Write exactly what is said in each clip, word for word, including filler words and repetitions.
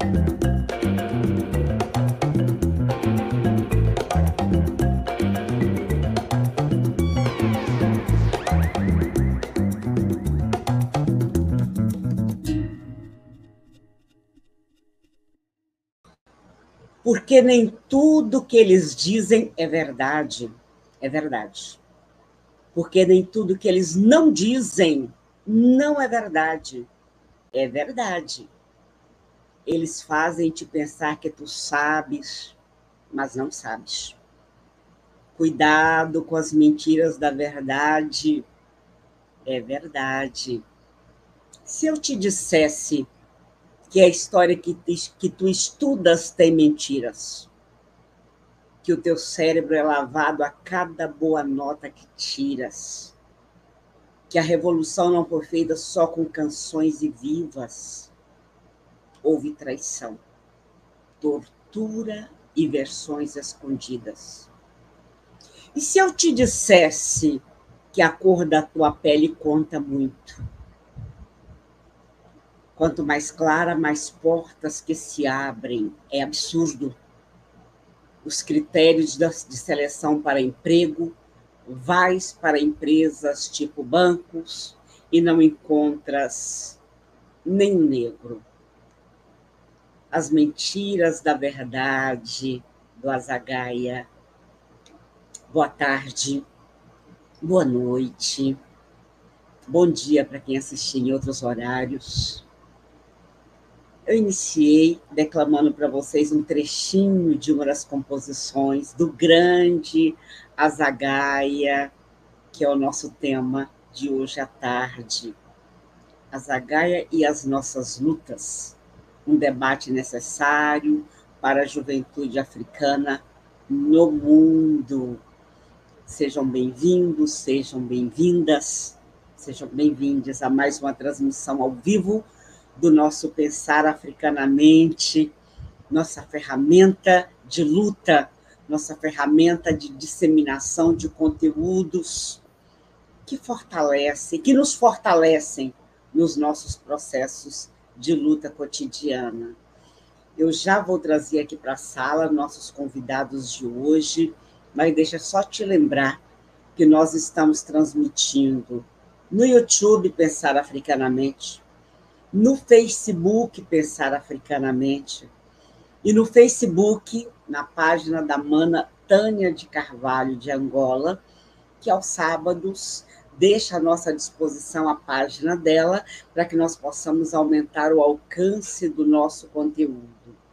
Porque nem tudo que eles dizem é verdade. É verdade. Porque nem tudo que eles não dizem não é verdade. É verdade. Eles fazem te pensar que tu sabes, mas não sabes. Cuidado com as mentiras da verdade. É verdade. Se eu te dissesse que a história que, que tu estudas tem mentiras, que o teu cérebro é lavado a cada boa nota que tiras, que a revolução não foi feita só com canções e vivas, houve traição, tortura e versões escondidas. E se eu te dissesse que a cor da tua pele conta muito? Quanto mais clara, mais portas que se abrem. É absurdo. Os critérios de seleção para emprego, vais para empresas tipo bancos e não encontras nem negro. As mentiras da verdade, do Azagaia. Boa tarde, boa noite, bom dia para quem assistir em outros horários. Eu iniciei declamando para vocês um trechinho de uma das composições do grande Azagaia, que é o nosso tema de hoje à tarde. Azagaia e as nossas lutas, um debate necessário para a juventude africana no mundo. Sejam bem-vindos, sejam bem-vindas, sejam bem-vindos a mais uma transmissão ao vivo do nosso Pensar Africanamente, nossa ferramenta de luta, nossa ferramenta de disseminação de conteúdos que fortalecem, que nos fortalecem nos nossos processos de luta cotidiana. Eu já vou trazer aqui para a sala nossos convidados de hoje, mas deixa só te lembrar que nós estamos transmitindo no YouTube Pensar Africanamente, no Facebook Pensar Africanamente e no Facebook, na página da Mana Tânia de Carvalho, de Angola, que aos sábados deixa à nossa disposição a página dela para que nós possamos aumentar o alcance do nosso conteúdo.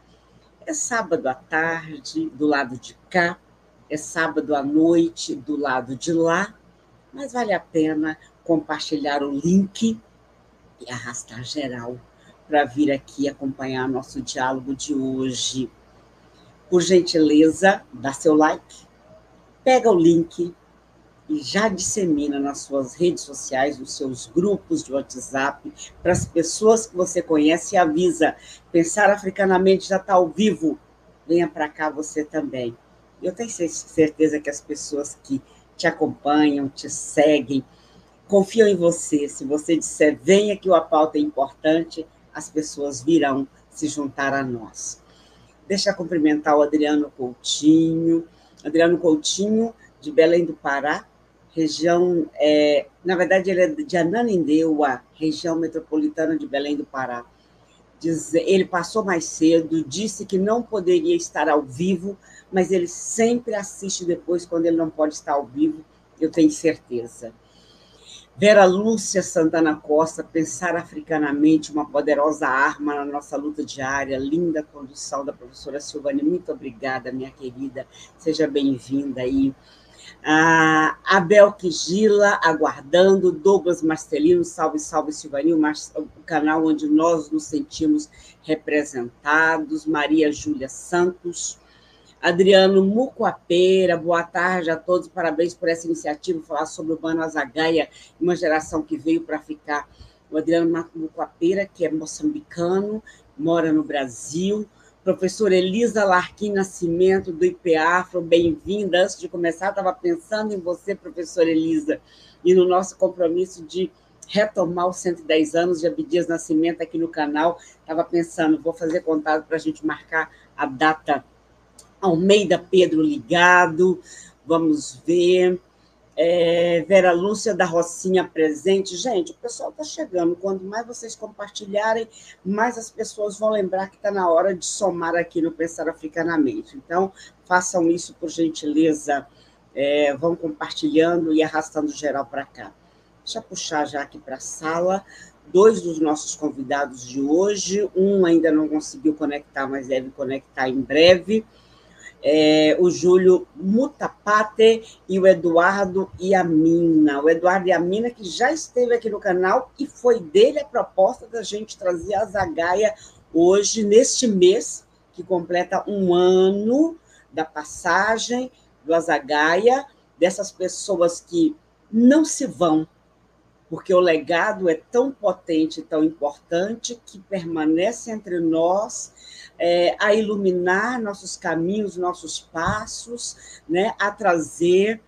É sábado à tarde, do lado de cá, é sábado à noite, do lado de lá, mas vale a pena compartilhar o link e arrastar geral para vir aqui acompanhar nosso diálogo de hoje. Por gentileza, dá seu like, pega o link e já dissemina nas suas redes sociais, nos seus grupos de WhatsApp, para as pessoas que você conhece e avisa. Pensar Africanamente já está ao vivo. Venha para cá você também. Eu tenho certeza que as pessoas que te acompanham, te seguem, confiam em você. Se você disser, venha que a pauta é importante, as pessoas virão se juntar a nós. Deixa eu cumprimentar o Adriano Coutinho. Adriano Coutinho, de Belém do Pará, região, é, na verdade, ele é de Ananindeua, região metropolitana de Belém do Pará. Diz, ele passou mais cedo, disse que não poderia estar ao vivo, mas ele sempre assiste depois, quando ele não pode estar ao vivo, eu tenho certeza. Vera Lúcia Santana Costa, Pensar Africanamente, uma poderosa arma na nossa luta diária, linda condução da professora Silvane, muito obrigada, minha querida, seja bem-vinda aí. A Abel Quigila, aguardando, Douglas Marcelino, salve, salve, Silvaninho, o canal onde nós nos sentimos representados, Maria Júlia Santos, Adriano Mucoapeira, boa tarde a todos, parabéns por essa iniciativa, falar sobre o Mano Azagaia, uma geração que veio para ficar. O Adriano Mucoapeira, que é moçambicano, mora no Brasil. Professora Elisa Larquim Nascimento, do I P Afro, bem-vinda. Antes de começar, estava pensando em você, professora Elisa, e no nosso compromisso de retomar os cento e dez anos de Abdias Nascimento aqui no canal. Estava pensando, vou fazer contato para a gente marcar a data. Almeida Pedro ligado, vamos ver. É, Vera Lúcia da Rocinha presente. Gente, o pessoal está chegando. Quanto mais vocês compartilharem, mais as pessoas vão lembrar que está na hora de somar aqui no Pensar Africanamente. Então, façam isso por gentileza. É, vão compartilhando e arrastando geral para cá. Deixa eu puxar já aqui para a sala. Dois dos nossos convidados de hoje. Um ainda não conseguiu conectar, mas deve conectar em breve. É, o Júlio Mutapate e o Eduardo Iamina. O Eduardo Iamina, que já esteve aqui no canal, e foi dele a proposta da gente trazer a Zagaia hoje, neste mês, que completa um ano da passagem do Azagaia, dessas pessoas que não se vão, porque o legado é tão potente, tão importante, que permanece entre nós, é, a iluminar nossos caminhos, nossos passos, né, a trazer,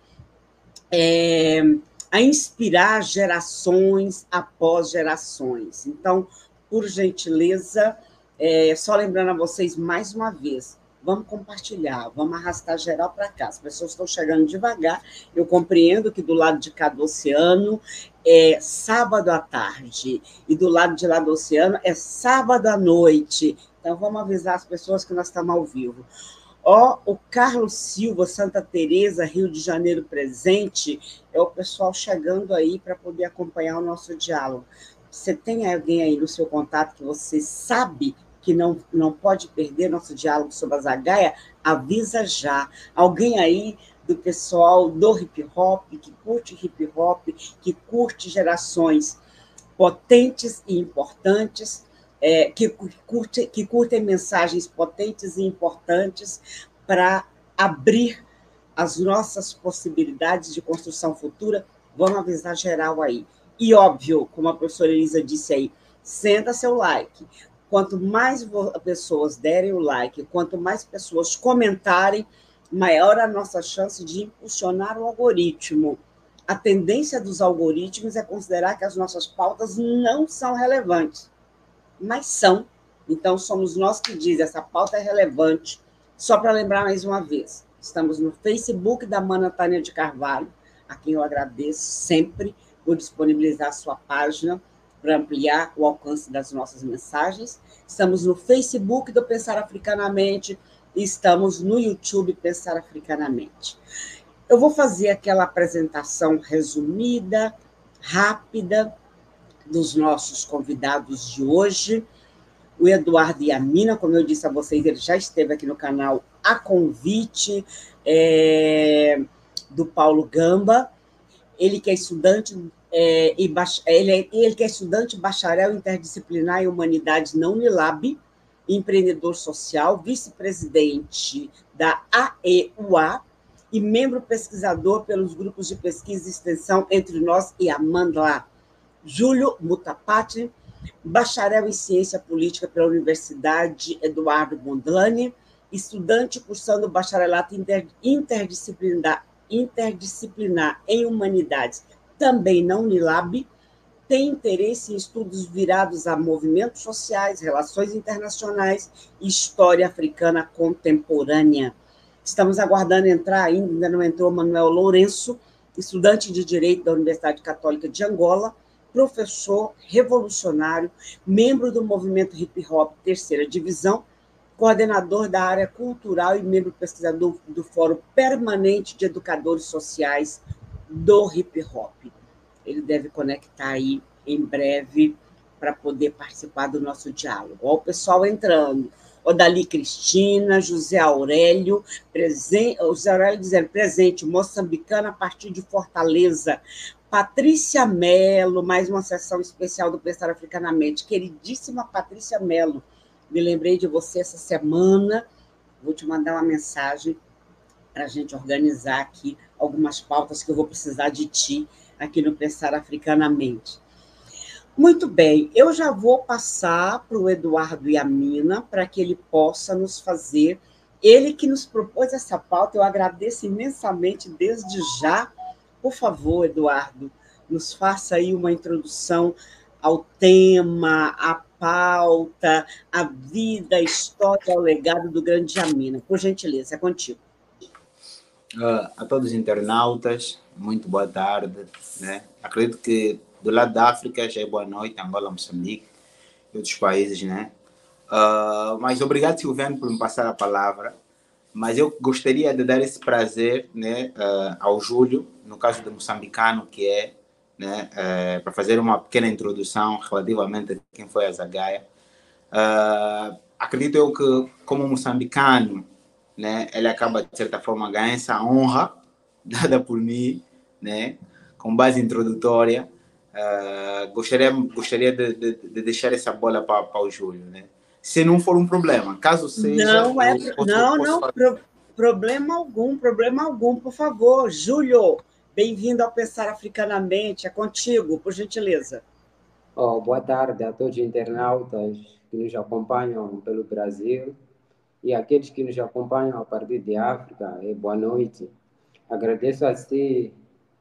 é, a inspirar gerações após gerações. Então, por gentileza, é, só lembrando a vocês mais uma vez, vamos compartilhar, vamos arrastar geral para cá. As pessoas estão chegando devagar, eu compreendo que do lado de cá do oceano é sábado à tarde, e do lado de lá do oceano é sábado à noite. Então, vamos avisar as pessoas que nós estamos ao vivo. Ó, o Carlos Silva, Santa Teresa, Rio de Janeiro presente, é o pessoal chegando aí para poder acompanhar o nosso diálogo. Você tem alguém aí no seu contato que você sabe que não, não pode perder nosso diálogo sobre a Zagaia? Avisa já. Alguém aí do pessoal do hip-hop, que curte hip-hop, que curte gerações potentes e importantes, é, que, curte, que curtem mensagens potentes e importantes para abrir as nossas possibilidades de construção futura, vamos avisar geral aí. E, óbvio, como a professora Elisa disse aí, senta seu like. Quanto mais pessoas derem o like, quanto mais pessoas comentarem, maior a nossa chance de impulsionar o algoritmo. A tendência dos algoritmos é considerar que as nossas pautas não são relevantes, mas são. Então, somos nós que dizem, essa pauta é relevante. Só para lembrar mais uma vez, estamos no Facebook da Mana Tânia de Carvalho, a quem eu agradeço sempre por disponibilizar a sua página para ampliar o alcance das nossas mensagens. Estamos no Facebook do Pensar Africanamente e estamos no YouTube Pensar Africanamente. Eu vou fazer aquela apresentação resumida, rápida, dos nossos convidados de hoje. O Eduardo Iamina, como eu disse a vocês, ele já esteve aqui no canal a convite é, do Paulo Gamba. Ele que é estudante, é, e bach... ele, é, ele que é estudante bacharel interdisciplinar em Humanidades na Unilab, empreendedor social, vice-presidente da A E U A e membro pesquisador pelos grupos de pesquisa e extensão Entre Nós e Amandla. Júlio Mutapati, bacharel em Ciência Política pela Universidade Eduardo Mondlane, estudante cursando bacharelato interdisciplinar, interdisciplinar em Humanidades, também na Unilab, tem interesse em estudos virados a movimentos sociais, relações internacionais e história africana contemporânea. Estamos aguardando entrar ainda, ainda não entrou, Manuel Lourenço, estudante de Direito da Universidade Católica de Angola, professor revolucionário, membro do movimento hip-hop Terceira Divisão, coordenador da área cultural e membro pesquisador do Fórum Permanente de Educadores Sociais do hip-hop. Ele deve conectar aí em breve para poder participar do nosso diálogo. Olha o pessoal entrando. Odali Cristina, José Aurélio, presente, José Aurélio dizendo presente, moçambicana a partir de Fortaleza. Patrícia Mello, mais uma sessão especial do Pensar Africanamente. Queridíssima Patrícia Mello, me lembrei de você essa semana, vou te mandar uma mensagem para a gente organizar aqui algumas pautas que eu vou precisar de ti aqui no Pensar Africanamente. Muito bem, eu já vou passar para o Eduardo Iamina para que ele possa nos fazer, ele que nos propôs essa pauta, eu agradeço imensamente desde já. Por favor, Eduardo, nos faça aí uma introdução ao tema, à pauta, à vida, à história, ao legado do grande Jamina. Por gentileza, é contigo. Uh, a todos os internautas, muito boa tarde. Né? Acredito que do lado da África já é boa noite, Angola, Moçambique e outros países. Né? Uh, mas obrigado, Silviano, por me passar a palavra. Mas eu gostaria de dar esse prazer, né, uh, ao Júlio, no caso do moçambicano, que é, né, uh, para fazer uma pequena introdução relativamente a quem foi a Zagaia. Uh, acredito eu que, como moçambicano, né, ele acaba, de certa forma, ganhando essa honra dada por mim, né, com base introdutória. Uh, gostaria gostaria de, de, de deixar essa bola para o Júlio, né? Se não for um problema, caso seja, Não é, eu posso, não, posso não, falar. pro, problema algum, problema algum, por favor. Júlio, bem-vindo ao Pensar Africanamente, é contigo, por gentileza. Oh, boa tarde a todos os internautas que nos acompanham pelo Brasil e aqueles que nos acompanham a partir de África. E boa noite. Agradeço a si,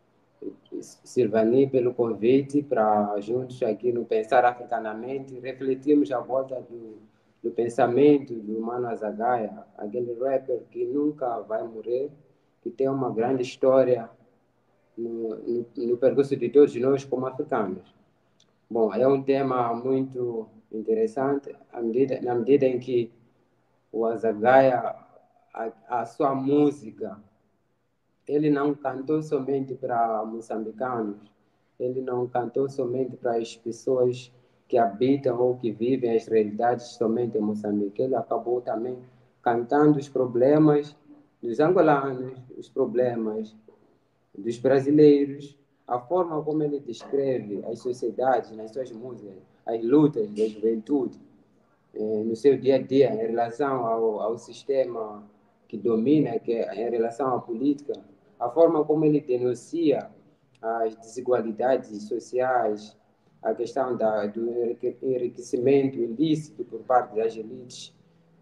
Silvani, pelo convite para juntos aqui no Pensar Africanamente refletirmos a volta do, do pensamento do Mano Azagaia, aquele rapper que nunca vai morrer, que tem uma grande história no, no, no percurso de todos nós como africanos. Bom, é um tema muito interessante, à medida, na medida em que o Azagaia, a, a sua música, ele não cantou somente para moçambicanos, ele não cantou somente para as pessoas que habitam ou que vivem as realidades somente em Moçambique. Ele acabou também cantando os problemas dos angolanos, os problemas dos brasileiros, a forma como ele descreve as sociedades nas suas músicas, as lutas da juventude, eh, no seu dia a dia, em relação ao, ao sistema que domina, que é em relação à política, a forma como ele denuncia as desigualdades sociais, a questão da, do enriquecimento ilícito por parte das elites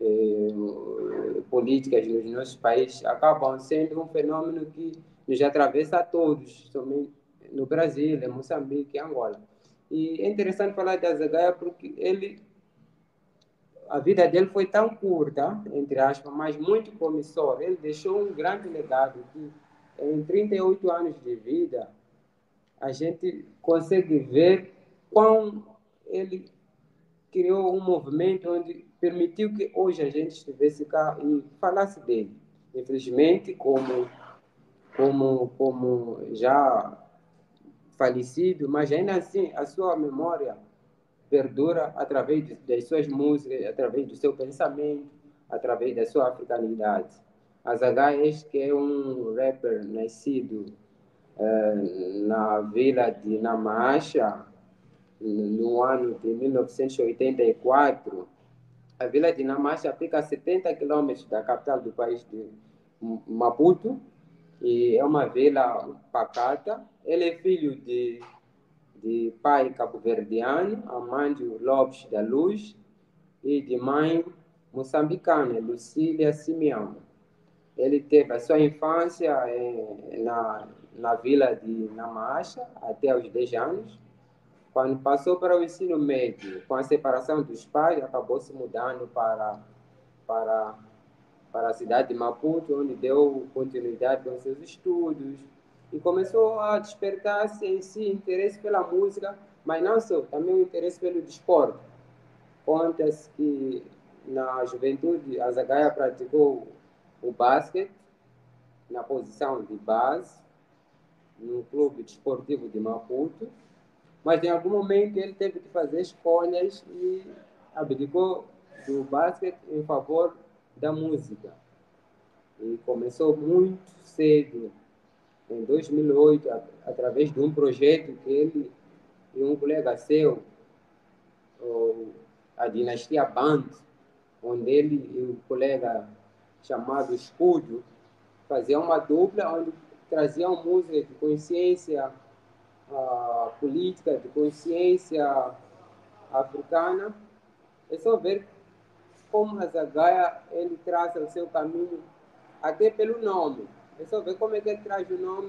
eh, políticas nos nossos países, acabam sendo um fenômeno que nos atravessa a todos, somente no Brasil, em Moçambique, em Angola. E é interessante falar de Azagaia porque ele, a vida dele foi tão curta, entre aspas, mas muito promissora. Ele deixou um grande legado que, em trinta e oito anos de vida, a gente consegue ver quão ele criou um movimento onde permitiu que hoje a gente estivesse cá e falasse dele. Infelizmente, como, como, como já falecido, mas ainda assim a sua memória perdura através de, das suas músicas, através do seu pensamento, através da sua africanidade. Azagaia, este que é um rapper nascido eh, na vila de Namacha, no ano de mil novecentos e oitenta e quatro. A vila de Namacha fica a setenta quilômetros da capital do país de Maputo, e é uma vila pacata. Ele é filho de, de pai cabo-verdiano, Amandio Lopes da Luz, e de mãe moçambicana, Lucília Simeão. Ele teve a sua infância em, na, na vila de Namacha até os dez anos. Quando passou para o ensino médio, com a separação dos pais, acabou se mudando para, para, para a cidade de Maputo, onde deu continuidade com seus estudos e começou a despertar-se em si interesse pela música, mas não só, também o interesse pelo desporto. Conta-se que na juventude Azagaia praticou o basquete na posição de base no clube desportivo de Maputo, mas em algum momento ele teve que fazer escolhas e abdicou do basquete em favor da música. E começou muito cedo, em dois mil e oito, através de um projeto que ele e um colega seu, a Dinastia Band, onde ele e o colega chamado Escudo faziam uma dupla onde traziam música de consciência uh, política, de consciência africana. É só ver como Azagaia ele traça o seu caminho até pelo nome. É só ver como é que ele traz o nome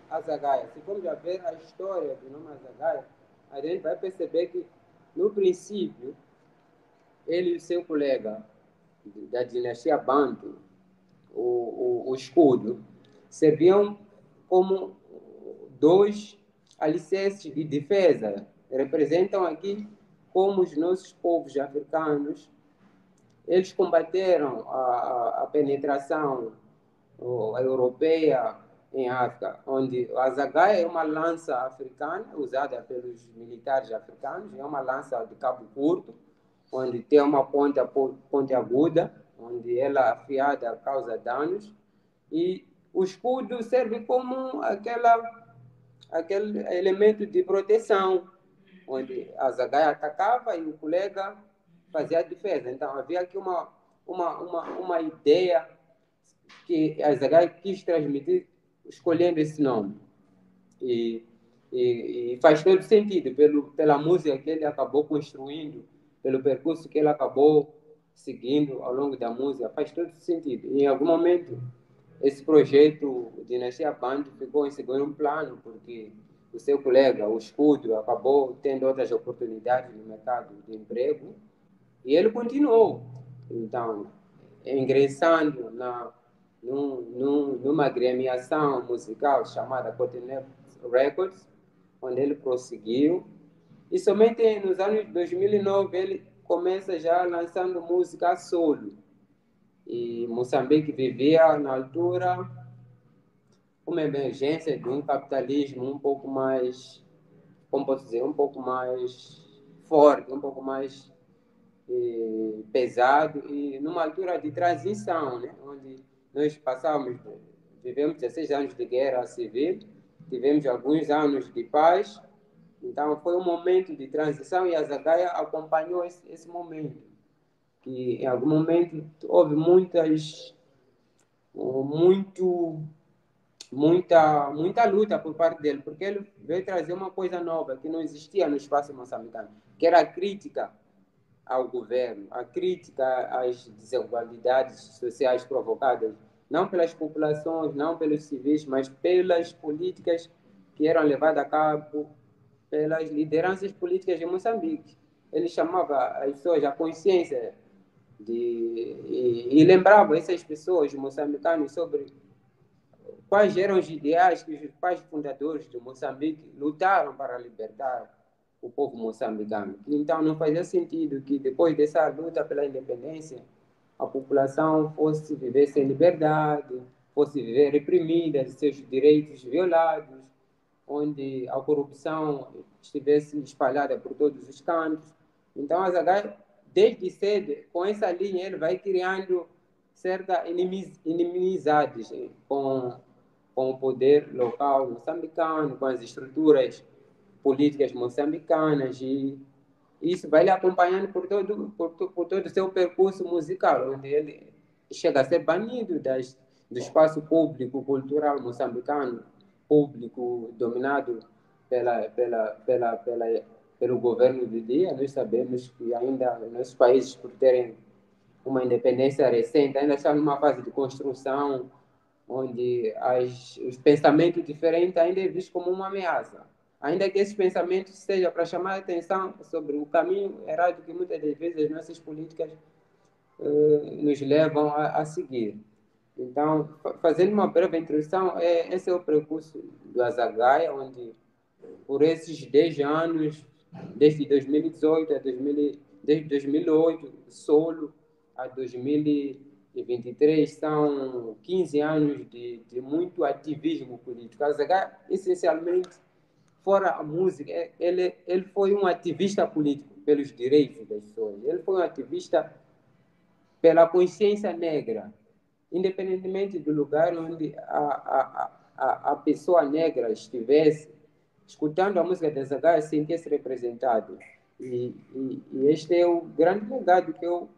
Azagaia. Se formos a ver a história do nome Azagaia, a gente vai perceber que, no princípio, ele e o seu colega da dinastia Bantu, o, o, o escudo, serviam como dois alicerces de defesa. Representam aqui como os nossos povos africanos, eles combateram a, a, a penetração a europeia em África, onde a zagaia é uma lança africana, usada pelos militares africanos, é uma lança de cabo curto, onde tem uma ponta pontiaguda, onde ela afiada causa danos, e o escudo serve como aquela, aquele elemento de proteção, onde a zagaia atacava e o colega fazia a defesa. Então havia aqui uma, uma, uma, uma ideia que a zagaia quis transmitir escolhendo esse nome. E, e, e faz todo sentido pelo, pela música que ele acabou construindo, pelo percurso que ele acabou seguindo ao longo da música, faz todo sentido. E, em algum momento, esse projeto Dinastia Band ficou em segundo plano, porque o seu colega, o Escudo, acabou tendo outras oportunidades no mercado de emprego, e ele continuou, então, ingressando na, num, num, numa agremiação musical chamada Cotonete Records, onde ele prosseguiu, e somente nos anos dois mil e nove ele começa já lançando música a solo. E Moçambique vivia, na altura, uma emergência de um capitalismo um pouco mais, como posso dizer, um pouco mais forte, um pouco mais eh, pesado, e numa altura de transição, né? Onde nós passamos, vivemos dezesseis anos de guerra civil, tivemos alguns anos de paz, então foi um momento de transição e a zagaia acompanhou esse, esse momento, que em algum momento houve muitas, muito, muita, muita luta por parte dele, porque ele veio trazer uma coisa nova que não existia no espaço moçambicano, que era a crítica ao governo, a crítica às desigualdades sociais provocadas, não pelas populações, não pelos civis, mas pelas políticas que eram levadas a cabo pelas lideranças políticas de Moçambique. Ele chamava as pessoas à consciência de, e, e lembrava essas pessoas moçambicanos sobre quais eram os ideais que os pais fundadores de Moçambique lutaram para libertar o povo moçambicano. Então, não fazia sentido que, depois dessa luta pela independência, a população fosse viver sem liberdade, fosse viver reprimida, seus direitos violados, onde a corrupção estivesse espalhada por todos os cantos. Então, a zagaia, desde cedo, com essa linha, ele vai criando certas inimizades com, com o poder local moçambicano, com as estruturas políticas moçambicanas, e isso vai lhe acompanhando por todo, por, por todo o seu percurso musical, onde ele chega a ser banido das, do espaço público cultural moçambicano, público dominado pela, pela, pela, pela, pelo governo do dia. Nós sabemos que ainda nossos países, por terem uma independência recente, ainda estão numa fase de construção, onde as, os pensamentos diferentes ainda é visto como uma ameaça. Ainda que esses pensamentos sejam para chamar a atenção sobre o caminho errado que muitas das vezes as nossas políticas eh, nos levam a, a seguir. Então, fazendo uma breve introdução, é, esse é o percurso do Azagaia, onde por esses dez anos, desde dois mil e dezoito a dois mil, desde dois mil e oito, solo, a dois mil e vinte e três, são quinze anos de, de muito ativismo político. O Azagaia, essencialmente, fora a música, ele, ele foi um ativista político pelos direitos das pessoas. Ele foi um ativista pela consciência negra, independentemente do lugar onde a, a, a, a pessoa negra estivesse, escutando a música de Azagaia, sentia-se representado. E, e, e este é o grande legado que eu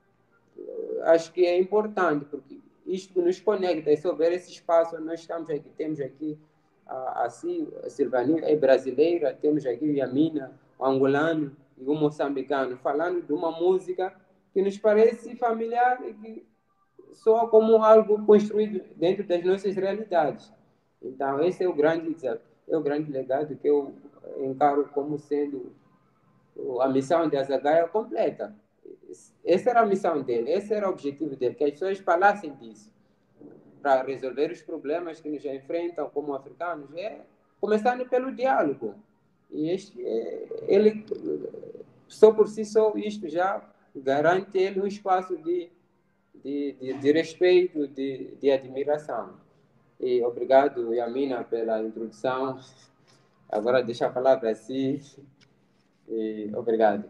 acho que é importante, porque isto nos conecta, é sobre esse espaço. Nós estamos aqui, temos aqui a, a Silvani é brasileira, temos aqui o Yamina, o angolano e o moçambicano, falando de uma música que nos parece familiar e que soa como algo construído dentro das nossas realidades. Então, esse é o grande desafio, é o grande legado que eu encaro como sendo a missão de Azagaia completa. Essa era a missão dele, esse era o objetivo dele, que as pessoas falassem disso, para resolver os problemas que nos enfrentam como africanos, é começando pelo diálogo. E este, ele, só por si só, isto já garante ele um espaço de, de, de, de respeito, de, de admiração. E obrigado, Yamina, pela introdução. Agora deixa a palavra a si. E obrigado.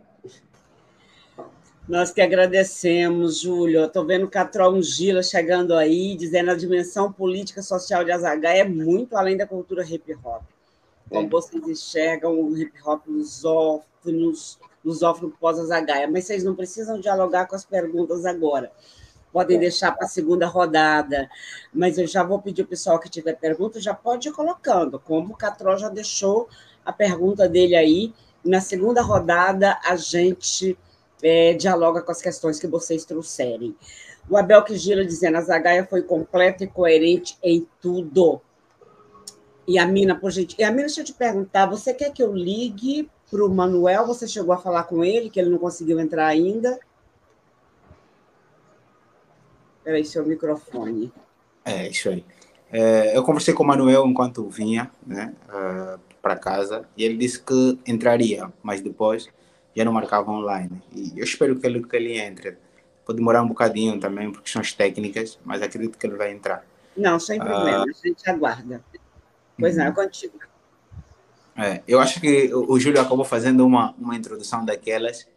Nós que agradecemos, Júlio. Estou vendo o Catrol Ungila chegando aí, dizendo que a dimensão política social de Azagaia é muito além da cultura hip-hop. Como é. Vocês enxergam o hip-hop lusófonos, lusófono pós-Azagaia. Mas vocês não precisam dialogar com as perguntas agora. Podem é. deixar para a segunda rodada. Mas eu já vou pedir ao pessoal que tiver pergunta, já pode ir colocando, como o Catrol já deixou a pergunta dele aí. Na segunda rodada, a gente... É, dialoga com as questões que vocês trouxerem. O Abel Quigila dizendo a Azagaia foi completa e coerente em tudo. E a Mina, por gente... E a Mina, deixa eu te perguntar, você quer que eu ligue para o Manuel? Você chegou a falar com ele, que ele não conseguiu entrar ainda? Espera aí, seu microfone. É, isso aí. É, eu conversei com o Manuel enquanto vinha, né, uh, para casa, e ele disse que entraria, mas depois já não marcava online. E eu espero que ele, que ele entre. Pode demorar um bocadinho também, por questões técnicas, mas acredito que ele vai entrar. Não, sem problema, uh, a gente aguarda. Pois não, é contigo. É, eu acho que o, o Júlio acabou fazendo uma, uma introdução daquelas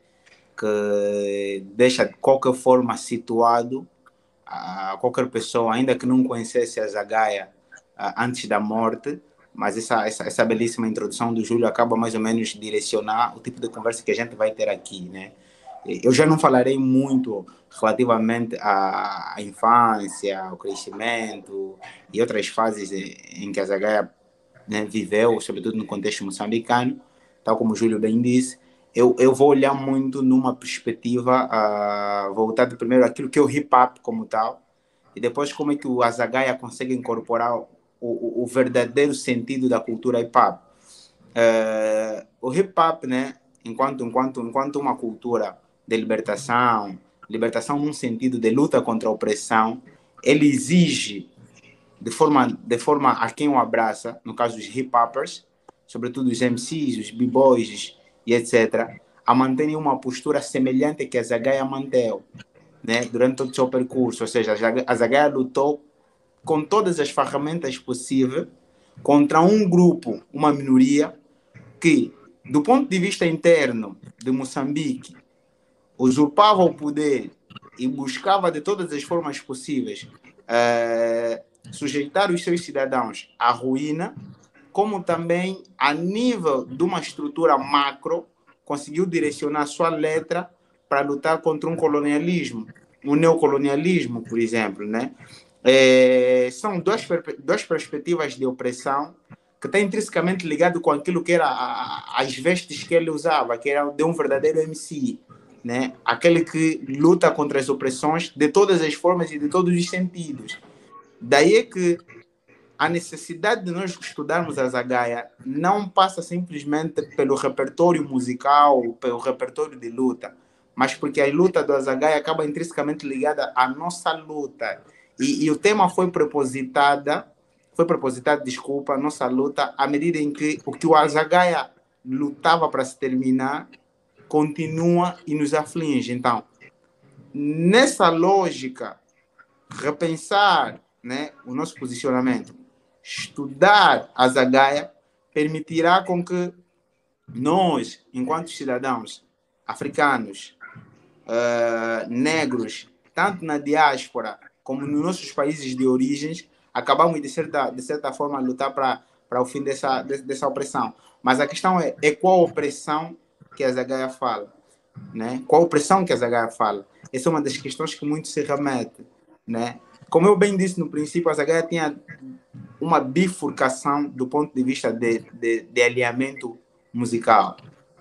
que deixa de qualquer forma situado a qualquer pessoa, ainda que não conhecesse a Azagaia uh, antes da morte, mas essa, essa, essa belíssima introdução do Júlio acaba mais ou menos direcionar o tipo de conversa que a gente vai ter aqui, né? Eu já não falarei muito relativamente à, à infância, ao crescimento e outras fases em que a Azagaia, né, viveu, sobretudo no contexto moçambicano, tal como o Júlio bem disse. Eu, eu vou olhar muito numa perspectiva uh, voltada primeiro àquilo que é o hip-hop como tal, e depois como é que o Azagaia consegue incorporar o, o, o verdadeiro sentido da cultura hip-hop. Uh, o hip-hop, né, enquanto, enquanto, enquanto uma cultura de libertação, libertação num sentido de luta contra a opressão, ele exige, de forma, de forma a quem o abraça, no caso dos hip-hoppers, sobretudo os M Cs, os b-boys e etcétera, a manterem uma postura semelhante que a Azagaia manteve, né, durante todo o seu percurso. Ou seja, a Azagaia lutou com todas as ferramentas possíveis contra um grupo, uma minoria, que, do ponto de vista interno de Moçambique, usurpava o poder e buscava de todas as formas possíveis uh, sujeitar os seus cidadãos à ruína, como também, a nível de uma estrutura macro, conseguiu direcionar sua letra para lutar contra um colonialismo, um neocolonialismo, por exemplo, né? É, são duas, duas perspectivas de opressão que estão intrinsecamente ligadas com aquilo que era a, as vestes que ele usava, que era de um verdadeiro M C, né? Aquele que luta contra as opressões de todas as formas e de todos os sentidos. Daí é que a necessidade de nós estudarmos a Azagaia não passa simplesmente pelo repertório musical, pelo repertório de luta, mas porque a luta do Azagaia acaba intrinsecamente ligada à nossa luta. E, e o tema foi propositada, foi propositado, desculpa, a nossa luta, à medida em que o que o Azagaia lutava para se terminar continua e nos aflige. Então, nessa lógica, repensar, né, o nosso posicionamento, estudar a Azagaia permitirá com que nós, enquanto cidadãos africanos, uh, negros, tanto na diáspora como nos nossos países de origens, acabamos de certa, de certa forma a lutar para para o fim dessa, de, dessa opressão. Mas a questão é, é qual opressão que a Azagaia fala, né? Qual opressão que a Azagaia fala? Essa é uma das questões que muito se remete, né? Como eu bem disse no princípio, a Azagaia tinha uma bifurcação do ponto de vista de, de, de alinhamento musical.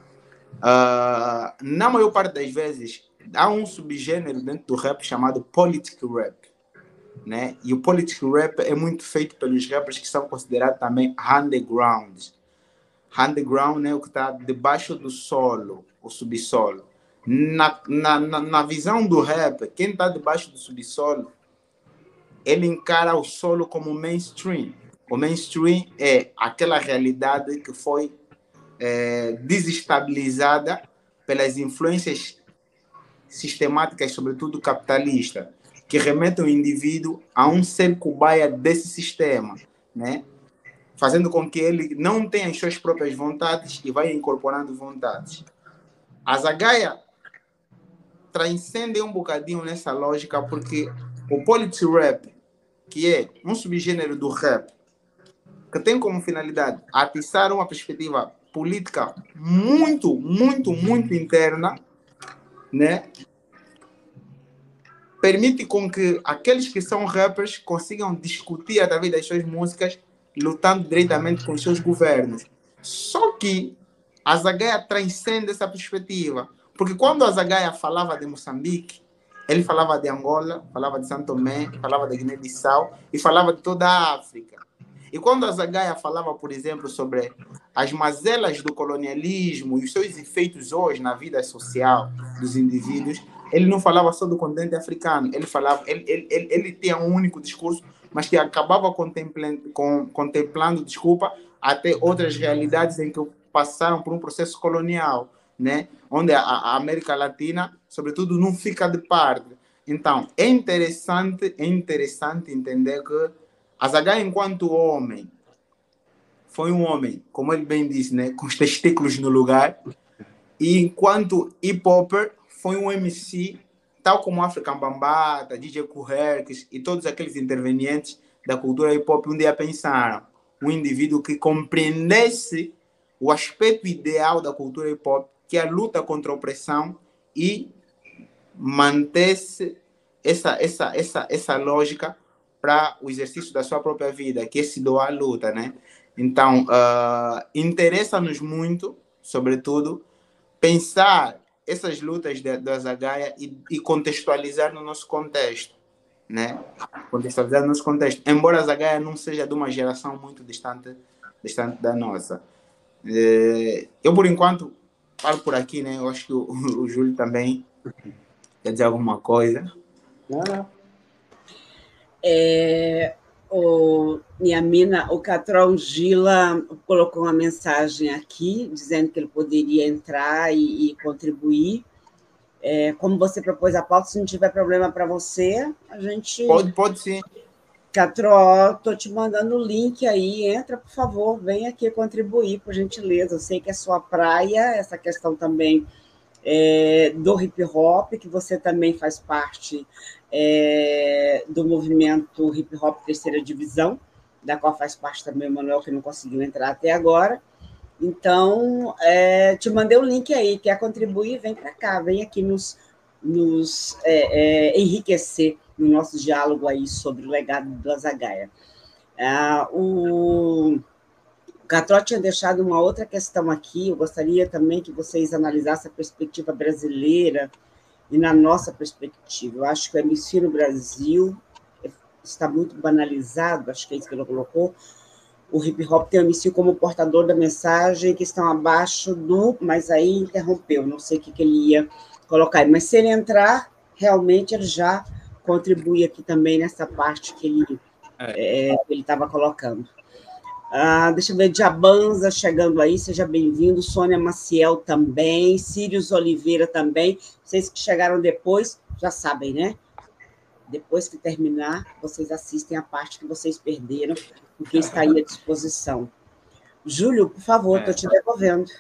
Uh, na maior parte das vezes, há um subgênero dentro do rap chamado politic rap, né? E o political rap é muito feito pelos rappers que são considerados também underground. Underground é o que está debaixo do solo, o subsolo. Na, na, na, na visão do rap, quem está debaixo do subsolo, ele encara o solo como mainstream. O mainstream é aquela realidade que foi é, desestabilizada pelas influências sistemáticas, sobretudo capitalista, que remetem o indivíduo a um ser cobaia desse sistema, né? Fazendo com que ele não tenha as suas próprias vontades e vai incorporando vontades. A Zagaia transcende um bocadinho nessa lógica porque o polity rap, que é um subgênero do rap, que tem como finalidade atiçar uma perspectiva política muito, muito, muito interna, né? Permite com que aqueles que são rappers consigam discutir através das suas músicas, lutando diretamente com os seus governos. Só que a Zagaia transcende essa perspectiva, porque quando a Zagaia falava de Moçambique, ele falava de Angola, falava de São Tomé, falava de Guiné-Bissau e falava de toda a África. E quando a Zagaia falava, por exemplo, sobre as mazelas do colonialismo e os seus efeitos hoje na vida social dos indivíduos, ele não falava só do continente africano, ele falava, ele, ele, ele, ele tinha um único discurso, mas que acabava contemplando, com, contemplando, desculpa, até outras realidades em que passaram por um processo colonial, né? Onde a, a América Latina, sobretudo, não fica de parte. Então, é interessante, é interessante entender que a Zagaia, enquanto homem, foi um homem, como ele bem disse, né, com os testículos no lugar, e enquanto hip-hopper, foi um M C, tal como African Bambata, D J Kool Herc e todos aqueles intervenientes da cultura hip-hop um dia pensaram, um indivíduo que compreendesse o aspecto ideal da cultura hip-hop, que é a luta contra a opressão e mantesse essa, essa, essa, essa lógica para o exercício da sua própria vida, que é se doar à luta, né? Então, uh, interessa-nos muito, sobretudo, pensar essas lutas da Zagaia e, e contextualizar no nosso contexto, né? Contextualizar no nosso contexto. Embora a Zagaia não seja de uma geração muito distante, distante da nossa. É, eu, por enquanto, paro por aqui, né? Eu acho que o, o Júlio também quer dizer alguma coisa. Não, não. É, o Niamina, o Catron Gila colocou uma mensagem aqui, dizendo que ele poderia entrar e, e contribuir. É, como você propôs a pauta, se não tiver problema para você, a gente... Pode, pode sim. Catron, estou te mandando o link aí, entra, por favor, vem aqui contribuir, por gentileza. Eu sei que é sua praia, essa questão também é, do hip-hop, que você também faz parte é, do movimento hip-hop terceira divisão, da qual faz parte também o Manuel, que não conseguiu entrar até agora. Então, é, te mandei o link aí, quer contribuir, vem para cá, vem aqui nos, nos é, é, enriquecer no nosso diálogo aí sobre o legado da Zagaia. Ah, o Catró tinha deixado uma outra questão aqui, eu gostaria também que vocês analisassem a perspectiva brasileira e na nossa perspectiva. Eu acho que o M C no Brasil está muito banalizado, acho que é isso que ele colocou. O hip-hop tem o M C como portador da mensagem, que estão abaixo do... Mas aí interrompeu, não sei o que, que ele ia colocar. Mas se ele entrar, realmente ele já contribui aqui também nessa parte que ele é. É, estava colocando. Ah, deixa eu ver, Diabanza chegando aí, seja bem-vindo. Sônia Maciel também, Sírios Oliveira também. Vocês que chegaram depois, já sabem, né? Depois que terminar, vocês assistem a parte que vocês perderam, porque está aí à disposição. Júlio, por favor, estou é. te devolvendo.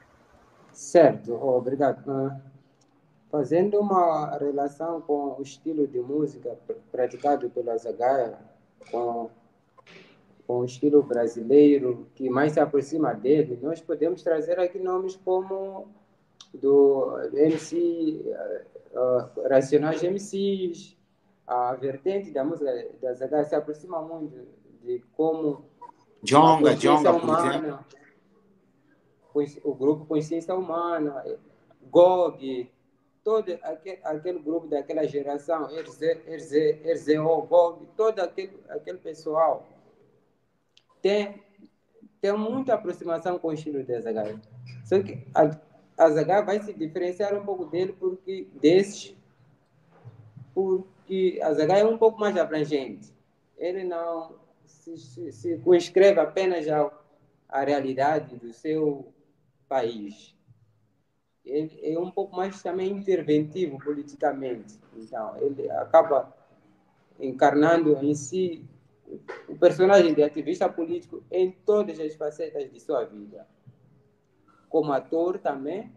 Certo, obrigado. Uh, fazendo uma relação com o estilo de música praticado pela Zagaia, com, com o estilo brasileiro que mais se aproxima dele, nós podemos trazer aqui nomes como do M C, uh, uh, Racionais M Cs. A vertente da música da Zagaia se aproxima muito de como Djonga, Djonga, humana, o grupo Consciência Humana, G O G, todo aquele, aquele grupo daquela geração, R Z O, Gold, todo aquele, aquele pessoal tem, tem muita aproximação com o estilo de Azagaya. Só que a, a Azagaya vai se diferenciar um pouco dele porque desses, porque a Azagaya é um pouco mais abrangente. Ele não se, se, se inscreve apenas ao, à realidade do seu país. Ele é um pouco mais também interventivo politicamente. Então, ele acaba encarnando em si o personagem de ativista político em todas as facetas de sua vida. Como ator também,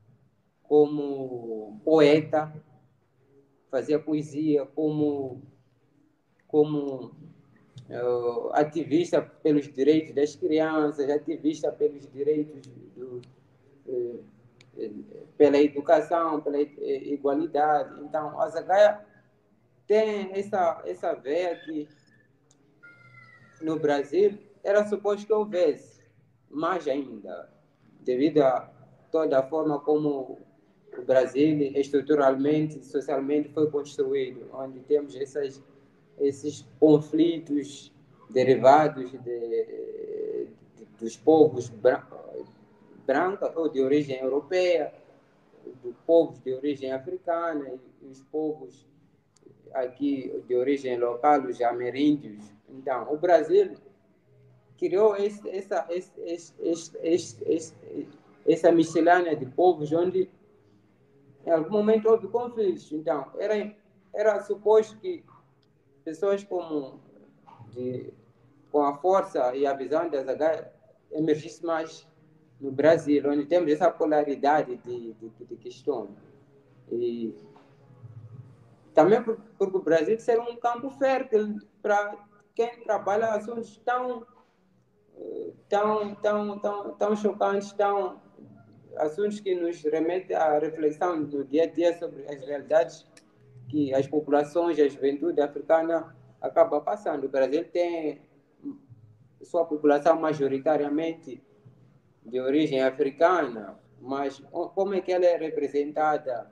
como poeta, fazia poesia, como, como uh, ativista pelos direitos das crianças, ativista pelos direitos do, uh, pela educação, pela igualdade. Então, a Azagaya tem essa, essa veia que no Brasil era suposto que houvesse, mais ainda, devido a toda a forma como o Brasil estruturalmente, socialmente foi construído, onde temos essas, esses conflitos derivados de, de, dos povos brancos ou de origem europeia, dos povos de origem africana e os povos aqui de origem local, os ameríndios. Então, o Brasil criou esse, essa, esse, esse, esse, esse, essa miscelânea de povos onde em algum momento houve conflitos. Então, era, era suposto que pessoas como de, com a força e a visão da Azagaya emergissem mais no Brasil, onde temos essa polaridade de, de, de questões. E também porque o Brasil ser um campo fértil para quem trabalha assuntos tão, tão, tão, tão, tão chocantes, tão, assuntos que nos remetem à reflexão do dia a dia sobre as realidades que as populações, a juventude africana acaba passando. O Brasil tem sua população majoritariamente de origem africana, mas como é que ela é representada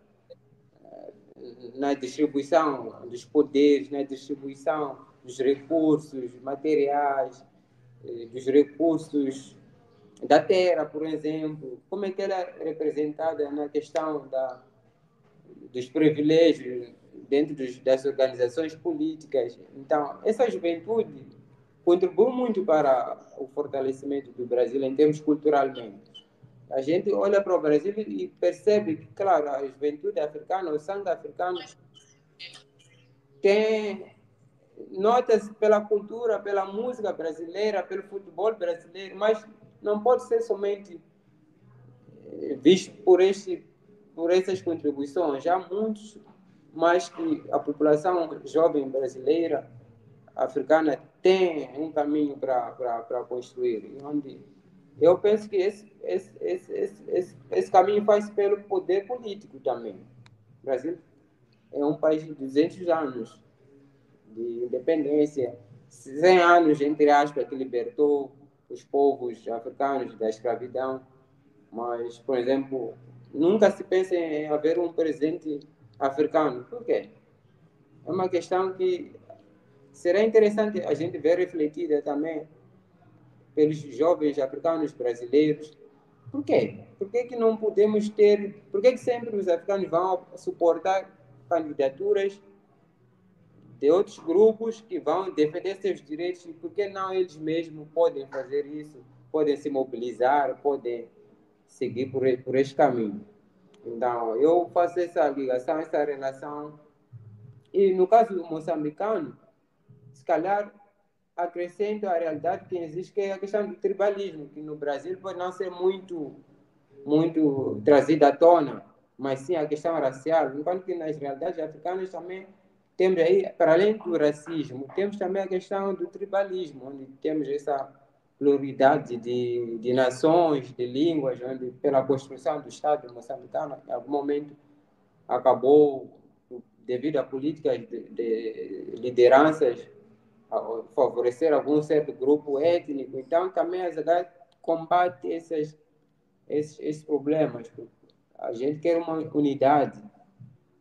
na distribuição dos poderes, na distribuição dos recursos materiais, dos recursos da terra, por exemplo, como é que ela é representada na questão da, dos privilégios dentro dos, das organizações políticas. Então, essa juventude contribui muito para o fortalecimento do Brasil em termos culturalmente. A gente olha para o Brasil e percebe que, claro, a juventude africana, o sangue africano, tem nota-se pela cultura, pela música brasileira, pelo futebol brasileiro, mas não pode ser somente visto por, este, por essas contribuições. Há muitos mais que a população jovem brasileira, africana, tem um caminho para construir, onde eu penso que esse, esse, esse, esse, esse, esse caminho faz pelo poder político também. O Brasil é um país de duzentos anos de independência, cem anos, entre aspas, que libertou os povos africanos da escravidão. Mas, por exemplo, nunca se pensa em haver um presidente africano. Por quê? É uma questão que será interessante a gente ver refletida também pelos jovens africanos brasileiros. Por quê? Por que que não podemos ter... Por que que sempre os africanos vão suportar candidaturas de outros grupos que vão defender seus direitos? E por que não eles mesmos podem fazer isso? Podem se mobilizar, podem seguir por, por este caminho. Então, eu faço essa ligação, essa relação. E no caso do moçambicano, se calhar acrescento a realidade que existe, que é a questão do tribalismo, que no Brasil pode não ser muito, muito trazida à tona, mas sim a questão racial, enquanto que nas realidades africanas também temos aí, para além do racismo, temos também a questão do tribalismo, onde temos essa pluralidade de, de nações, de línguas, onde pela construção do Estado moçambicano, em algum momento acabou, devido a políticas de, de lideranças, a favorecer algum certo grupo étnico. Então, também a Azagaya combate esses, esses, esses problemas. A gente quer uma unidade,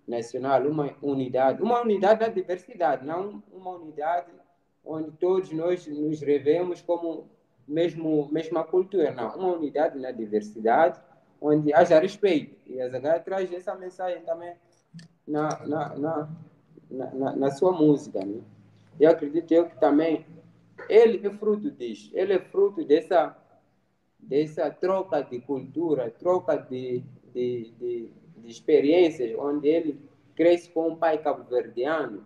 nacional, uma unidade, uma unidade da diversidade, não uma unidade onde todos nós nos revemos como mesmo mesma cultura, não, uma unidade na diversidade, onde haja respeito. E a Zagaia traz essa mensagem também na, na, na, na, na sua música, né? Eu acredito eu que também ele é fruto disso, ele é fruto dessa, dessa troca de cultura, troca de, de, de, de experiências, onde ele cresce com um pai cabo-verdiano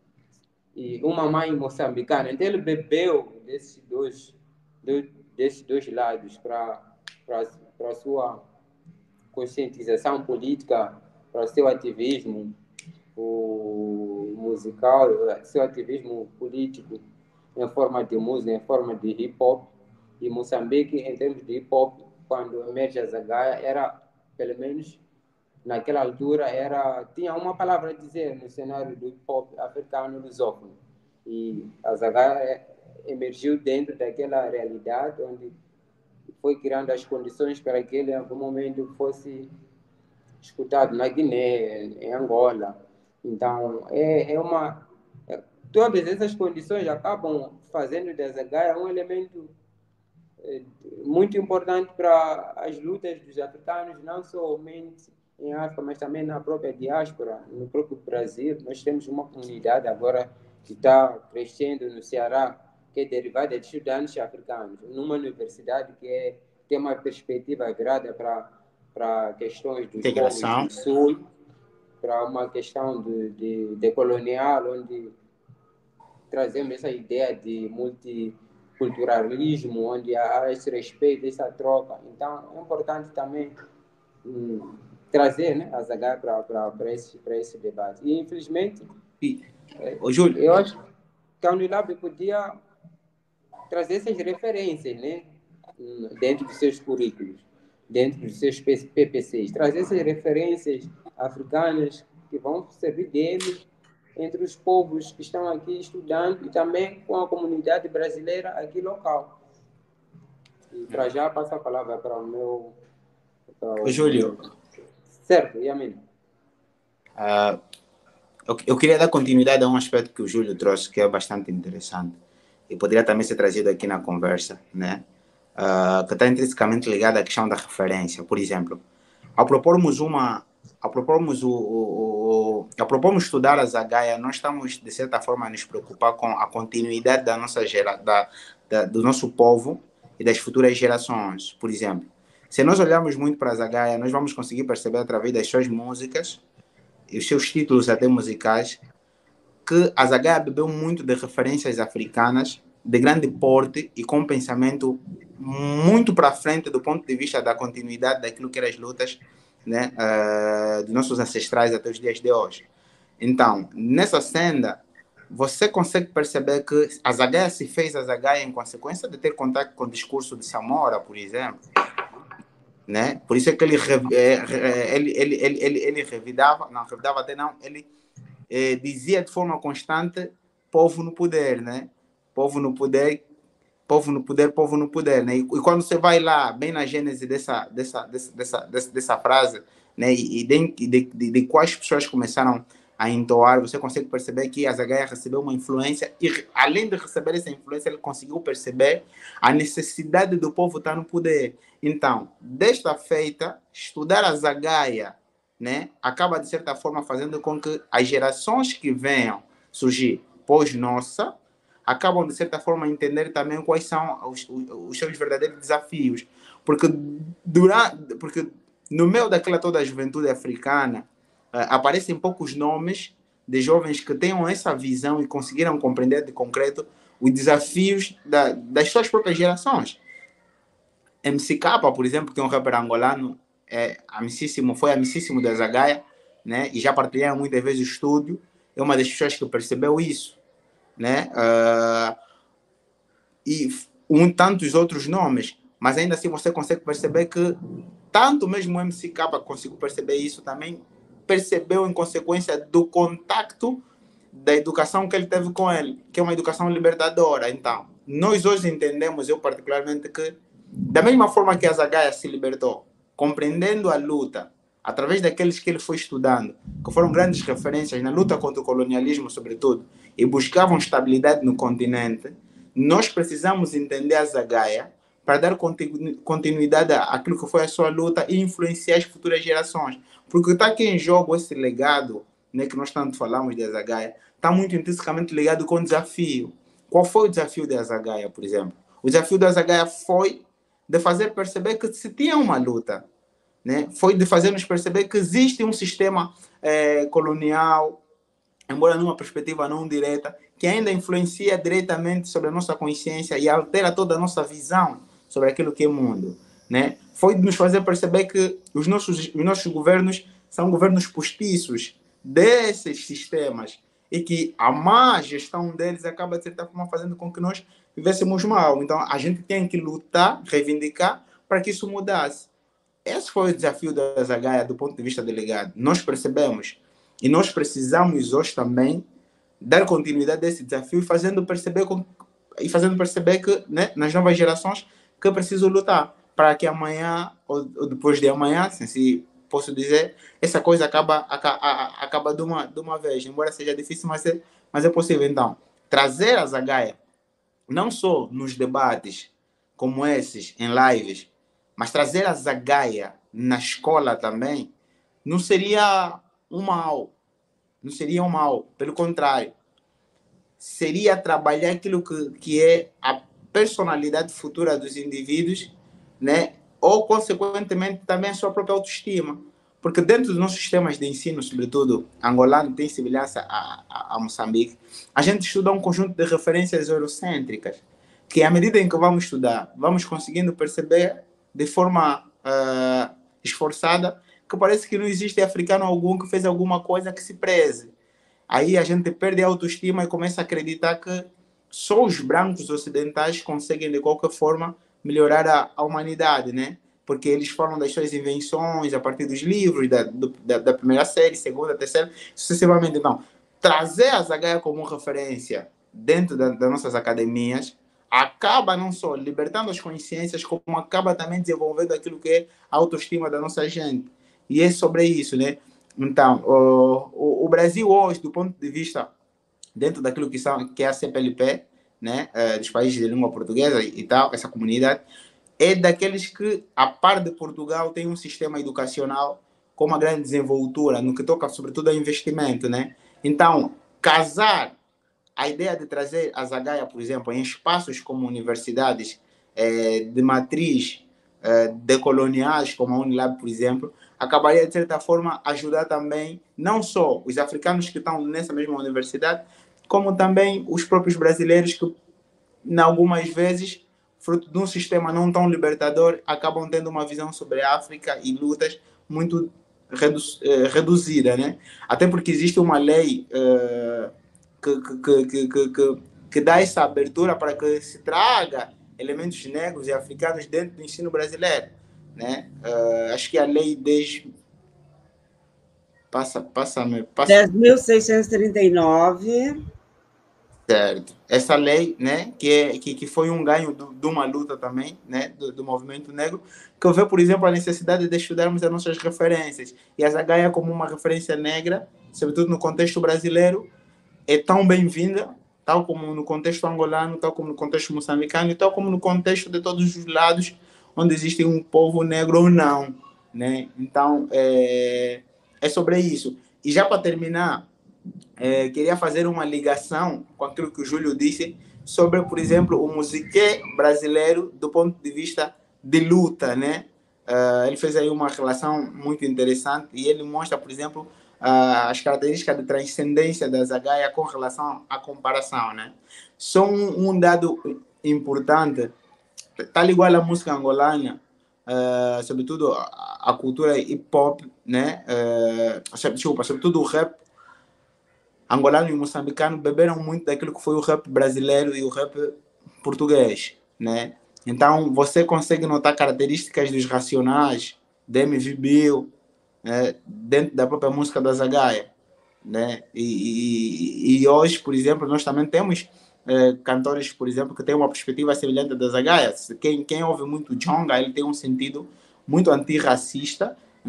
e uma mãe moçambicana. Então ele bebeu desses dois, do, desses dois lados para a sua conscientização política, para o seu ativismo o musical, seu ativismo político em forma de música, em forma de hip hop. E Moçambique, em termos de hip hop, quando emerge a Zagaia, era, pelo menos naquela altura, era, tinha uma palavra a dizer no cenário do hip hop africano lusófono. E a Zagaia emergiu dentro daquela realidade, onde foi criando as condições para que ele, em algum momento, fosse escutado na Guiné, em Angola. Então, é, é uma... É, todas essas condições acabam fazendo da Zagaia um elemento é, muito importante para as lutas dos africanos, não somente em África, mas também na própria diáspora, no próprio Brasil. Nós temos uma comunidade agora que está crescendo no Ceará, que é derivada de estudantes africanos, numa universidade que é, tem uma perspectiva virada para para questões dos integração povos do Sul, para uma questão de, de, de colonial, onde trazemos essa ideia de multiculturalismo, onde há esse respeito, essa troca. Então, é importante também hum, trazer, né, a Zagaia para esse, esse debate. E, infelizmente, e, ô, Júlio, eu acho que a Unilab podia trazer essas referências, né, dentro dos seus currículos, dentro dos seus P P Cs, trazer essas referências africanas que vão servir deles entre os povos que estão aqui estudando e também com a comunidade brasileira aqui local. E para já passo a palavra para o meu... Para o Júlio. Meu... Certo, Yamin. Uh, eu, eu queria dar continuidade a um aspecto que o Júlio trouxe, que é bastante interessante. E poderia também ser trazido aqui na conversa, né? Uh, que está intrinsecamente ligada à questão da referência. Por exemplo, ao propormos uma, ao propormos o, o, o, ao propormos estudar a Zagaia, nós estamos de certa forma a nos preocupar com a continuidade da nossa gera, da, da, do nosso povo e das futuras gerações. Por exemplo, se nós olharmos muito para a Zagaia, nós vamos conseguir perceber através das suas músicas e os seus títulos até musicais que a Zagaia bebeu muito de referências africanas de grande porte e com um pensamento muito para frente do ponto de vista da continuidade daquilo que eram as lutas, né, uh, dos nossos ancestrais até os dias de hoje. Então, nessa senda, você consegue perceber que a Zagaia se fez a Zagaia em consequência de ter contato com o discurso de Samora, por exemplo. Né? Por isso é que ele, ele, ele, ele, ele, ele revidava, não, revidava até não, ele eh, dizia de forma constante, povo no poder, né? Povo no poder, povo no poder, povo no poder, né? E, e quando você vai lá, bem na gênese dessa, dessa, dessa, dessa, dessa, dessa frase, né? E, e de, de, de, de quais pessoas começaram a entoar, você consegue perceber que a Zagaia recebeu uma influência e, além de receber essa influência, ele conseguiu perceber a necessidade do povo estar no poder. Então, desta feita, estudar a Zagaia, né, acaba, de certa forma, fazendo com que as gerações que venham surgir pós-nossa acabam, de certa forma, a entender também quais são os, os, os seus verdadeiros desafios. Porque, durante, porque no meio daquela toda a juventude africana, uh, aparecem poucos nomes de jovens que tenham essa visão e conseguiram compreender de concreto os desafios da, das suas próprias gerações. M C K, por exemplo, que é um rapper angolano, é amicíssimo, foi amicíssimo da Zagaia, né? E já partilharam muitas vezes o estúdio, é uma das pessoas que percebeu isso, né? Uh, e um tantos outros nomes, mas ainda assim você consegue perceber que tanto mesmo o M C K conseguiu perceber isso também, percebeu em consequência do contacto da educação que ele teve com ele, que é uma educação libertadora. Então, nós hoje entendemos, eu particularmente, que da mesma forma que a Zagaia se libertou, compreendendo a luta através daqueles que ele foi estudando, que foram grandes referências na luta contra o colonialismo, sobretudo, e buscavam estabilidade no continente, nós precisamos entender a Zagaia para dar continuidade àquilo que foi a sua luta e influenciar as futuras gerações. Porque está aqui em jogo esse legado, né, que nós tanto falamos de Zagaia, está muito intrinsecamente ligado com o desafio. Qual foi o desafio de Zagaia, por exemplo? O desafio de Zagaia foi de fazer perceber que se tinha uma luta, né? Foi de fazer-nos perceber que existe um sistema eh, colonial, embora numa perspectiva não direta, que ainda influencia diretamente sobre a nossa consciência e altera toda a nossa visão sobre aquilo que é mundo, né? Foi de nos fazer perceber que os nossos, os nossos governos são governos postiços desses sistemas e que a má gestão deles acaba, de certa forma, fazendo com que nós vivêssemos mal. Então, a gente tem que lutar, reivindicar, para que isso mudasse. Esse foi o desafio da Zagaia do ponto de vista do legado. Nós percebemos e nós precisamos hoje também dar continuidade a esse desafio, fazendo perceber, com, e fazendo perceber que, né, nas novas gerações, que eu preciso lutar para que amanhã ou, ou depois de amanhã, assim, se posso dizer, essa coisa acaba, acaba, acaba de, uma, de uma vez, embora seja difícil, mas é, mas é possível. Então, trazer a Zagaia, não só nos debates como esses, em lives, mas trazer a Zagaia na escola também, não seria um mal. Não seria um mal. Pelo contrário. Seria trabalhar aquilo que, que é a personalidade futura dos indivíduos, né? Ou, consequentemente, também a sua própria autoestima. Porque dentro dos nossos sistemas de ensino, sobretudo angolano, tem semelhança a, a, a Moçambique, a gente estuda um conjunto de referências eurocêntricas, que à medida em que vamos estudar, vamos conseguindo perceber de forma uh, esforçada que parece que não existe africano algum que fez alguma coisa que se preze. Aí a gente perde a autoestima e começa a acreditar que só os brancos ocidentais conseguem de qualquer forma melhorar a, a humanidade, né? Porque eles falam das suas invenções a partir dos livros, da, do, da, da primeira série, segunda, terceira, sucessivamente. Então, trazer a Zagaia como referência dentro da, das nossas academias acaba não só libertando as consciências, como acaba também desenvolvendo aquilo que é a autoestima da nossa gente. E é sobre isso, né? Então, o, o, o Brasil hoje, do ponto de vista, dentro daquilo que, são, que é a C P L P, né, é, dos países de língua portuguesa e, e tal, essa comunidade, é daqueles que, a par de Portugal, tem um sistema educacional com uma grande desenvoltura, no que toca, sobretudo, a investimento, né? Então, casar a ideia de trazer a Zagaia, por exemplo, em espaços como universidades eh, de matriz eh, decoloniais, como a Unilab, por exemplo, acabaria, de certa forma, ajudar também, não só os africanos que estão nessa mesma universidade, como também os próprios brasileiros que, em algumas vezes, fruto de um sistema não tão libertador, acabam tendo uma visão sobre a África e lutas muito redu eh, reduzida, né? Até porque existe uma lei eh, que, que, que, que, que, que dá essa abertura para que se traga elementos negros e africanos dentro do ensino brasileiro, né? Uh, acho que a lei dez... Passa, passa, passa... dez mil seiscentos e trinta e nove. Certo. Essa lei, né, que, é, que, que foi um ganho do, de uma luta também, né, do, do movimento negro, que vê, por exemplo, a necessidade de estudarmos as nossas referências. E a Zagaia, como uma referência negra, sobretudo no contexto brasileiro, é tão bem-vinda, tal como no contexto angolano, tal como no contexto moçambicano, e tal como no contexto de todos os lados onde existe um povo negro ou não, né? Então, é, é sobre isso. E já para terminar, é, queria fazer uma ligação com aquilo que o Júlio disse sobre, por exemplo, o musiquê brasileiro do ponto de vista de luta, né? Uh, ele fez aí uma relação muito interessante e ele mostra, por exemplo, uh, as características de transcendência da Zagaia com relação à comparação, né? Só um, um dado importante, tal igual a música angolana, uh, sobretudo a, a cultura hip-hop, né? Uh, desculpa, sobretudo o rap angolano e moçambicano beberam muito daquilo que foi o rap brasileiro e o rap português, né? Então, você consegue notar características dos Racionais, da M V Bill, né? Dentro da própria música da Zagaia, né? E, e, e hoje, por exemplo, nós também temos eh, cantores, por exemplo, que têm uma perspectiva semelhante da Zagaia. Quem, quem ouve muito Djonga, ele tem um sentido muito antirracista,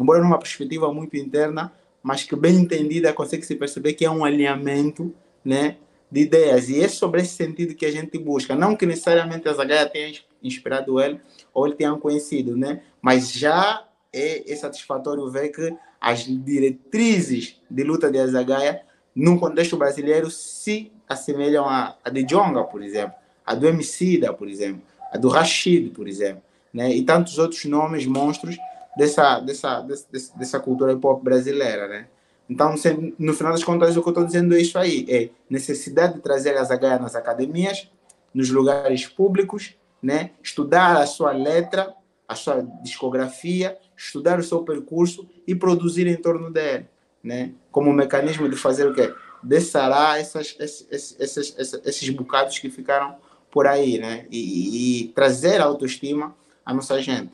embora numa perspectiva muito interna, mas que bem entendida consegue-se perceber que é um alinhamento, né, de ideias. E é sobre esse sentido que a gente busca. Não que necessariamente a Zagaia tenha inspirado ele ou ele tenha conhecido, né, mas já é, é satisfatório ver que as diretrizes de luta de Azagaia, num contexto brasileiro, se assemelham a, a de Djonga, por exemplo, a do Emicida, por exemplo, a do Rashid, por exemplo, né, e tantos outros nomes, monstros, dessa, dessa, dessa, dessa cultura hip-hop brasileira, né? Então, no final das contas, o que eu estou dizendo é isso aí, é necessidade de trazer a Zagaia nas academias, nos lugares públicos, né? Estudar a sua letra, a sua discografia, estudar o seu percurso e produzir em torno dele, né? Como um mecanismo de fazer o quê? Dessarar essas, esses, esses, esses, esses bocados que ficaram por aí, né? E, e, e trazer a autoestima à nossa gente.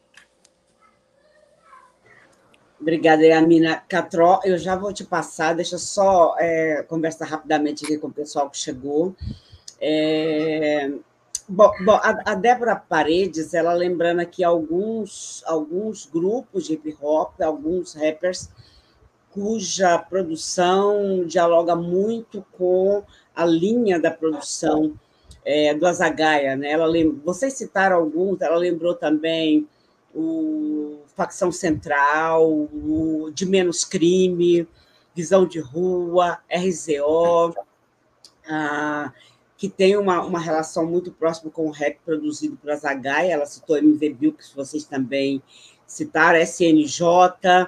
Obrigada, Yamina. Catró, eu já vou te passar, deixa eu só é, conversar rapidamente aqui com o pessoal que chegou. É, bom, bom a, a Débora Paredes, ela lembrando aqui alguns, alguns grupos de hip-hop, alguns rappers, cuja produção dialoga muito com a linha da produção é, do Azagaia, né? Ela lem... Vocês citaram alguns, ela lembrou também o Facção Central, o De Menos Crime, Visão de Rua, R Z O, ah, que tem uma, uma relação muito próxima com o rap produzido por Azagaia. Ela citou M V Bill, que vocês também citaram, S N J,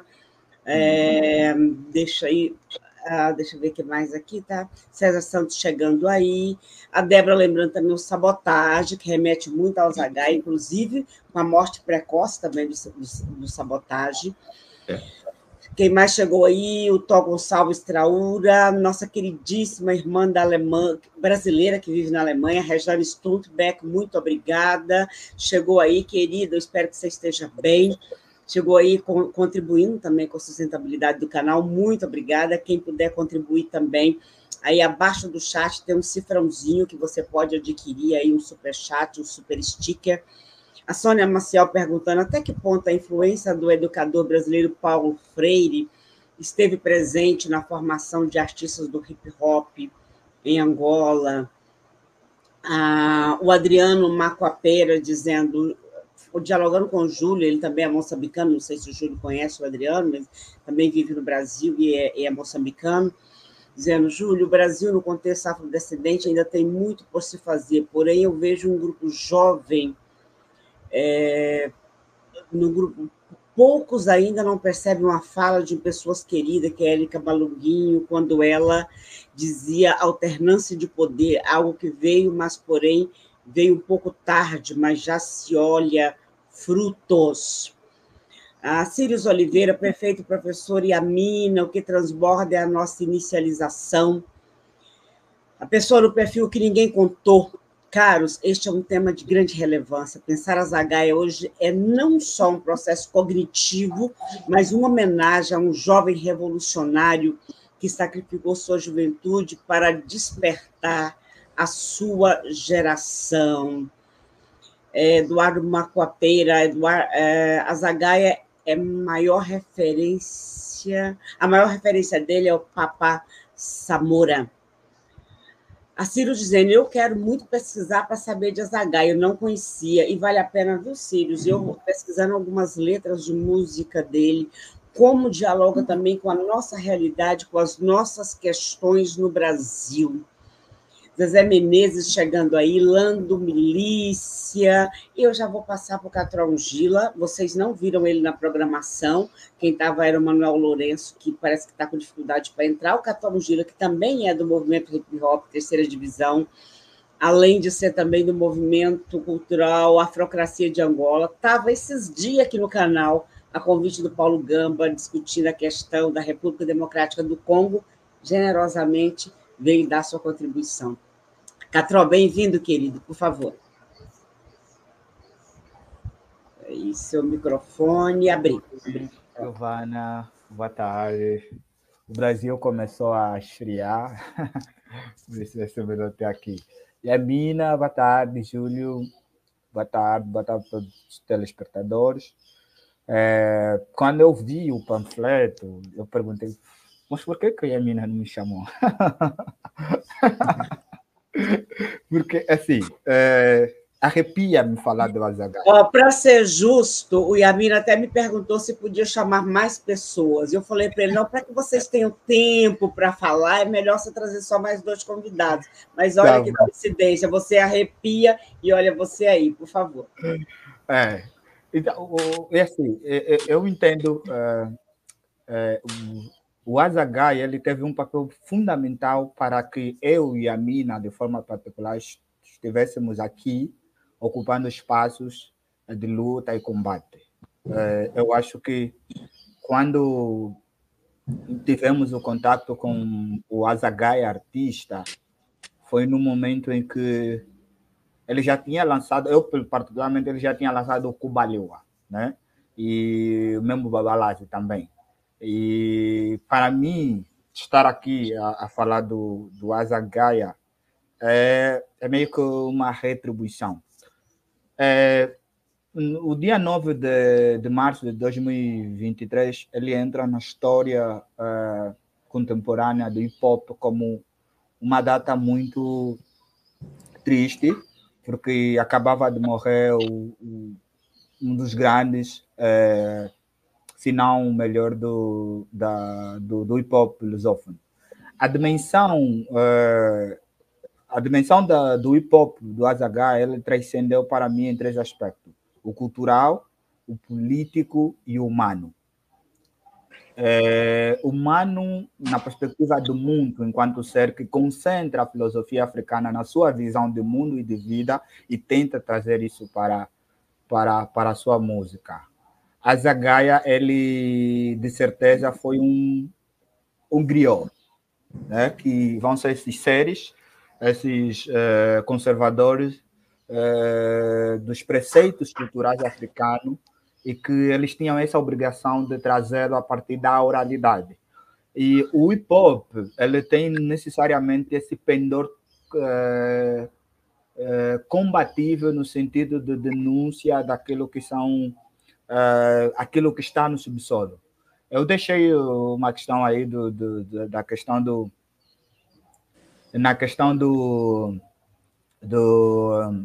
é, deixa aí, ah, deixa eu ver o que mais aqui, tá? César Santos chegando aí. A Débora lembrando também o Sabotagem, que remete muito ao Zagaia, inclusive com a morte precoce também do, do, do Sabotagem. É. Quem mais chegou aí? O Tó Gonçalves Traura, nossa queridíssima irmã da Alemanha, brasileira que vive na Alemanha, Rejane Stuntbeck, muito obrigada. Chegou aí, querida, eu espero que você esteja bem. Chegou aí contribuindo também com a sustentabilidade do canal, muito obrigada. Quem puder contribuir também, aí abaixo do chat tem um cifrãozinho que você pode adquirir, aí um super chat, um super sticker. A Sônia Maciel perguntando até que ponto a influência do educador brasileiro Paulo Freire esteve presente na formação de artistas do hip-hop em Angola. Ah, o Adriano Macuapeira dizendo... dialogando com o Júlio, ele também é moçambicano, não sei se o Júlio conhece o Adriano, mas também vive no Brasil e é, é moçambicano, dizendo, Júlio, o Brasil, no contexto afrodescendente, ainda tem muito por se fazer, porém eu vejo um grupo jovem, é, no grupo, poucos ainda não percebem uma fala de pessoas queridas, que é Érica Malunguinho, quando ela dizia alternância de poder, algo que veio, mas, porém, veio um pouco tarde, mas já se olha frutos. A Círios Oliveira, prefeito, professor Yamina, o que transborda é a nossa inicialização. A pessoa no perfil que ninguém contou. Caros, este é um tema de grande relevância. Pensar a Zagaia hoje é não só um processo cognitivo, mas uma homenagem a um jovem revolucionário que sacrificou sua juventude para despertar a sua geração. Eduardo Macuapeira, Eduardo, é, a Zagaia é maior referência, a maior referência dele é o Papa Samora. A Ciro dizendo, eu quero muito pesquisar para saber de Azagaia, eu não conhecia, e vale a pena, viu, Ciro? Eu pesquisando algumas letras de música dele, como dialoga também com a nossa realidade, com as nossas questões no Brasil. Zezé Menezes chegando aí, Lando Milícia, eu já vou passar para o Catrão Gila, vocês não viram ele na programação, quem estava era o Manuel Lourenço, que parece que está com dificuldade para entrar, o Catrão Gila, que também é do movimento hip hop, terceira divisão, além de ser também do movimento cultural Afrocracia de Angola, estava esses dias aqui no canal, a convite do Paulo Gamba, discutindo a questão da República Democrática do Congo, generosamente veio dar sua contribuição. Catró, bem-vindo, querido, por favor. Aí, seu microfone, abrir. Giovana, boa tarde. O Brasil começou a esfriar. Vê se você me até aqui. Yamina, boa tarde. Júlio, boa tarde. Boa tarde a todos os telespectadores. É, quando eu vi o panfleto, eu perguntei, mas por que, que a mina não me chamou? Porque, assim, é, arrepia-me falar do Azagaia. Para ser justo, o Yamin até me perguntou se podia chamar mais pessoas. Eu falei para ele, não, para que vocês tenham tempo para falar, é melhor você trazer só mais dois convidados. Mas olha Tá que bom. coincidência, você arrepia e olha você aí, por favor. É, então, o, é assim, é, é, eu entendo, é, é, o, o Azagaia, ele teve um papel fundamental para que eu e a Mina, de forma particular, estivéssemos aqui, ocupando espaços de luta e combate. É, eu acho que quando tivemos o contato com o Azagaia artista, foi no momento em que ele já tinha lançado, eu particularmente, ele já tinha lançado o Cubalewa, né? E o mesmo Babalazi também. E para mim, estar aqui a, a falar do, do Azagaia é, é meio que uma retribuição. É, o dia nove de, de março de dois mil e vinte e três, ele entra na história uh, contemporânea do hip-hop como uma data muito triste, porque acabava de morrer o, o, um dos grandes, é, se não o melhor do, da, do, do hip-hop lusófono. A dimensão, é, a dimensão da, do hip-hop, do Azagaia, ele transcendeu para mim em três aspectos: o cultural, o político e o humano. É, humano na perspectiva do mundo, enquanto ser que concentra a filosofia africana na sua visão de mundo e de vida e tenta trazer isso para, para, para a sua música. Azagaia, ele de certeza foi um, um griot, né? Que vão ser esses seres, esses uh, conservadores uh, dos preceitos culturais africanos, e que eles tinham essa obrigação de trazê-lo a partir da oralidade. E o hip-hop, ele tem necessariamente esse pendor uh, uh, combatível no sentido de denúncia daquilo que são uh, aquilo que está no subsolo. Eu deixei uma questão aí do, do, do, da questão do na questão do do,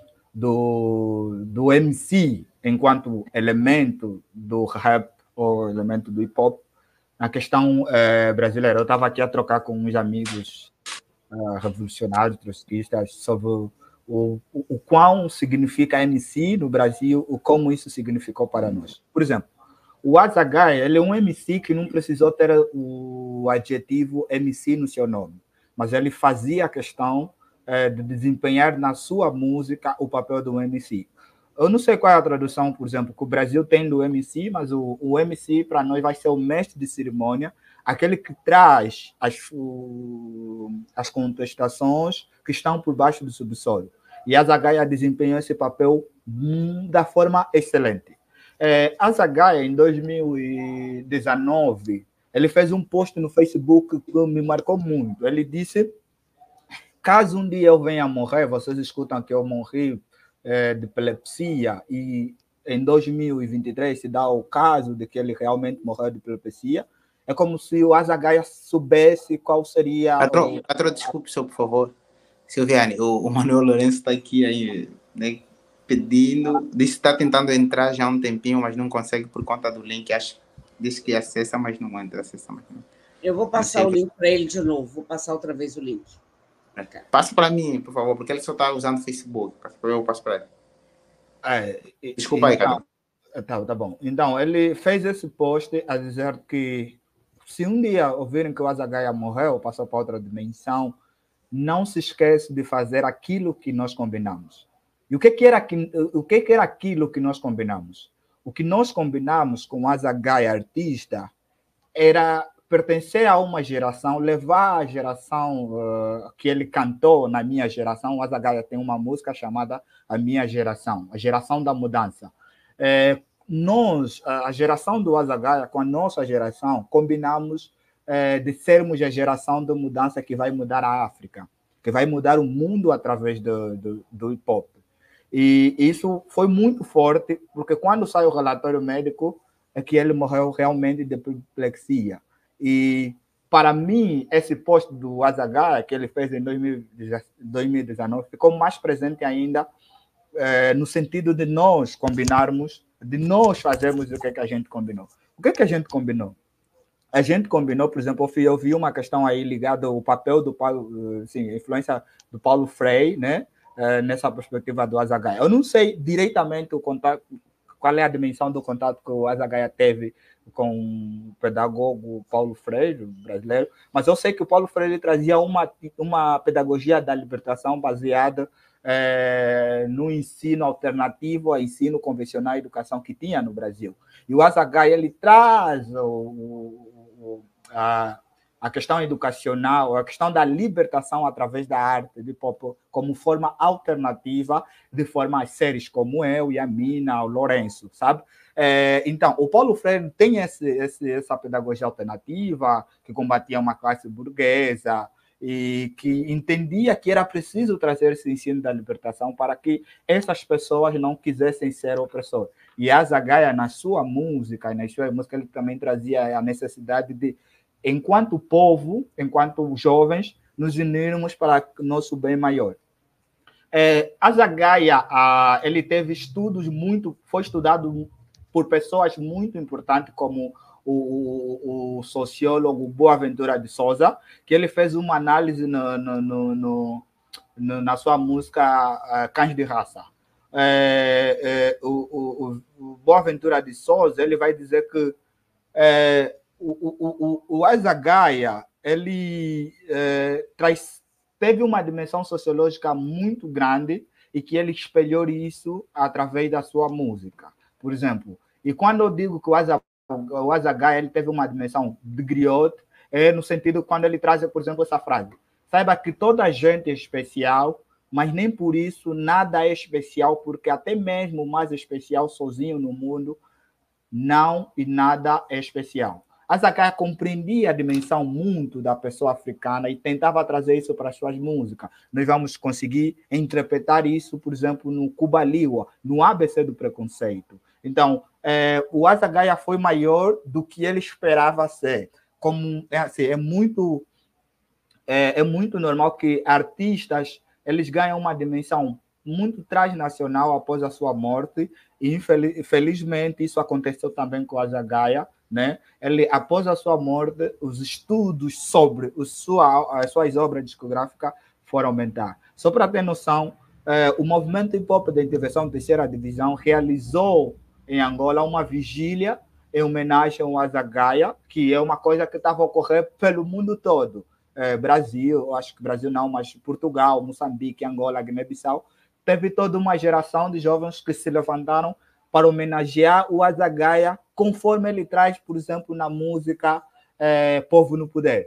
do, do M C enquanto elemento do rap ou elemento do hip hop na questão eh, brasileira. Eu estava aqui a trocar com uns amigos uh, revolucionários, trotskistas, sobre o, o, o quão significa M C no Brasil, o como isso significou para nós. Por exemplo, o Azagaia, ele é um M C que não precisou ter o adjetivo M C no seu nome, mas ele fazia a questão eh, de desempenhar na sua música o papel do M C. Eu não sei qual é a tradução, por exemplo, que o Brasil tem do M C, mas o, o M C para nós vai ser o mestre de cerimônia, aquele que traz as, o, as contestações que estão por baixo do subsolo. E Azagaia desempenhou esse papel hum, da forma excelente. É, Azagaia, em dois mil e dezenove, ele fez um post no Facebook que me marcou muito. Ele disse: caso um dia eu venha a morrer, vocês escutam que eu morri é, de epilepsia, e em dois mil e vinte e três se dá o caso de que ele realmente morreu de epilepsia, é como se o Azagaia soubesse qual seria... Patrão, o... patrão, desculpe, senhor, por favor. Silviane, o, o Manuel Lourenço está aqui aí, né, pedindo, disse que está tentando entrar já há um tempinho, mas não consegue por conta do link. Acho, disse que acessa, mas não entra, acessa mais não. Eu vou passar o link para ele de novo, vou passar outra vez o link. Passa para mim, por favor, porque ele só está usando o Facebook. Eu passo para ele. É, Desculpa aí, então, cara. Tá, tá bom. Então, ele fez esse post a dizer que se um dia ouvirem que o Azagaia morreu, passou para outra dimensão, não se esqueça de fazer aquilo que nós combinamos. E o que, que, era, o que, que era aquilo que nós combinamos? O que nós combinamos com o Azagaia artista era pertencer a uma geração, levar a geração uh, que ele cantou na minha geração. O Azagaia tem uma música chamada A Minha Geração, a geração da mudança. É, nós, a geração do Azagaia, com a nossa geração, combinamos é, de sermos a geração de mudança que vai mudar a África, que vai mudar o mundo através do, do, do hip-hop. E isso foi muito forte, porque quando sai o relatório médico, é que ele morreu realmente de apoplexia. E, para mim, esse post do Azagaya, que ele fez em dois mil e dezenove, ficou mais presente ainda é, no sentido de nós combinarmos, de nós fazermos o que, é que a gente combinou. O que, é que a gente combinou? A gente combinou, por exemplo, eu vi uma questão aí ligada ao papel do Paulo, assim, influência do Paulo Freire, né? Nessa perspectiva do Azagaya. Eu não sei diretamente o contato, qual é a dimensão do contato que o Azagaya teve com o pedagogo Paulo Freire, brasileiro, mas eu sei que o Paulo Freire trazia uma, uma pedagogia da libertação baseada é, no ensino alternativo ao ensino convencional e educação que tinha no Brasil. E o Azagaya, ele traz o, o, a, a questão educacional, a questão da libertação através da arte de pop como forma alternativa, de forma a séries como eu e a Mina, o Lourenço, sabe? É, então, o Paulo Freire tem esse, esse, essa pedagogia alternativa que combatia uma classe burguesa e que entendia que era preciso trazer esse ensino da libertação para que essas pessoas não quisessem ser opressores. E Azagaya, na sua música, nas suas músicas, ele também trazia a necessidade de, enquanto povo, enquanto jovens, nos unirmos para o nosso bem maior. É, Azagaya, ah, ele teve estudos muito, foi estudado por pessoas muito importantes, como o, o, o sociólogo Boaventura de Souza, que ele fez uma análise no, no, no, no, no, na sua música uh, Cães de Raça. É, é, o, o, o Boaventura de Souza, ele vai dizer que é, o, o, o, o Azagaya, ele é, traz, teve uma dimensão sociológica muito grande e que ele espelhou isso através da sua música. Por exemplo, e quando eu digo que o Azagaya ele teve uma dimensão de griot, é no sentido quando ele traz, por exemplo, essa frase: saiba que toda gente é especial, mas nem por isso nada é especial, porque até mesmo o mais especial sozinho no mundo não e nada é especial. Azagaya compreendia a dimensão muito da pessoa africana e tentava trazer isso para as suas músicas. Nós vamos conseguir interpretar isso, por exemplo, no Cuba Liwa, no A B C do Preconceito. Então, é, o Azagaya foi maior do que ele esperava ser. Como, é, assim, é, muito, é, é muito normal que artistas eles ganham uma dimensão muito transnacional após a sua morte, e infelizmente isso aconteceu também com o Azagaya, né? Ele, após a sua morte, os estudos sobre o sua, as suas obras discográficas foram aumentar. Só para ter noção, eh, o movimento hip-hop da intervenção terceira divisão realizou em Angola uma vigília em homenagem ao Azagaya, que é uma coisa que estava a ocorrer pelo mundo todo. Eh, Brasil, acho que Brasil não, mas Portugal, Moçambique, Angola, Guiné-Bissau, teve toda uma geração de jovens que se levantaram para homenagear o Azagaya, conforme ele traz, por exemplo, na música é, Povo no Poder.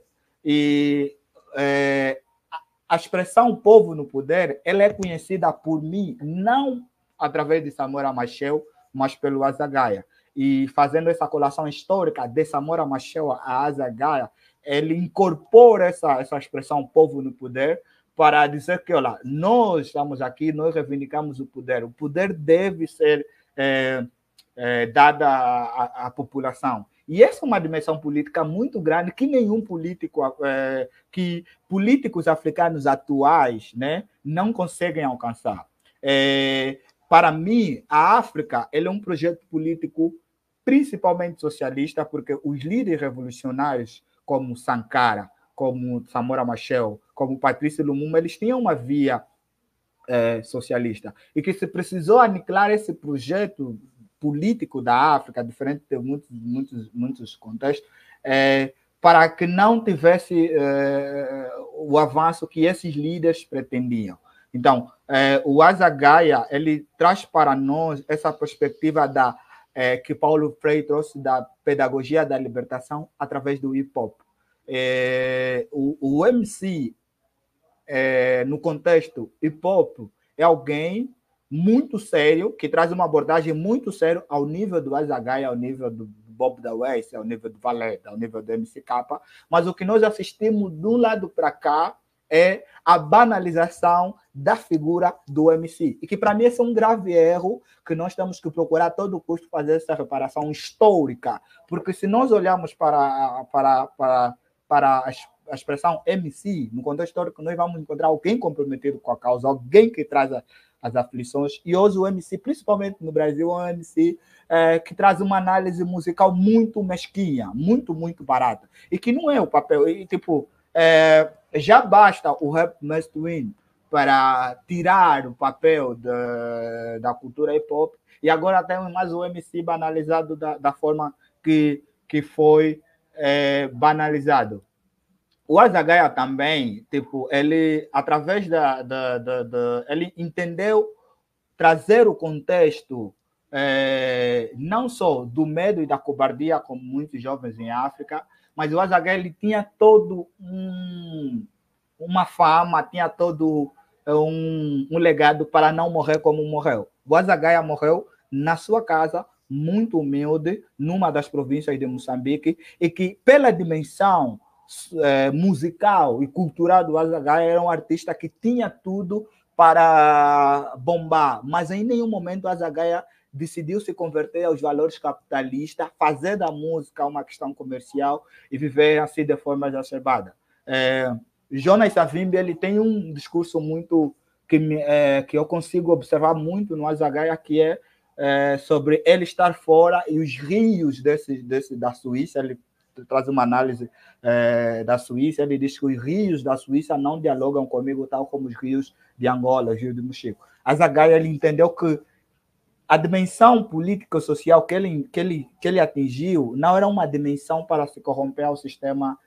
E é, a expressão Povo no Poder, ela é conhecida por mim, não através de Samora Machel, mas pelo Azagaya. E fazendo essa colação histórica de Samora Machel a Azagaya, ele incorpora essa, essa expressão Povo no Poder para dizer que, olha, nós estamos aqui, nós reivindicamos o poder. O poder deve ser É, é, dada à, à população. E essa é uma dimensão política muito grande que nenhum político, é, que políticos africanos atuais, né, não conseguem alcançar. É, para mim, a África ela é um projeto político principalmente socialista, porque os líderes revolucionários, como Sankara, como Samora Machel, como Patrício Lumumba, eles tinham uma via É, socialista, e que se precisou aniquilar esse projeto político da África, diferente de muitos, muitos, muitos contextos, é, para que não tivesse é, o avanço que esses líderes pretendiam. Então, é, o Azagaya, ele traz para nós essa perspectiva da, é, que Paulo Freire trouxe da pedagogia da libertação através do hip-hop. É, o, o M C É, no contexto hip-hop, é alguém muito sério, que traz uma abordagem muito séria ao nível do Azagaya, ao nível do Bob da West, ao nível do Valete, ao nível do M C K, mas o que nós assistimos de um lado para cá é a banalização da figura do M C. E que, para mim, esse é um grave erro que nós temos que procurar a todo custo fazer essa reparação histórica. Porque se nós olharmos para, para, para, para a expressão M C, no contexto histórico, nós vamos encontrar alguém comprometido com a causa, alguém que traz a, as aflições. E hoje o M C, principalmente no Brasil, é um M C é, que traz uma análise musical muito mesquinha, muito, muito barata. E que não é o papel. E, tipo, é, já basta o rap mainstream para tirar o papel da, da cultura hip-hop, e agora temos mais o M C banalizado da, da forma que, que foi é, banalizado. O Azagaia também, tipo, ele, através da, da, da, da... ele entendeu trazer o contexto é, não só do medo e da cobardia, como muitos jovens em África, mas o Azagaia, ele tinha todo um, uma fama, tinha todo um, um legado para não morrer como morreu. O Azagaia morreu na sua casa, muito humilde, numa das províncias de Moçambique, e que, pela dimensão é, musical e cultural do Azagaia, era um artista que tinha tudo para bombar, mas em nenhum momento o Azagaia decidiu se converter aos valores capitalistas, fazer da música uma questão comercial e viver assim de forma exacerbada. É, Jonas Savimbi, ele tem um discurso muito que, me, é, que eu consigo observar muito no Azagaia, que é, é sobre ele estar fora e os rios desse, desse, da Suíça. Ele traz uma análise é, da Suíça, ele diz que os rios da Suíça não dialogam comigo tal como os rios de Angola, os rios de Mochico. Azagaia, ele entendeu que a dimensão política e social que ele, que, ele, que ele atingiu não era uma dimensão para se corromper ao sistema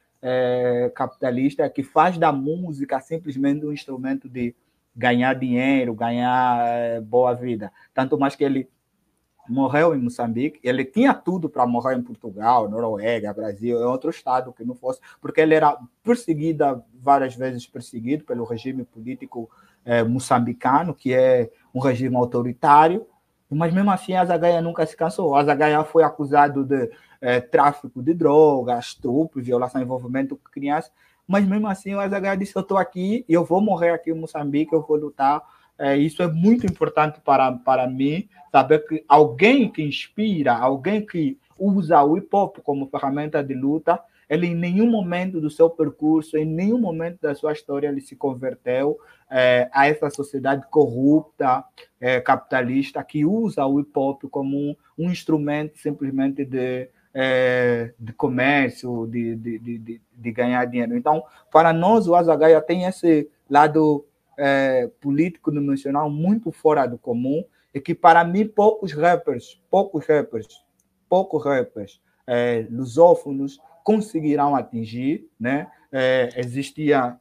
é, capitalista, que faz da música simplesmente um instrumento de ganhar dinheiro, ganhar é, boa vida. Tanto mais que ele morreu em Moçambique, ele tinha tudo para morrer em Portugal, Noruega, Brasil, em outro estado que não fosse, porque ele era perseguido, várias vezes perseguido pelo regime político é, moçambicano, que é um regime autoritário, mas mesmo assim a Azagaia nunca se cansou. A Azagaia foi acusado de é, tráfico de drogas, estupro, violação e envolvimento com crianças, mas mesmo assim o Azagaia disse: eu estou aqui e eu vou morrer aqui em Moçambique, eu vou lutar. É, isso é muito importante para, para mim, saber que alguém que inspira, alguém que usa o hip-hop como ferramenta de luta, ele em nenhum momento do seu percurso, em nenhum momento da sua história, ele se converteu é, a essa sociedade corrupta, é, capitalista, que usa o hip-hop como um, um instrumento simplesmente de, é, de comércio, de, de, de, de ganhar dinheiro. Então, para nós, o Azagaia tem esse lado É, político dimensional muito fora do comum, e que para mim poucos rappers, poucos rappers, poucos rappers é, lusófonos conseguirão atingir, né? É, existia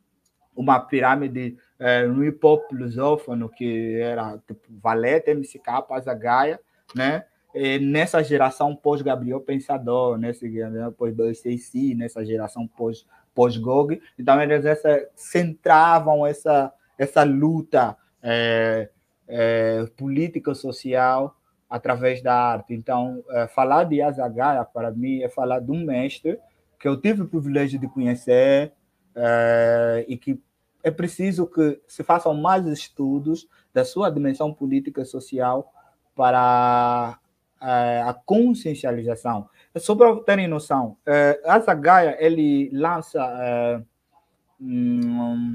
uma pirâmide é, no hip hop lusófono que era tipo Valete, M C K, Azagaia, né? E nessa geração pós Gabriel Pensador, nessa pós dois C C, nessa geração pós pós-Gog, então eles essa, centravam essa, essa luta é, é, política-social através da arte. Então, é, falar de Azagaia, para mim, é falar de um mestre que eu tive o privilégio de conhecer é, e que é preciso que se façam mais estudos da sua dimensão política e social para a consciencialização. Só para terem noção, eh, Azagaia, ele lança eh, hum,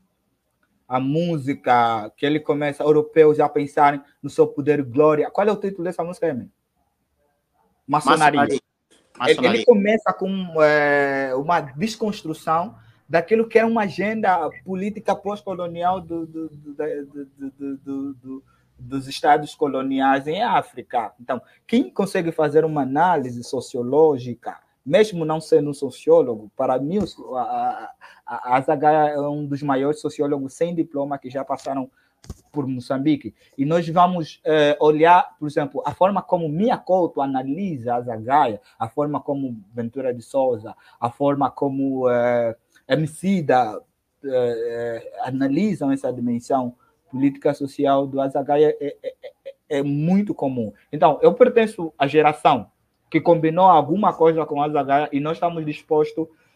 a música que ele começa, europeus já pensarem no seu poder e glória. Qual é o título dessa música, Emen? Maçonaria. Maçonaria. Maçonaria. Ele, ele começa com eh, uma desconstrução daquilo que era uma agenda política pós-colonial do, do, do, do, do, do, do dos estados coloniais em África. Então, quem consegue fazer uma análise sociológica, mesmo não sendo um sociólogo, para mim, a, a, a Azagaia é um dos maiores sociólogos sem diploma que já passaram por Moçambique. E nós vamos eh, olhar, por exemplo, a forma como Mia Couto analisa a Azagaia, a forma como Ventura de Souza, a forma como eh, Emicida eh, analisam essa dimensão política social do Azagaia é, é, é, é muito comum. Então, eu pertenço à geração que combinou alguma coisa com o Azagaia e nós estamos dispostos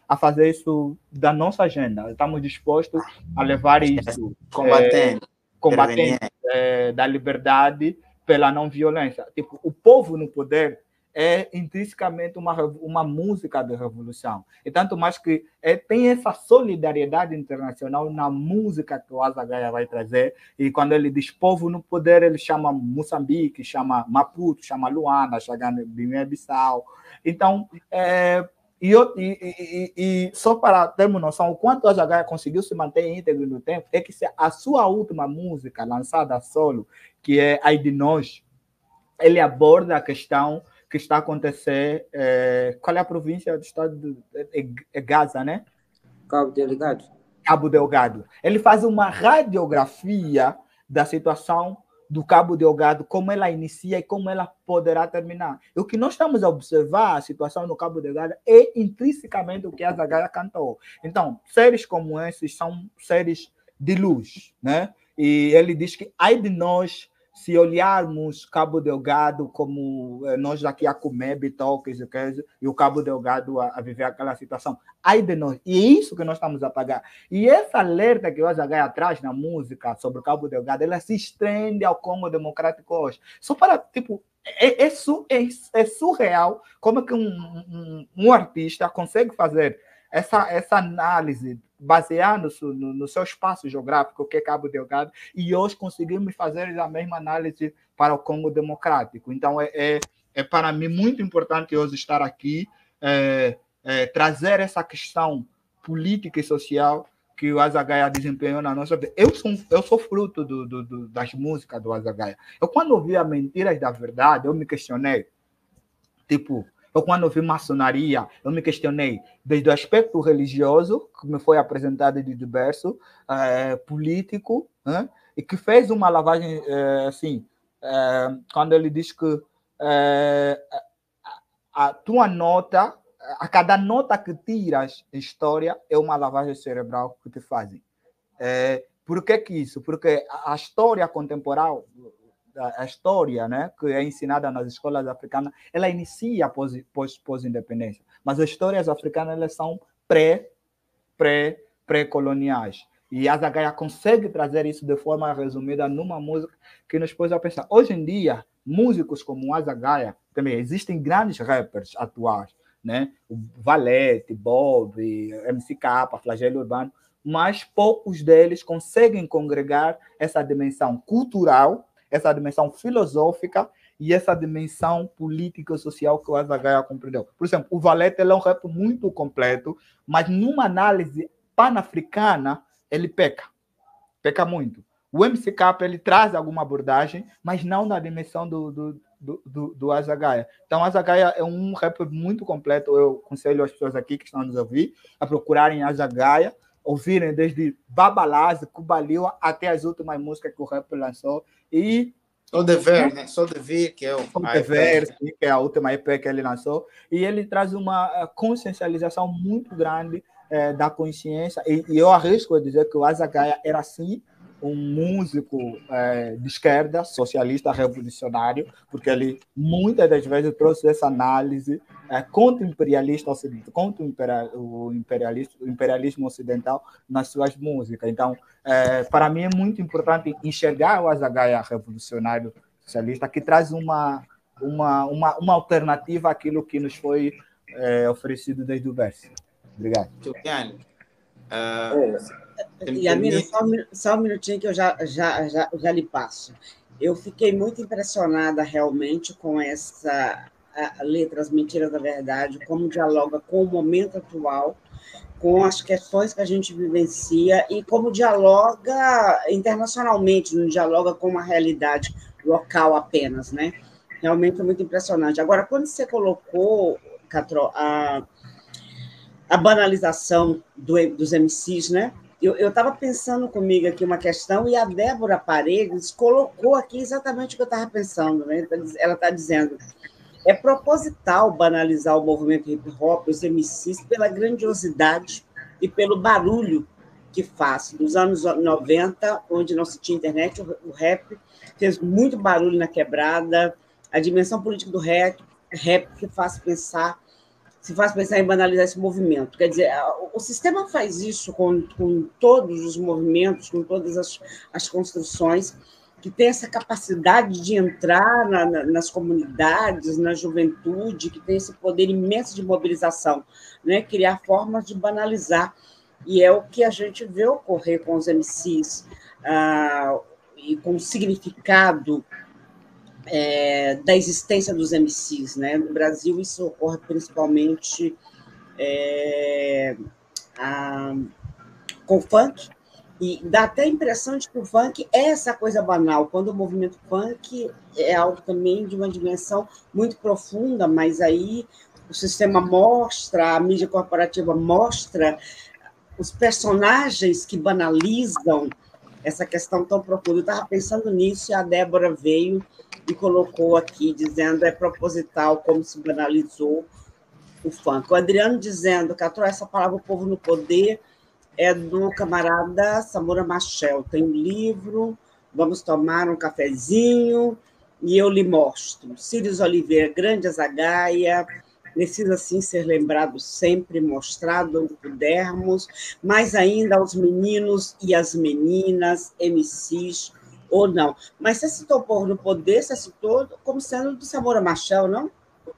a fazer isso da nossa agenda. Estamos dispostos a levar isso, combatendo, é, combatendo é, da liberdade pela não violência. Tipo, o povo no poder é intrinsecamente uma, uma música de revolução. E tanto mais que é, tem essa solidariedade internacional na música que o Azagaia vai trazer. E quando ele diz povo no poder, ele chama Moçambique, chama Maputo, chama Luanda, chama Guiné-Bissau. Então, é, e, e, e, e só para termos noção, o quanto o Azagaia conseguiu se manter íntegro no tempo, é que a sua última música lançada a solo, que é Ai de Nós, ele aborda a questão que está a acontecer. É, qual é a província do estado de é, é Gaza, né? Cabo Delgado. Cabo Delgado. Ele faz uma radiografia da situação do Cabo Delgado, como ela inicia e como ela poderá terminar. E o que nós estamos a observar, a situação no Cabo Delgado, é intrinsecamente o que a Azagaia cantou. Então, seres como esses são seres de luz, né? E ele diz que ai de nós se olharmos Cabo Delgado como nós aqui a comer bitoques e o Cabo Delgado a, a viver aquela situação. Ai de nós. E é isso que nós estamos a pagar. E essa alerta que o Azagaia traz na música sobre o Cabo Delgado, ela se estende ao Congo Democrático hoje. Só para, tipo, é, é, su, é, é surreal como que um, um, um artista consegue fazer essa, essa análise baseando-se no, no seu espaço geográfico, que é Cabo Delgado, e hoje conseguimos fazer a mesma análise para o Congo Democrático. Então, é, é, é para mim muito importante hoje estar aqui, é, é, trazer essa questão política e social que o Azagaia desempenhou na nossa vida. Eu sou, eu sou fruto do, do, do, das músicas do Azagaia. Eu, quando ouvi a Mentiras da Verdade, eu me questionei, tipo, eu, quando ouvi maçonaria, eu me questionei desde o aspecto religioso, que me foi apresentado de diverso, é, político, né? E que fez uma lavagem, é, assim, é, quando ele diz que é, a, a tua nota, a cada nota que tiras em história, é uma lavagem cerebral que te fazem. É, por que que isso? Porque a história contemporânea, a história, né, que é ensinada nas escolas africanas, ela inicia após, após, após independência, mas as histórias africanas elas são pré, pré, pré-coloniais. E a Azagaia consegue trazer isso de forma resumida numa música que nos pôs a pensar. Hoje em dia, músicos como o Azagaia, também existem grandes rappers atuais, né? O Valete, Bob, M C K, Flagelo Urbano, mas poucos deles conseguem congregar essa dimensão cultural, essa dimensão filosófica e essa dimensão política e social que o Azagaia compreendeu. Por exemplo, o Valete ele é um rap muito completo, mas numa análise pan-africana, ele peca. Peca muito. O M C K ele traz alguma abordagem, mas não na dimensão do, do, do, do, do Azagaia. Então, o Azagaia é um rap muito completo. Eu aconselho as pessoas aqui que estão nos ouvindo a procurarem Azagaia, ouvirem desde Babalaze, Cubaliwa, até as últimas músicas que o rap lançou. E Só Dever, né? Só Dever, que é o Só Dever, que é a última E P que ele lançou. E ele traz uma consciencialização muito grande é, da consciência. E, e eu arrisco a dizer que o Azagaia era, sim, um músico é, de esquerda, socialista, revolucionário, porque ele muitas das vezes trouxe essa análise é, contra o imperialista ocidental, contra o, imperial, o, imperialista, o imperialismo ocidental nas suas músicas. Então, é, para mim é muito importante enxergar o Azagaia revolucionário socialista, que traz uma, uma, uma, uma alternativa àquilo que nos foi é, oferecido desde o berço. Obrigado. Juliane, uh... Yamina, só, só um minutinho que eu já, já, já, já lhe passo. Eu fiquei muito impressionada realmente com essa a, letra, As Mentiras da Verdade, como dialoga com o momento atual, com as questões que a gente vivencia e como dialoga internacionalmente, não dialoga com uma realidade local apenas, né? Realmente é muito impressionante. Agora, quando você colocou, Catro, a, a banalização do, dos M Cs, né? Eu estava pensando comigo aqui uma questão e a Débora Paredes colocou aqui exatamente o que eu estava pensando. Né? Ela está dizendo é proposital banalizar o movimento hip-hop, os M Cs, pela grandiosidade e pelo barulho que faz. Nos anos noventa, onde não se tinha internet, o rap fez muito barulho na quebrada, a dimensão política do rap, rap que faz pensar se faz pensar em banalizar esse movimento. Quer dizer, o sistema faz isso com, com todos os movimentos, com todas as, as construções, que tem essa capacidade de entrar na, na, nas comunidades, na juventude, que tem esse poder imenso de mobilização, né? Criar formas de banalizar. E é o que a gente vê ocorrer com os M Cs, ah, e com o significado é, da existência dos M Cs. Né? No Brasil, isso ocorre principalmente é, a, com o funk, e dá até a impressão de que o funk é essa coisa banal, quando o movimento funk é algo também de uma dimensão muito profunda, mas aí o sistema mostra, a mídia corporativa mostra os personagens que banalizam essa questão tão profunda. Eu estava pensando nisso e a Débora veio e colocou aqui, dizendo é proposital como se banalizou o funk. O Adriano dizendo que essa palavra "o povo no poder" é do camarada Samora Machel. Tem um livro, vamos tomar um cafezinho e eu lhe mostro. Círios Oliveira, grande Azagaia, precisa sim ser lembrado sempre, mostrado onde pudermos, mais ainda aos meninos e às meninas, M Cs ou não. Mas você citou o povo no poder, você citou como sendo do Samora Machel, não?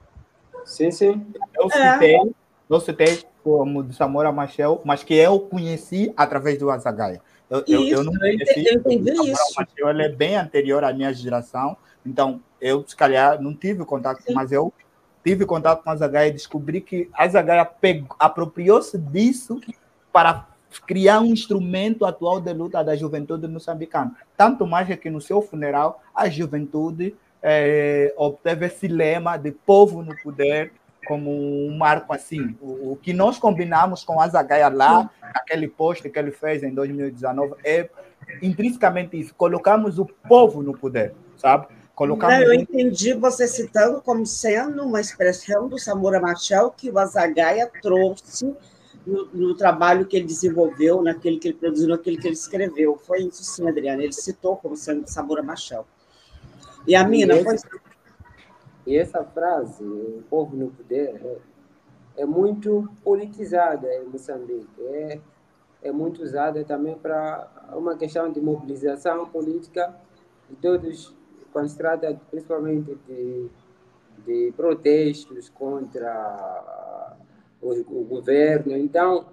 Sim, sim. Eu citei, é. eu citei como do Samora Machel, mas que eu conheci através do Azagaia. Eu, eu, eu não conheci. Eu entendi o Samora isso. Machel, ele é bem anterior à minha geração, então eu, se calhar, não tive contato, sim. mas eu tive contato com a Azagaia e descobri que a Azagaia apropriou-se disso para criar um instrumento atual de luta da juventude moçambicana. Tanto mais que no seu funeral, a juventude é, obteve esse lema de povo no poder, como um marco assim. O, o que nós combinamos com a Azagaia lá, aquele post que ele fez em dois mil e dezenove, é intrinsecamente isso. Colocamos o povo no poder, sabe? Colocamos Não, eu entendi você citando como sendo uma expressão do Samora Machel que o Azagaia trouxe no, no trabalho que ele desenvolveu, naquele que ele produziu, naquele que ele escreveu. Foi isso sim, Adriana. Ele citou como sendo Samora Machel. E a Mina, e foi... esse, E essa frase, o povo no poder, é, é muito politizada em Moçambique. É, é muito usada também para uma questão de mobilização política de todos, quando se trata principalmente de, de protestos contra o, o governo. Então,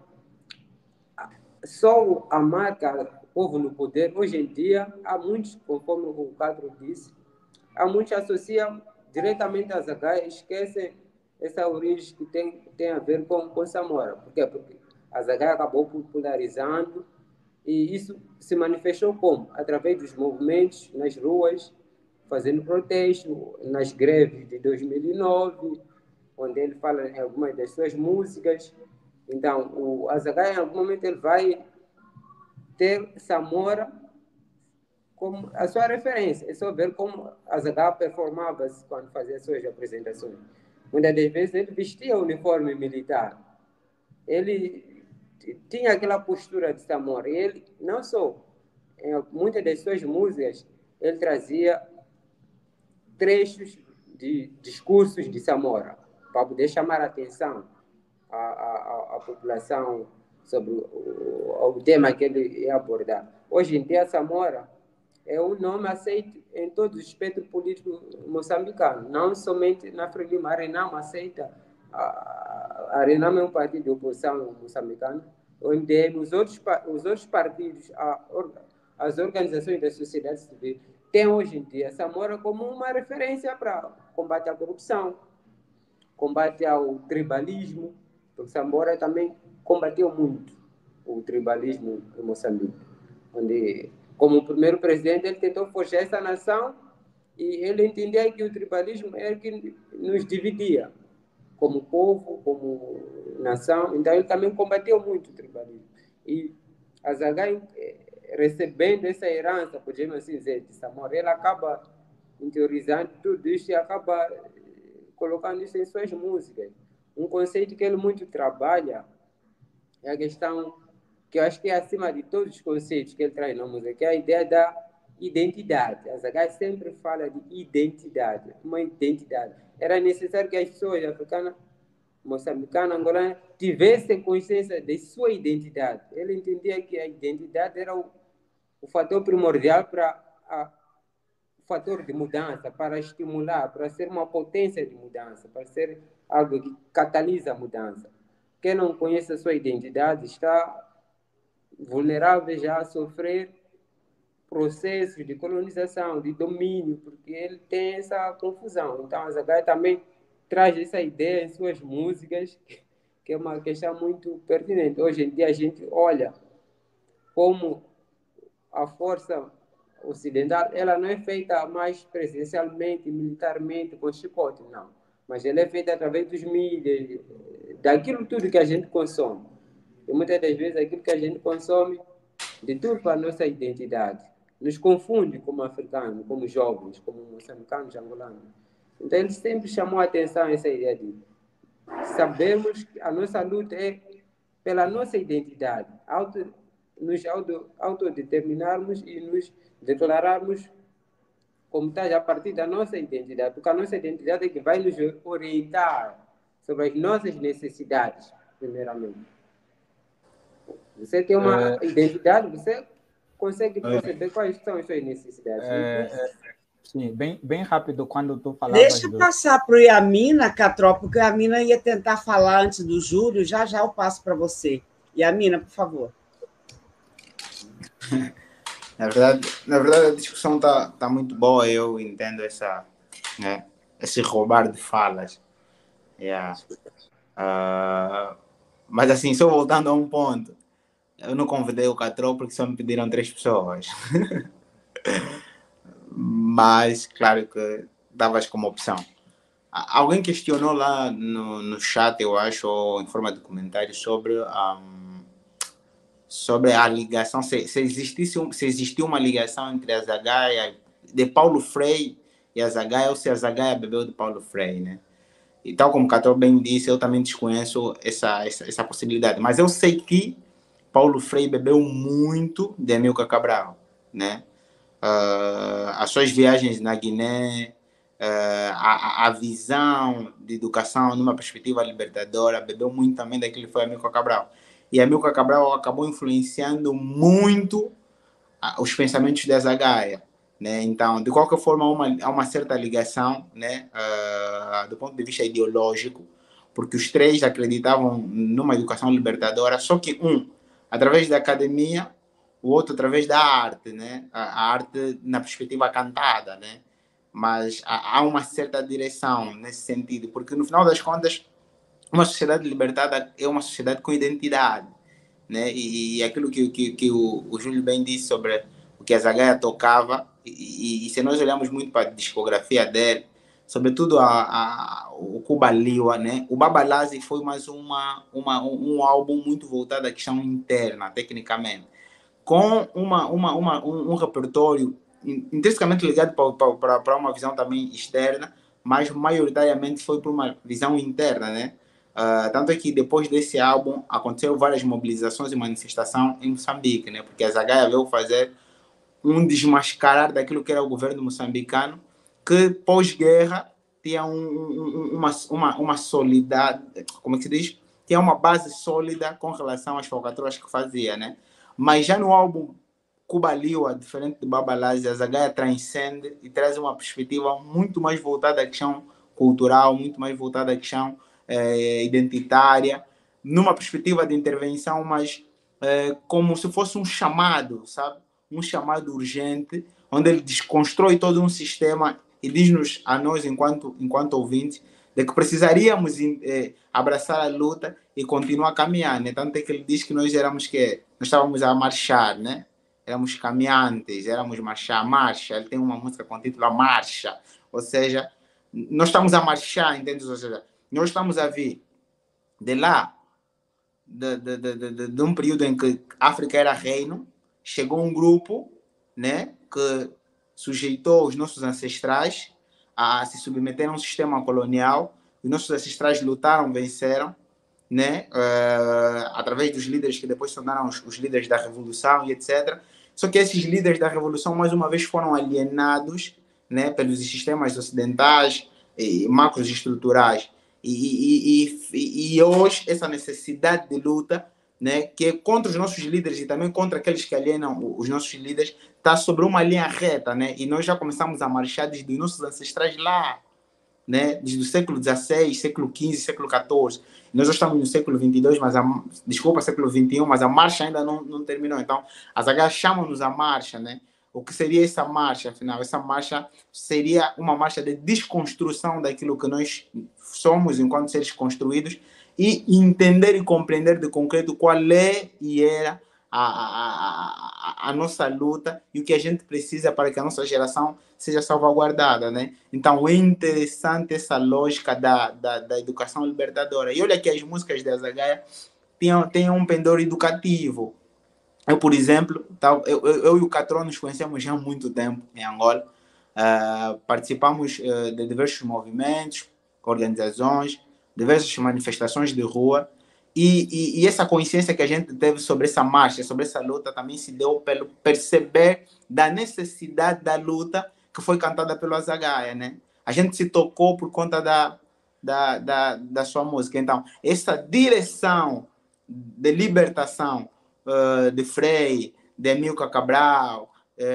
só a marca povo no poder, hoje em dia, há muitos, conforme o Castro disse, há muitos que associam diretamente a Azagaia e esquecem essa origem que tem, tem a ver com, com Samora. Por quê? Porque a Azagaia acabou popularizando e isso se manifestou como? Através dos movimentos nas ruas, fazendo protesto, nas greves de dois mil e nove, onde ele fala em algumas das suas músicas. Então, o Azagaia, em algum momento, ele vai ter Samora como a sua referência. É só ver como Azagaia performava quando fazia suas apresentações. Muitas das vezes ele vestia o uniforme militar. Ele tinha aquela postura de Samora. E ele, não só, em muitas das suas músicas, ele trazia trechos de discursos de Samora, para poder chamar a atenção à, à, à população sobre o, o tema que ele ia abordar. Hoje em dia, Samora é um nome aceito em todo o espectro político moçambicano, não somente na Frelimo. A Renamo aceita, a, a Renamo é um partido de oposição moçambicano, o M D M, os outros, os outros partidos, a, as organizações da sociedade civil, têm hoje em dia Samora como uma referência para combate à corrupção, combate ao tribalismo, porque Samora também combateu muito o tribalismo em Moçambique, onde, como primeiro presidente, ele tentou forjar essa nação e ele entendia que o tribalismo era o que nos dividia como povo, como nação. Então, ele também combateu muito o tribalismo. E Azagaia, recebendo essa herança, podemos assim dizer, de Samora, ele acaba interiorizando tudo isso e acaba colocando isso em suas músicas. Um conceito que ele muito trabalha é a questão que eu acho que é acima de todos os conceitos que ele traz na música, que é a ideia da identidade. Azagaia sempre fala de identidade, uma identidade. Era necessário que as pessoas africanas moçambicano, angolano, tivesse consciência de sua identidade. Ele entendia que a identidade era o, o fator primordial para a, o fator de mudança, para estimular, para ser uma potência de mudança, para ser algo que catalisa a mudança. Quem não conhece a sua identidade está vulnerável já a sofrer processos de colonização, de domínio, porque ele tem essa confusão. Então, a Zagaia também traz essa ideia em suas músicas, que é uma questão muito pertinente. Hoje em dia, a gente olha como a força ocidental, ela não é feita mais presencialmente, militarmente, com chicote, não. Mas ela é feita através dos mídias, daquilo tudo que a gente consome. E muitas das vezes, aquilo que a gente consome deturpa a nossa identidade. Nos confunde como africanos, como jovens, como moçambicanos, angolanos. Então, ele sempre chamou a atenção a essa ideia de sabermos que a nossa luta é pela nossa identidade, auto, nos auto, autodeterminarmos e nos declararmos como tais a partir da nossa identidade, porque a nossa identidade é que vai nos orientar sobre as nossas necessidades, primeiramente. Você tem uma é, identidade, você consegue perceber é, quais são as suas necessidades. É, é, sim, bem, bem rápido, quando tu falavas... Deixa eu do... passar para o Yamina, Catró, porque a Yamina ia tentar falar antes do Júlio, já já eu passo para você. Yamina, por favor. Na verdade, na verdade a discussão está tá muito boa, eu entendo essa, né, esse roubar de falas. Yeah. Uh, mas assim, só voltando a um ponto, eu não convidei o Catró porque só me pediram três pessoas. Mas, claro que davas como opção. Alguém questionou lá no, no chat, eu acho, ou em forma de comentário, sobre, um, sobre a ligação, se, se, existisse um, se existiu uma ligação entre a Zagaia, de Paulo Freire e a Zagaia, ou se a Zagaia bebeu de Paulo Freire, né? E tal como o Catró bem disse, eu também desconheço essa, essa, essa possibilidade. Mas eu sei que Paulo Freire bebeu muito de Amilcar Cabral, né? Uh, as suas viagens na Guiné, uh, a, a visão de educação numa perspectiva libertadora, bebeu muito também daquilo que foi Amilcar Cabral. E Amilcar Cabral acabou influenciando muito uh, os pensamentos da Zagaia, né? Então, de qualquer forma, há uma, há uma certa ligação, né? Uh, do ponto de vista ideológico, porque os três acreditavam numa educação libertadora, só que um, através da academia, o outro através da arte, né? A, a arte na perspectiva cantada, né? Mas há, há uma certa direção nesse sentido, porque no final das contas, uma sociedade libertada é uma sociedade com identidade, né? E, e aquilo que, que, que o, o Júlio bem disse sobre o que a Zagaia tocava, e, e, e se nós olharmos muito para a discografia dele, sobretudo a, a, o Cuba Liwa, né? O Babalazi foi mais uma, uma, um, um álbum muito voltado à questão interna, tecnicamente, com uma, uma, uma, um, um repertório intrinsecamente ligado para uma visão também externa, mas maioritariamente foi por uma visão interna, né? Uh, tanto é que depois desse álbum aconteceram várias mobilizações e manifestações em Moçambique, né? Porque a Zagaia veio fazer um desmascarar daquilo que era o governo moçambicano, que pós-guerra tinha um, um, uma, uma, uma solidade, como é que se diz? Tinha uma base sólida com relação às falcatruas que fazia, né? Mas já no álbum Cuba Liwa, diferente de Babalazi, a Zagaia transcende e traz uma perspectiva muito mais voltada à questão cultural, muito mais voltada à questão eh, identitária, numa perspectiva de intervenção, mas eh, como se fosse um chamado, sabe? Um chamado urgente, onde ele desconstrói todo um sistema e diz-nos a nós, enquanto, enquanto ouvintes, de que precisaríamos eh, abraçar a luta e continuar a caminhar, né? Tanto é que ele diz que nós éramos que nós estávamos a marchar, né? Éramos caminhantes, éramos marchar, marcha. Ele tem uma música com o título A Marcha, ou seja, nós estamos a marchar, entende? Ou seja, nós estamos a vir de lá, de, de, de, de, de um período em que a África era reino, chegou um grupo, né, que sujeitou os nossos ancestrais a se submeter a um sistema colonial. Os nossos ancestrais lutaram, venceram, né, uh, através dos líderes que depois se tornaram os, os líderes da revolução e etcétera. Só que esses líderes da revolução, mais uma vez, foram alienados, né, pelos sistemas ocidentais e macros estruturais. E, e, e, e hoje essa necessidade de luta, né, que é contra os nossos líderes e também contra aqueles que alienam os nossos líderes, está sobre uma linha reta, né? E nós já começamos a marchar desde os nossos ancestrais lá, né? Desde o século dezesseis, século quinze, século quatorze. Nós já estamos no século vinte e dois, mas a, desculpa, século vinte e um, mas a marcha ainda não, não terminou. Então, as H chamam-nos a marcha, né? O que seria essa marcha, afinal? Essa marcha seria uma marcha de desconstrução daquilo que nós somos enquanto seres construídos e entender e compreender de concreto qual é e era a, a, a, a nossa luta e o que a gente precisa para que a nossa geração seja salvaguardada, né? Então, é interessante essa lógica da, da, da educação libertadora. E olha que as músicas de Azagaia têm, têm um pendor educativo. Eu, por exemplo, eu, eu, eu e o Catrão nos conhecemos já há muito tempo em Angola. Uh, participamos uh, de diversos movimentos, organizações, diversas manifestações de rua. E, e, e essa consciência que a gente teve sobre essa marcha, sobre essa luta, também se deu pelo perceber da necessidade da luta que foi cantada pelo Azagaia, né? A gente se tocou por conta da, da, da, da sua música. Então, essa direção de libertação uh, de Frei, de Amílcar Cabral,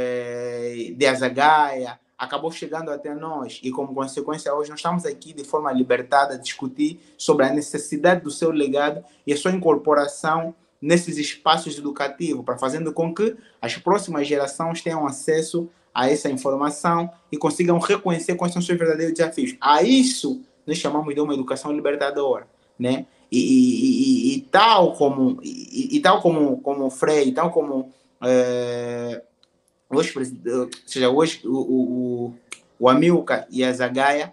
uh, de Azagaia, acabou chegando até nós. E, como consequência, hoje nós estamos aqui de forma libertada a discutir sobre a necessidade do seu legado e a sua incorporação nesses espaços educativos, para fazendo com que as próximas gerações tenham acesso a essa informação e consigam reconhecer quais são os seus verdadeiros desafios. A isso nós chamamos de uma educação libertadora, né? E, e, e, e tal como e, e tal como como Frei, tal como é, hoje, ou seja, hoje o, o, o Amílcar e a Azagaia,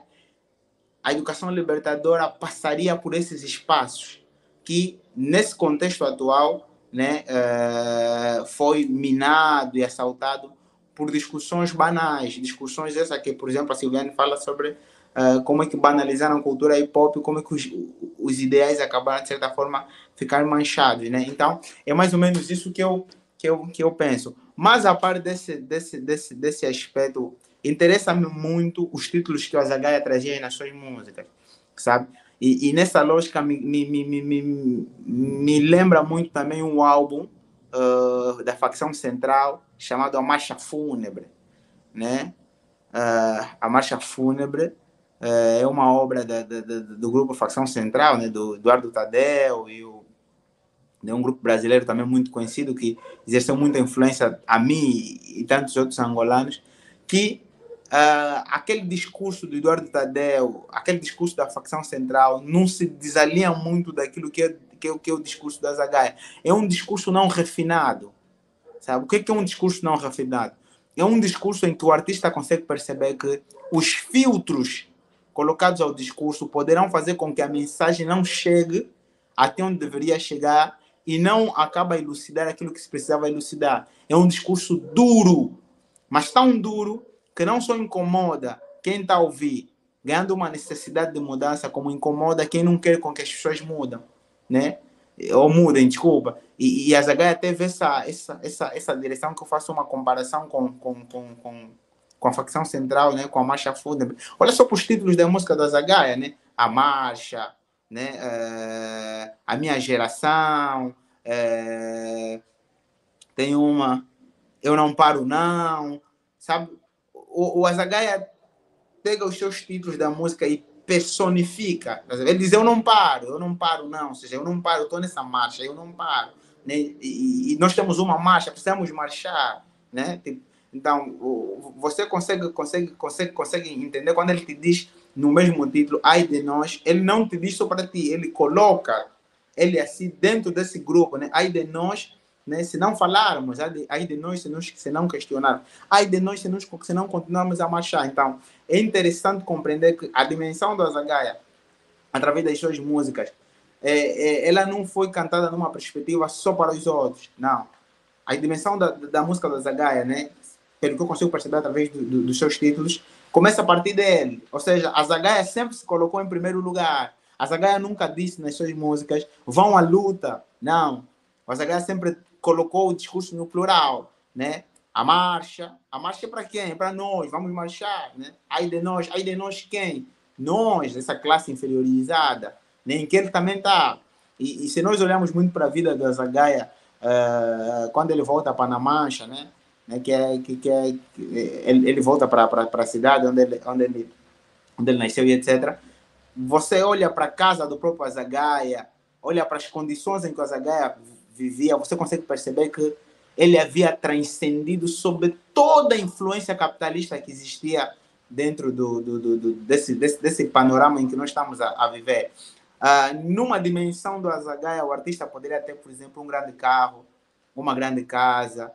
a educação libertadora passaria por esses espaços que, nesse contexto atual, né, é, foi minado e assaltado por discussões banais, discussões essas que, por exemplo, a Silviane fala sobre uh, como é que banalizaram a cultura hip-hop, como é que os, os ideais acabaram, de certa forma, ficar manchados, né? Então, é mais ou menos isso que eu, que eu, que eu penso. Mas, a parte desse, desse, desse, desse aspecto, interessa-me muito os títulos que o Azagaia trazia nas suas músicas, sabe? E, e nessa lógica, me, me, me, me, me lembra muito também um álbum uh, da facção central, chamado A Marcha Fúnebre, né? Uh, a Marcha Fúnebre uh, é uma obra da, da, da, do grupo Facção Central, né? Do Eduardo Tadeu e o, de um grupo brasileiro também muito conhecido que exerceu muita influência a mim e, e tantos outros angolanos, que uh, aquele discurso do Eduardo Tadeu, aquele discurso da Facção Central não se desalinha muito daquilo que é, que é, que é o discurso da Azagaia. É um discurso não refinado. Sabe? O que é um discurso não refinado? É um discurso em que o artista consegue perceber que os filtros colocados ao discurso poderão fazer com que a mensagem não chegue até onde deveria chegar e não acaba a elucidar aquilo que se precisava elucidar. É um discurso duro, mas tão duro que não só incomoda quem está a ouvir, ganhando uma necessidade de mudança, como incomoda quem não quer com que as pessoas mudem, né? Ou mudem, desculpa. E, e a Azagaia teve essa, essa, essa, essa direção que eu faço uma comparação com, com, com, com, com a facção central, né? Com a Marcha Fúnebre. Olha só para os títulos da música da Azagaia, né? A Marcha, né? É, a Minha Geração, é, tem uma Eu Não Paro Não, sabe? O, o Azagaia pega os seus títulos da música e personifica. Ele diz, eu não paro, eu não paro não, ou seja, eu não paro, eu estou nessa marcha, eu não paro. Né? E, e nós temos uma marcha, precisamos marchar. Né? Então, você consegue, consegue, consegue, consegue entender quando ele te diz no mesmo título, ai de nós, ele não te diz só para ti, ele coloca ele assim dentro desse grupo, né? Ai de nós, né? Se não falarmos, ai de, ai de nós se, nos, se não questionarmos, ai de nós se, nos, se não continuarmos a marchar. Então, é interessante compreender que a dimensão do Azagaia, através das suas músicas, é, é, ela não foi cantada numa perspectiva só para os outros, não. A dimensão da, da música do Azagaia, né? Pelo que eu consigo perceber através do, do, dos seus títulos, começa a partir dele. Ou seja, a Azagaia sempre se colocou em primeiro lugar. A Azagaia nunca disse nas suas músicas, vão à luta. Não. A Azagaia sempre colocou o discurso no plural, né? A marcha. A marcha é para quem? É para nós. Vamos marchar, né? Ai de nós. Ai de nós quem? nós, essa classe inferiorizada, né, em que ele também está. E, e se nós olharmos muito para a vida do Azagaia, uh, quando ele volta para a Mancha, né, né, que é, que, que é, que ele, ele volta para a cidade onde ele, onde, ele, onde ele nasceu e etcétera. Você olha para a casa do próprio Azagaia, olha para as condições em que o Azagaia vivia, você consegue perceber que ele havia transcendido sobre toda a influência capitalista que existia dentro do, do, do, do, desse, desse, desse panorama em que nós estamos a, a viver. Uh, numa dimensão do Azagaia, o artista poderia ter, por exemplo, um grande carro, uma grande casa,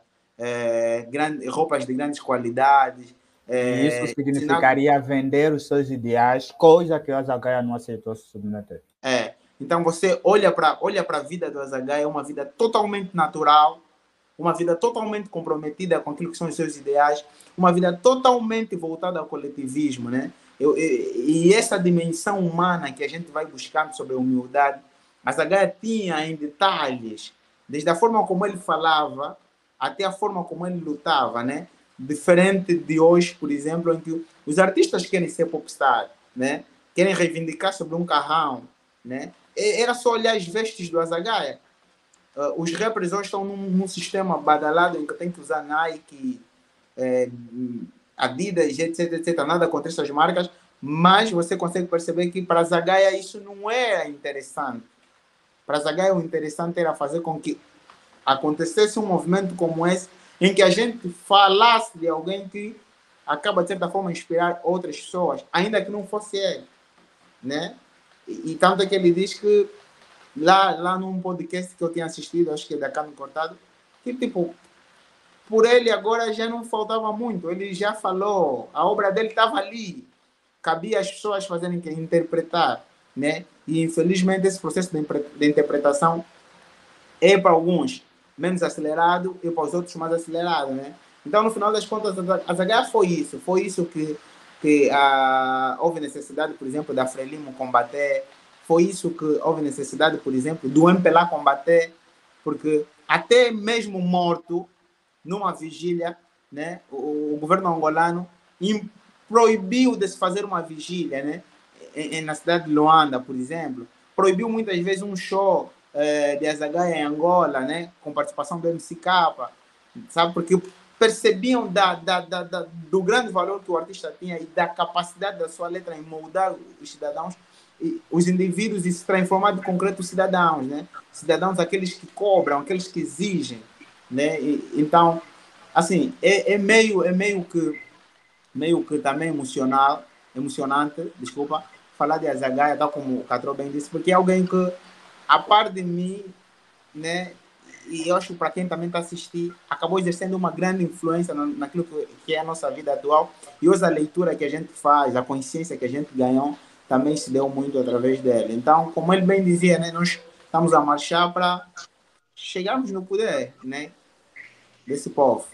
é, grande, roupas de grandes qualidades. É, e isso significaria sinal... vender os seus ideais, coisa que o Azagaia não aceitou se submeter. É. Então você olha para olha para a vida do Azagaia, é uma vida totalmente natural, uma vida totalmente comprometida com aquilo que são os seus ideais, uma vida totalmente voltada ao coletivismo, né? Eu, e, e essa dimensão humana que a gente vai buscando sobre a humildade, Azagaia tinha em detalhes, desde a forma como ele falava até a forma como ele lutava, né? Diferente de hoje, por exemplo, em que os artistas querem ser popstar, né? Querem reivindicar sobre um carrão, né? Era só olhar as vestes do Azagaia. Uh, os rappers hoje estão num, num sistema badalado em que tem que usar Nike, é, Adidas, etc, etcétera. Nada contra essas marcas, mas você consegue perceber que para Azagaia isso não era interessante. Para Azagaia o interessante era fazer com que acontecesse um movimento como esse, em que a gente falasse de alguém que acaba, de certa forma, inspirar outras pessoas, ainda que não fosse ele, né? E, e tanto é que ele diz que lá, lá num podcast que eu tinha assistido, acho que é da Carne Cortado, que tipo, por ele agora já não faltava muito, ele já falou, a obra dele estava ali, cabia as pessoas fazerem que interpretar, né? E infelizmente esse processo de, de interpretação é para alguns menos acelerado e para os outros mais acelerado, né? Então no final das contas a Azagaia foi isso, foi isso que que ah, houve necessidade, por exemplo, da Frelimo combater, foi isso que houve necessidade, por exemplo, do M P L A combater, porque até mesmo morto, numa vigília, né, o, o governo angolano im, proibiu de se fazer uma vigília, né, em, na cidade de Luanda, por exemplo, proibiu muitas vezes um show eh, de Azagaia em Angola, né, com participação do M C K, sabe, porque percebiam da, da, da, da, do grande valor que o artista tinha e da capacidade da sua letra em moldar os cidadãos, e os indivíduos e se transformar de concretos cidadãos, né? Cidadãos aqueles que cobram, aqueles que exigem, né? E, então, assim, é, é meio é meio que meio que também emocional, emocionante, desculpa, falar de Azagaia, tal como o Catró bem disse, porque é alguém que, a par de mim, né? E eu acho que para quem também está assistindo, acabou exercendo uma grande influência naquilo que é a nossa vida atual. E hoje a leitura que a gente faz, a consciência que a gente ganhou, também se deu muito através dele. Então, como ele bem dizia, né, nós estamos a marchar para chegarmos no poder, né, desse povo.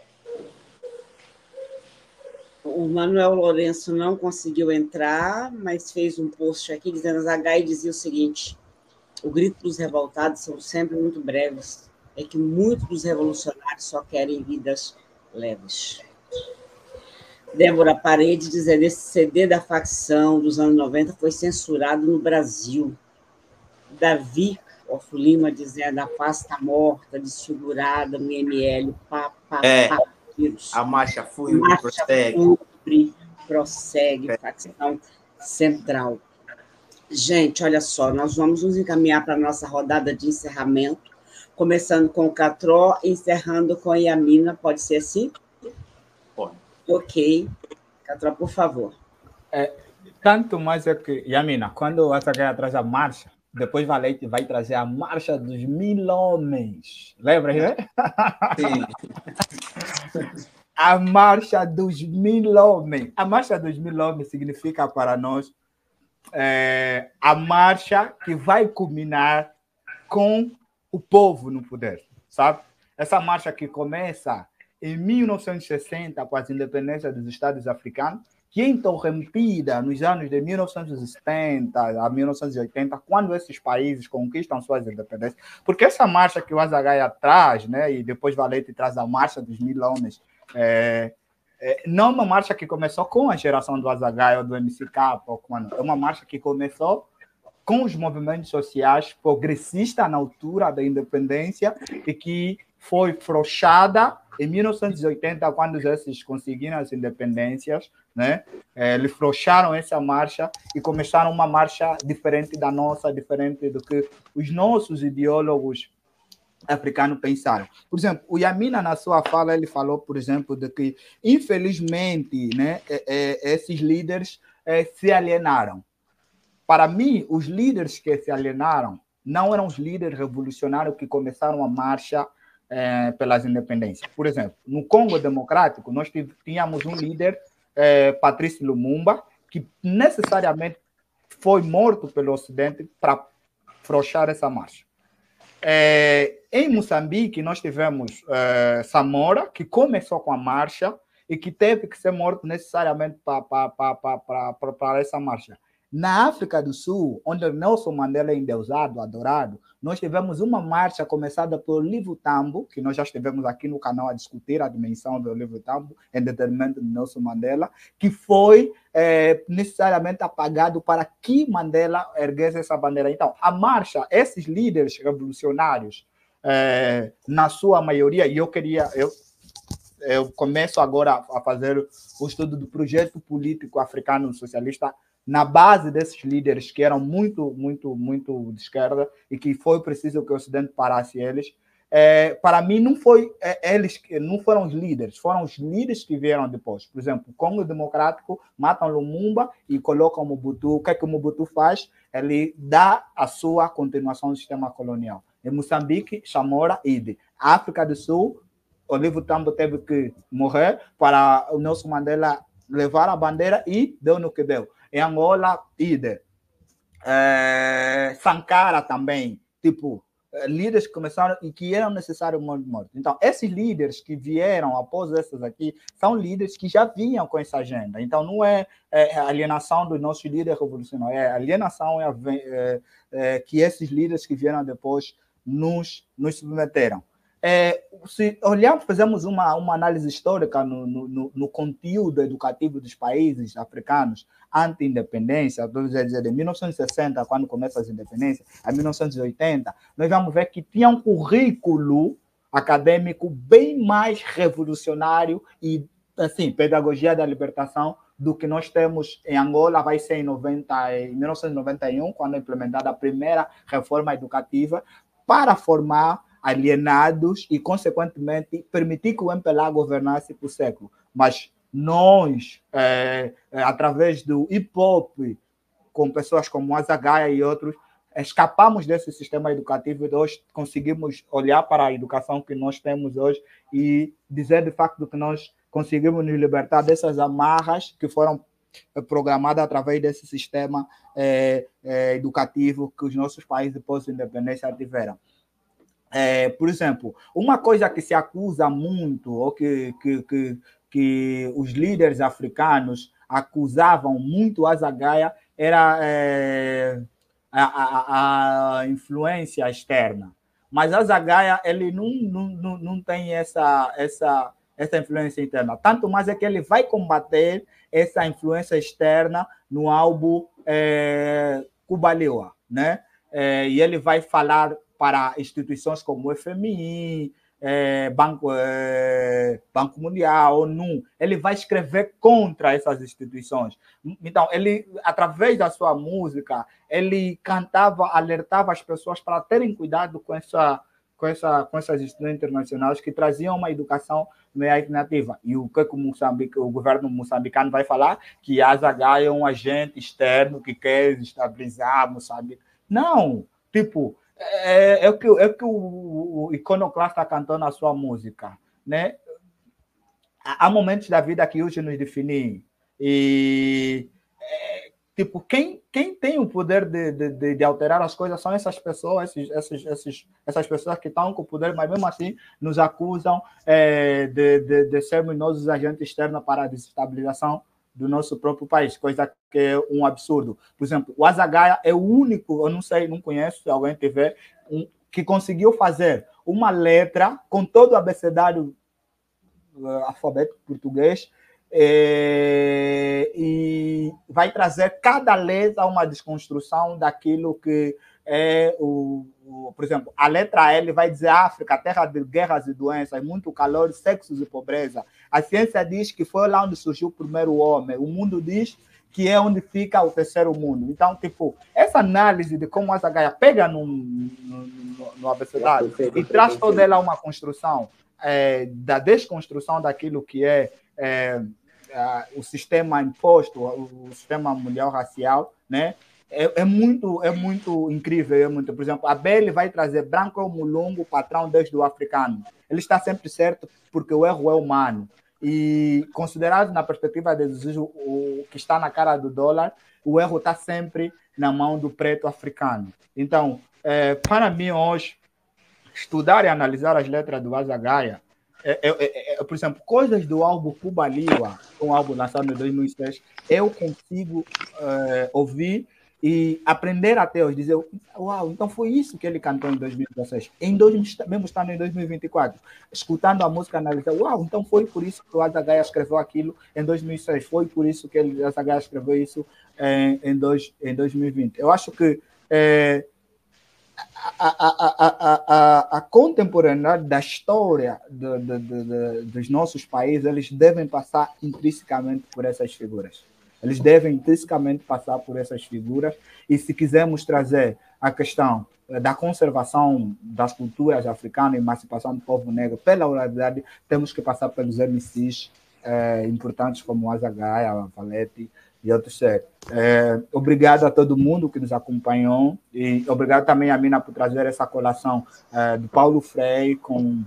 O Manuel Lourenço não conseguiu entrar, mas fez um post aqui dizendo: Azagaia dizia o seguinte: o grito dos revoltados são sempre muito breves. É que muitos dos revolucionários só querem vidas leves. Débora Parede dizendo: esse C D da facção dos anos noventa foi censurado no Brasil. Davi Orfo Lima dizendo: a paz está morta, desfigurada no M L. Pá, pá, é, pá, a marcha fúnebre prossegue. Fúnebre prossegue, é. Facção central. Gente, olha só, nós vamos nos encaminhar para a nossa rodada de encerramento, começando com o Catró, encerrando com a Yamina. Pode ser assim? Pode. Ok. Catró, por favor. É, tanto mais é que, Yamina, quando o Azagaia traz a marcha, depois Valete vai trazer a marcha dos mil homens. Lembra, né? Sim. A marcha dos mil homens. A marcha dos mil homens significa para nós É, a marcha que vai culminar com o povo no poder, sabe? Essa marcha que começa em mil novecentos e sessenta, com as independências dos Estados africanos, que é interrompida nos anos de mil novecentos e setenta a mil novecentos e oitenta, quando esses países conquistam suas independências. Porque essa marcha que o Azagaia traz, né, e depois Valete traz a marcha dos mil homens, é, é, não uma marcha que começou com a geração do Azagaia ou do M C K, ou quando, é uma marcha que começou com os movimentos sociais progressistas na altura da independência e que foi frouxada em mil novecentos e oitenta, quando esses conseguiram as independências, né? Eles frouxaram essa marcha e começaram uma marcha diferente da nossa, diferente do que os nossos ideólogos africanos pensaram. Por exemplo, o Yamina, na sua fala, ele falou, por exemplo, de que, infelizmente, né, esses líderes se alienaram. Para mim, os líderes que se alienaram não eram os líderes revolucionários que começaram a marcha eh, pelas independências. Por exemplo, no Congo Democrático, nós tínhamos um líder, eh, Patrice Lumumba, que necessariamente foi morto pelo Ocidente para frouxar essa marcha. Eh, em Moçambique, nós tivemos eh, Samora, que começou com a marcha e que teve que ser morto necessariamente para essa marcha. Na África do Sul, onde Nelson Mandela é endeusado, adorado, nós tivemos uma marcha começada pelo Livro Tambo, que nós já estivemos aqui no canal a discutir a dimensão do Livro Tambo em detrimento de Nelson Mandela, que foi é, necessariamente apagado para que Mandela erguesse essa bandeira. Então, a marcha, esses líderes revolucionários, é, na sua maioria, e eu queria... Eu, eu começo agora a fazer o estudo do projeto político africano socialista na base desses líderes que eram muito, muito, muito de esquerda e que foi preciso que o Ocidente parasse eles. É, para mim, não foi é, eles que não foram os líderes, foram os líderes que vieram depois. Por exemplo, o Congo Democrático matam Lumumba e colocam Mobutu. O que é que o Mobutu faz? Ele dá a sua continuação do sistema colonial. Em Moçambique, Chamora, Ide. África do Sul, Olivo Tambo teve que morrer para o Nelson Mandela levar a bandeira e deu no que deu. Em Angola, Ide. É, Sankara também, tipo, líderes que começaram e que eram necessários mortos. Então, esses líderes que vieram após essas aqui são líderes que já vinham com essa agenda. Então, não é, é alienação dos nossos líderes revolucionários, é alienação é, é, é, que esses líderes que vieram depois nos, nos submeteram. É, se olharmos, fazemos uma, uma análise histórica no, no, no conteúdo educativo dos países africanos anti-independência, de mil novecentos e sessenta, quando começam as independências, a mil novecentos e oitenta, nós vamos ver que tinha um currículo acadêmico bem mais revolucionário e, assim, pedagogia da libertação do que nós temos em Angola. Vai ser em, noventa, em mil novecentos e noventa e um, quando é implementada a primeira reforma educativa para formar alienados e, consequentemente, permitir que o M P L A governasse por século. Mas nós, é, é, através do hip-hop, com pessoas como Azagaia e outros, escapamos desse sistema educativo e hoje conseguimos olhar para a educação que nós temos hoje e dizer, de facto, que nós conseguimos nos libertar dessas amarras que foram programadas através desse sistema é, é, educativo que os nossos países pós-independência tiveram. É, por exemplo, uma coisa que se acusa muito, ou que, que, que, que os líderes africanos acusavam muito a Azagaia, era é, a, a, a influência externa. Mas a Azagaia, ele não, não, não tem essa, essa, essa influência interna. Tanto mais é que ele vai combater essa influência externa no álbum é, Cubalewa, né? É, e ele vai falar para instituições como o F M I, é, Banco, é, Banco Mundial, ONU. Ele vai escrever contra essas instituições. Então, ele, através da sua música, ele cantava, alertava as pessoas para terem cuidado com, essa, com, essa, com essas instituições internacionais que traziam uma educação meio alternativa. E o que o, Moçambique, o governo moçambicano vai falar? Que a Azagaia é um agente externo que quer estabilizar Moçambique. Não, tipo... É, é o que, é o, que o, o iconoclasta cantou na sua música, né? Há momentos da vida que hoje nos definem. E, é, tipo, quem, quem tem o poder de, de, de alterar as coisas são essas pessoas, esses, esses, esses, essas pessoas que estão com o poder, mas mesmo assim nos acusam é, de, de, de sermos nós os agentes externos para a desestabilização do nosso próprio país, coisa que é um absurdo. Por exemplo, o Azagaia é o único, eu não sei, não conheço, se alguém tiver, um, que conseguiu fazer uma letra com todo o abecedário uh, alfabeto português é, e vai trazer cada letra uma desconstrução daquilo que é o, o, por exemplo, a letra L vai dizer África, terra de guerras e doenças, muito calor, sexos e pobreza. A ciência diz que foi lá onde surgiu o primeiro homem. O mundo diz que é onde fica o terceiro mundo. Então, tipo, essa análise de como a Zagaia pega no, no, no, no abecedário e traz toda ela uma construção é, da desconstrução daquilo que é, é, é o sistema imposto, o, o sistema mundial racial, né? É, é, muito, é muito incrível. É muito, por exemplo, a Belle vai trazer branco é o mulungo, patrão desde o africano. Ele está sempre certo porque o erro é humano. E considerado na perspectiva de desejo, o que está na cara do dólar, o erro está sempre na mão do preto africano. Então, é, para mim, hoje, estudar e analisar as letras do Azagaia, é, é, é, é, por exemplo, coisas do álbum Cuba Liwa, um álbum lançado em dois mil e seis, eu consigo é, ouvir e aprender até hoje, dizer, uau, então foi isso que ele cantou em dois mil e dezesseis, em dois, mesmo estando em dois mil e vinte e quatro, escutando a música, analisando, uau, então foi por isso que o Azagaia escreveu aquilo em dois mil e seis, foi por isso que ele, o Azagaia escreveu isso em, em, dois, em dois mil e vinte. Eu acho que é, a, a, a, a, a contemporaneidade da história do, do, do, do, dos nossos países, eles devem passar intrinsecamente por essas figuras. Eles devem intrinsecamente passar por essas figuras e se quisermos trazer a questão da conservação das culturas africanas, emancipação do povo negro pela oralidade, temos que passar pelos M Cs eh, importantes como Azagaia, Valete e outros. Eh, obrigado a todo mundo que nos acompanhou e obrigado também a Mina por trazer essa colação eh, do Paulo Freire com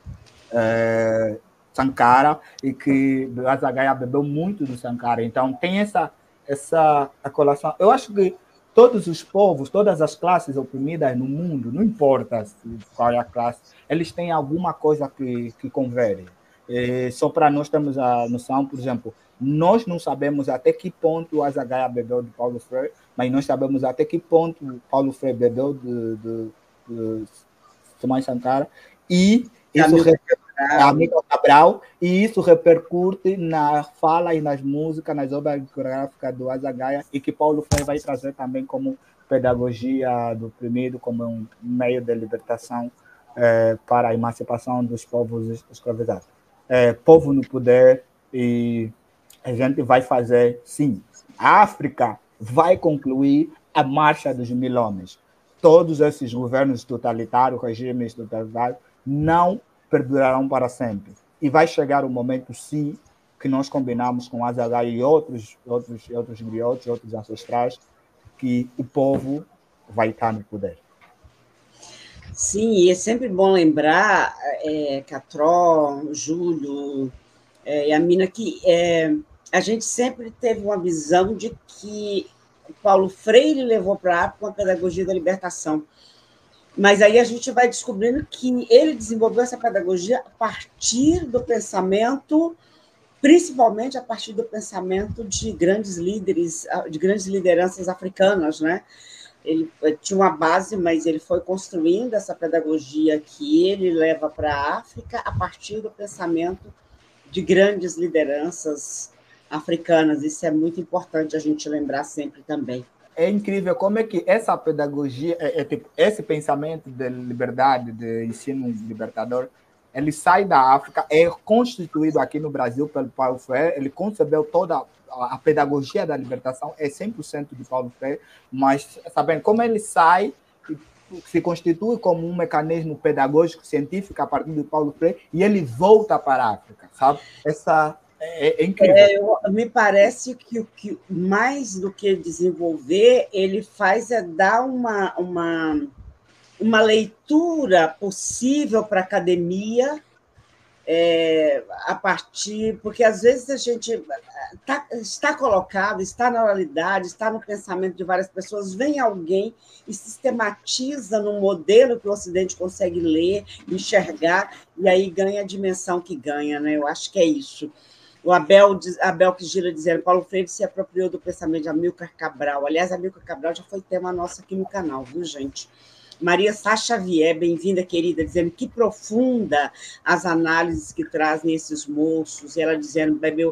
eh, Sankara, e que o Azagaia bebeu muito do Sankara. Então, tem essa, essa colação. Eu acho que todos os povos, todas as classes oprimidas no mundo, não importa qual é a classe, eles têm alguma coisa que, que converge. E só para nós termos a noção, por exemplo, nós não sabemos até que ponto o Azagaia bebeu de Paulo Freire, mas nós sabemos até que ponto Paulo Freire bebeu de, de, de Simão Sankara, e isso Amílcar Cabral, e isso repercute na fala e nas músicas, nas obras coreográficas do Azagaia, e que Paulo Freire vai trazer também como pedagogia do oprimido, como um meio de libertação eh, para a emancipação dos povos escravizados. Eh, povo no poder, e a gente vai fazer, sim. A África vai concluir a marcha dos mil homens. Todos esses governos totalitários, regimes totalitários, não perdurarão para sempre. E vai chegar o momento, sim, que nós combinamos com Azagaia e outros, outros, outros griotes, outros ancestrais, que o povo vai estar no poder. Sim, e é sempre bom lembrar, é, Catró, Júlio é, e a Mina, que é, a gente sempre teve uma visão de que Paulo Freire levou para a África uma pedagogia da libertação. Mas aí a gente vai descobrindo que ele desenvolveu essa pedagogia a partir do pensamento, principalmente a partir do pensamento de grandes líderes, de grandes lideranças africanas, né? Ele tinha uma base, mas ele foi construindo essa pedagogia que ele leva para a África a partir do pensamento de grandes lideranças africanas. Isso é muito importante a gente lembrar sempre também. É incrível como é que essa pedagogia, é, é, tipo, esse pensamento de liberdade, de ensino libertador, ele sai da África, é constituído aqui no Brasil pelo Paulo Freire, ele concebeu toda a pedagogia da libertação, é cem por cento de Paulo Freire, mas, sabendo como ele sai, se constitui como um mecanismo pedagógico, científico, a partir de Paulo Freire, e ele volta para a África, sabe? Essa... É, é incrível. É, eu, me parece que o que mais do que desenvolver, ele faz é dar uma, uma, uma leitura possível para a academia, é, a partir, porque às vezes a gente tá, está colocado, está na oralidade, está no pensamento de várias pessoas, vem alguém e sistematiza num modelo que o Ocidente consegue ler, enxergar, e aí ganha a dimensão que ganha, né? Eu acho que é isso. O Abel, Abel que gira dizendo, Paulo Freire se apropriou do pensamento de Amílcar Cabral. Aliás, Amílcar Cabral já foi tema nosso aqui no canal, viu, gente? Maria Sá Xavier, bem-vinda, querida, dizendo que profunda as análises que trazem esses moços. E ela dizendo, bebeu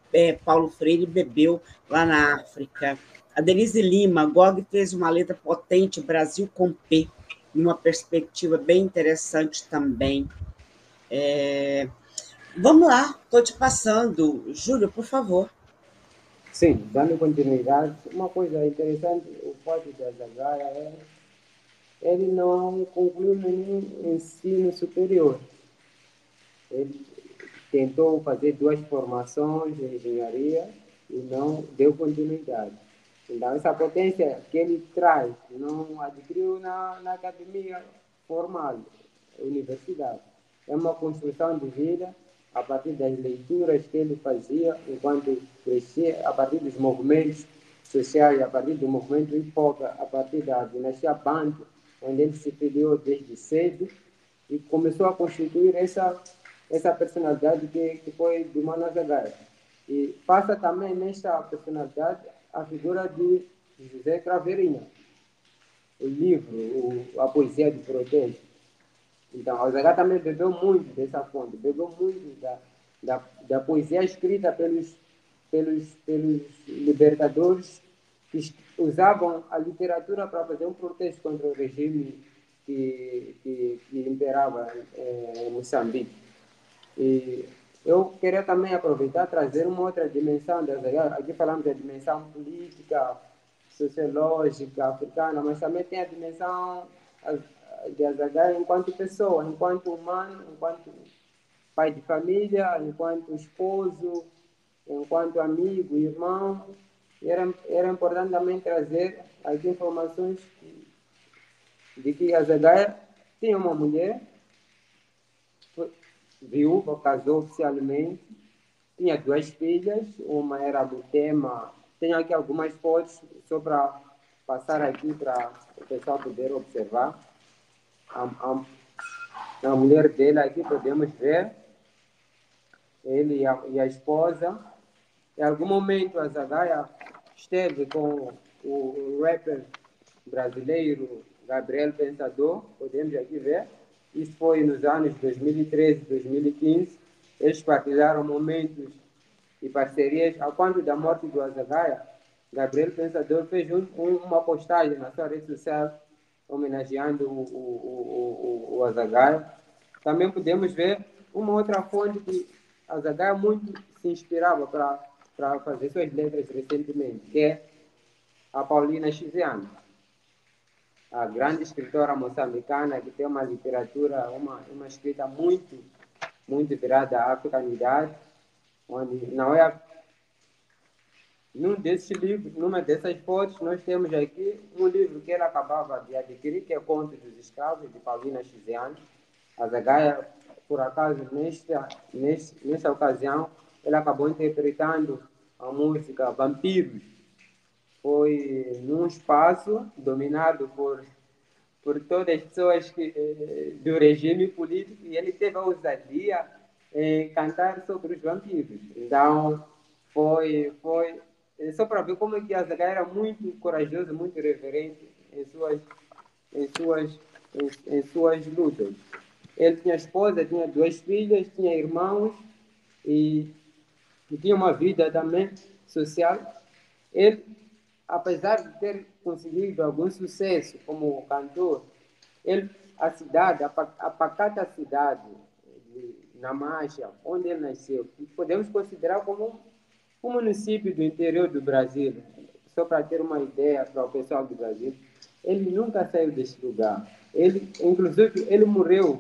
é, Paulo Freire bebeu lá na África. A Denise Lima, Gog fez uma letra potente, Brasil com P, numa perspectiva bem interessante também. É... Vamos lá, estou te passando. Júlio, por favor. Sim, dando continuidade, uma coisa interessante, o fato de Azagaya é ele não concluiu nenhum ensino superior. Ele tentou fazer duas formações de engenharia e não deu continuidade. Então, essa potência que ele traz não adquiriu na, na academia formal, universidade. É uma construção de vida a partir das leituras que ele fazia enquanto crescia, a partir dos movimentos sociais, a partir do movimento hip-hop, a partir da dinastia Bantu, onde ele se filiou desde cedo e começou a constituir essa, essa personalidade que, que foi do Mano Azagaya. E passa também nesta personalidade a figura de José Craveirinha, o livro, o, a poesia de protesto. Então, Azagaya também bebeu muito dessa fonte, bebeu muito da, da, da poesia escrita pelos, pelos, pelos libertadores que usavam a literatura para fazer um protesto contra o regime que, que, que imperava em Moçambique. E eu queria também aproveitar e trazer uma outra dimensão da Azagaya. Aqui falamos da dimensão política, sociológica, africana, mas também tem a dimensão de Azagaya enquanto pessoa, enquanto humano, enquanto pai de família, enquanto esposo, enquanto amigo, irmão. Era, era importante também trazer as informações de que Azagaya tinha uma mulher, viúva, casou oficialmente, tinha duas filhas, uma era Butema. Tenho aqui algumas fotos só para passar aqui para o pessoal poder observar. A, a, a mulher dele aqui podemos ver, ele e a, e a esposa. Em algum momento a Azagaya esteve com o, o rapper brasileiro Gabriel Pensador, podemos aqui ver. Isso foi nos anos dois mil e treze, dois mil e quinze. Eles partilharam momentos e parcerias. Ao quando da morte do Azagaya, Gabriel Pensador fez um, um, uma postagem na sua rede social homenageando o, o, o, o, o Azagaya. Também podemos ver uma outra fonte que Azagaya muito se inspirava para para fazer suas letras recentemente, que é a Paulina Chiziane, a grande escritora moçambicana que tem uma literatura, uma, uma escrita muito, muito virada à africanidade, onde não é. Num desses livros, numa dessas fotos, nós temos aqui um livro que ela acabava de adquirir, que é Contos dos Escravos, de Paulina Chiziane. Azagaya, por acaso, nesta, nesta, nesta ocasião, ela acabou interpretando a música Vampiros. Foi num espaço dominado por, por todas as pessoas que, do regime político, e ele teve a ousadia em cantar sobre os vampiros. Então, foi, foi só para ver como é que Azagaya era muito corajoso, muito reverente em suas, em suas, em, em suas lutas. Ele tinha esposa, tinha duas filhas, tinha irmãos e, e tinha uma vida também social. Ele, apesar de ter conseguido algum sucesso como cantor, ele, a cidade, a, a pacata cidade de Namasha, onde ele nasceu, podemos considerar como um município do interior do Brasil, só para ter uma ideia para o pessoal do Brasil, ele nunca saiu desse lugar. Ele, inclusive, ele morreu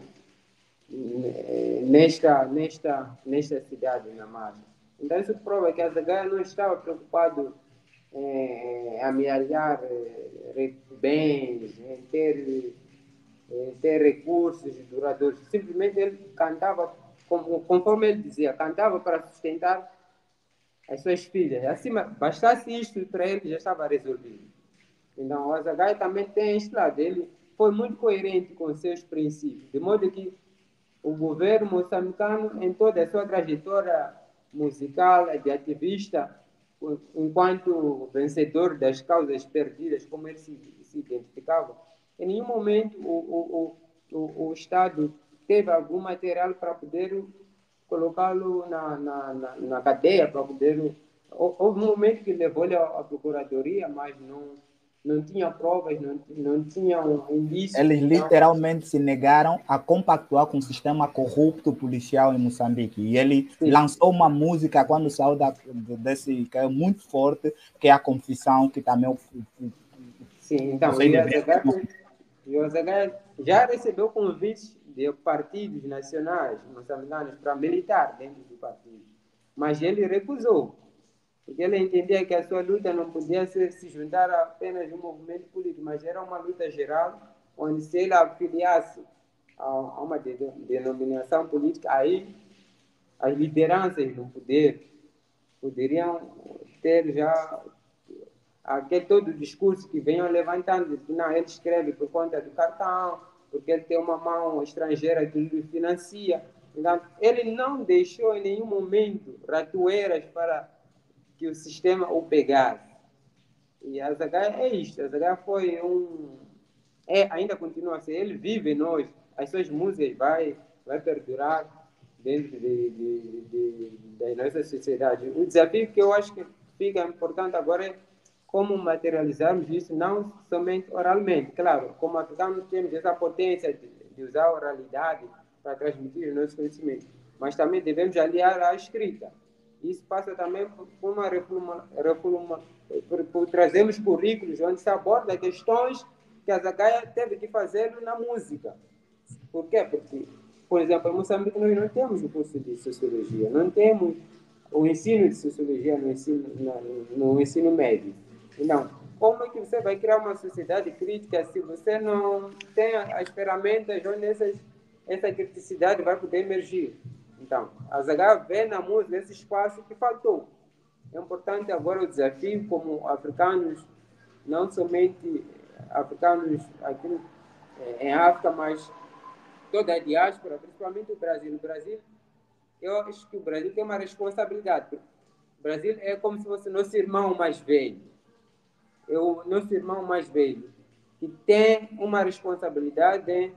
nesta, nesta, nesta cidade, na Marcha. Então, isso prova que a Azagaya não estava preocupado em amealhar bens, em ter, em ter recursos duradouros. Simplesmente ele cantava, conforme ele dizia, cantava para sustentar as suas filhas. Acima, bastasse isto para ele, já estava resolvido. Então, o Azagaya também tem este lado. Ele foi muito coerente com seus princípios, de modo que o governo moçambicano, em toda a sua trajetória musical, de ativista, enquanto vencedor das causas perdidas, como ele se, se identificava, em nenhum momento o, o, o, o, o Estado teve algum material para poder colocá-lo na, na, na, na cadeia para poder... Houve um momento que levou ele à procuradoria, mas não, não tinha provas, não, não tinham indícios. Eles então... literalmente se negaram a compactuar com o sistema corrupto policial em Moçambique. E ele Sim. lançou uma música quando saiu da, desse, que é muito forte, que é a Confissão, que também... Sim, então, o Azaghal já recebeu convites de partidos nacionais moçambicanos para militar dentro do partido, mas ele recusou, porque ele entendia que a sua luta não podia ser, se juntar a apenas um movimento político, mas era uma luta geral, onde se ele afiliasse a, a uma de, de, denominação política, aí as lideranças no poder poderiam ter já aquele todo o discurso que venham levantando, que não, ele escreve por conta do cartão, porque ele tem uma mão estrangeira que lhe financia. Então, ele não deixou em nenhum momento ratoeiras para que o sistema o pegasse. E a Azaghal é isto. A Azaghal foi um... É, ainda continua a ser. Ele vive em nós. As suas músicas vai, vai perdurar dentro de, de, de, de, da nossa sociedade. O desafio que eu acho que fica importante agora é como materializarmos isso, não somente oralmente. Claro, como africanos temos essa potência de, de usar a oralidade para transmitir os nossos conhecimentos, mas também devemos aliar à escrita. Isso passa também por uma reforma, reforma por, por trazermos currículos onde se aborda questões que a Azaghal teve que fazer na música. Por quê? Porque, por exemplo, em Moçambique nós não temos o curso de Sociologia, não temos o ensino de Sociologia no ensino, no, no ensino médio. Então, como é que você vai criar uma sociedade crítica se você não tem as ferramentas onde essas, essa criticidade vai poder emergir? Então, a Azaghal vê na música esse espaço que faltou. É importante agora o desafio como africanos, não somente africanos aqui em África, mas toda a diáspora, principalmente o Brasil. O Brasil, eu acho que o Brasil tem uma responsabilidade. O Brasil é como se fosse nosso irmão mais velho. É o nosso irmão mais velho, que tem uma responsabilidade em,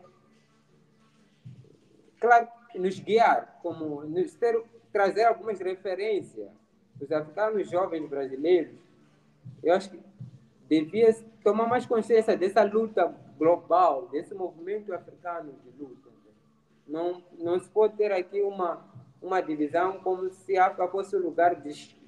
claro, nos guiar, como nos ter, trazer algumas referências. Os africanos jovens brasileiros, eu acho que devia tomar mais consciência dessa luta global, desse movimento africano de luta. Não, não se pode ter aqui uma, uma divisão como se a África fosse um lugar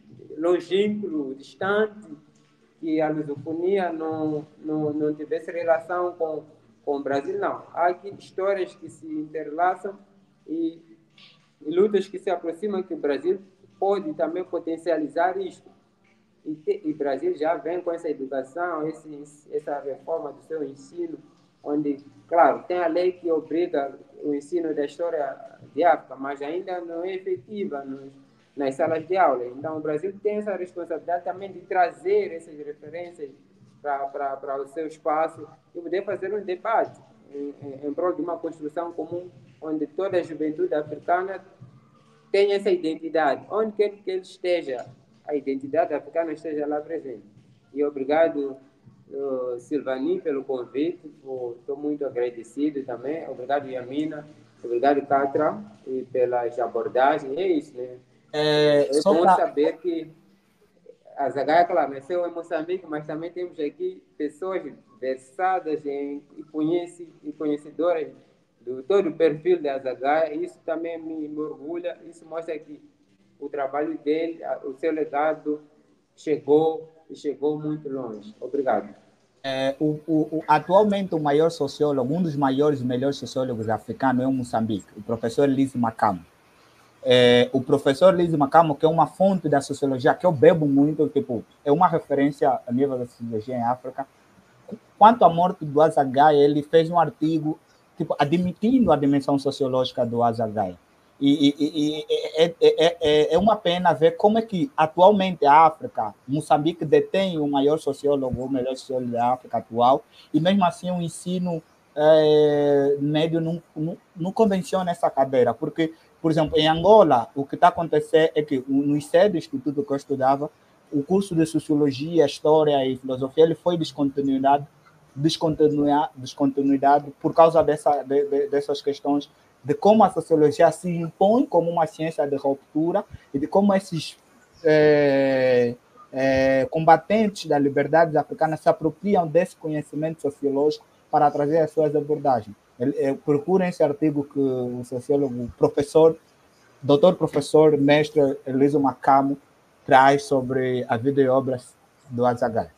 longínquo, distante, que a lusofonia não, não, não tivesse relação com, com o Brasil, não. Há aqui histórias que se interlaçam e, e lutas que se aproximam, que o Brasil pode também potencializar isto. E, te, e o Brasil já vem com essa educação, esse, essa reforma do seu ensino, onde, claro, tem a lei que obriga o ensino da história de África, mas ainda não é efetiva nos, nas salas de aula. Então, o Brasil tem essa responsabilidade também de trazer essas referências para o seu espaço e poder fazer um debate em, em, em prol de uma construção comum, onde toda a juventude africana tem essa identidade. Onde quer que ele esteja, a identidade africana esteja lá presente. E obrigado, uh, Silvani, pelo convite. Estou muito agradecido também. Obrigado, Yamina. Obrigado, Catra, e pelas abordagens. É isso, né? É, é bom pra... saber que a Azaghal, claro, nasceu em Moçambique, mas também temos aqui pessoas versadas em, e, conhece, e conhecedoras do todo o perfil da Azaghal. Isso também me, me orgulha. Isso mostra que o trabalho dele, o seu legado chegou e chegou muito longe. Obrigado. É, o, o, atualmente, o maior sociólogo, um dos maiores e melhores sociólogos africanos é o Moçambique, o professor Lise Makamo. É, o professor Lise Makamo, que é uma fonte da sociologia que eu bebo muito, tipo, é uma referência a nível da sociologia em África. Quanto à morte do Azaghal, ele fez um artigo tipo, admitindo a dimensão sociológica do Azaghal. E, e, e é, é, é, é uma pena ver como é que, atualmente, a África, Moçambique detém o maior sociólogo, o melhor sociólogo da África atual, e mesmo assim o ensino é, médio não, não, não convenciona essa cadeira, porque, por exemplo, em Angola, o que está acontecendo é que no I C E D, o instituto que eu estudava, o curso de Sociologia, História e Filosofia, ele foi descontinuado, descontinuado, descontinuado por causa dessa, de, de, dessas questões de como a sociologia se impõe como uma ciência de ruptura e de como esses é, é, combatentes da liberdade africana se apropriam desse conhecimento sociológico para trazer as suas abordagens. Procurem esse artigo que o sociólogo, professor, doutor professor, mestre Eliso Macamo, traz sobre a vida e obras do Azagaya.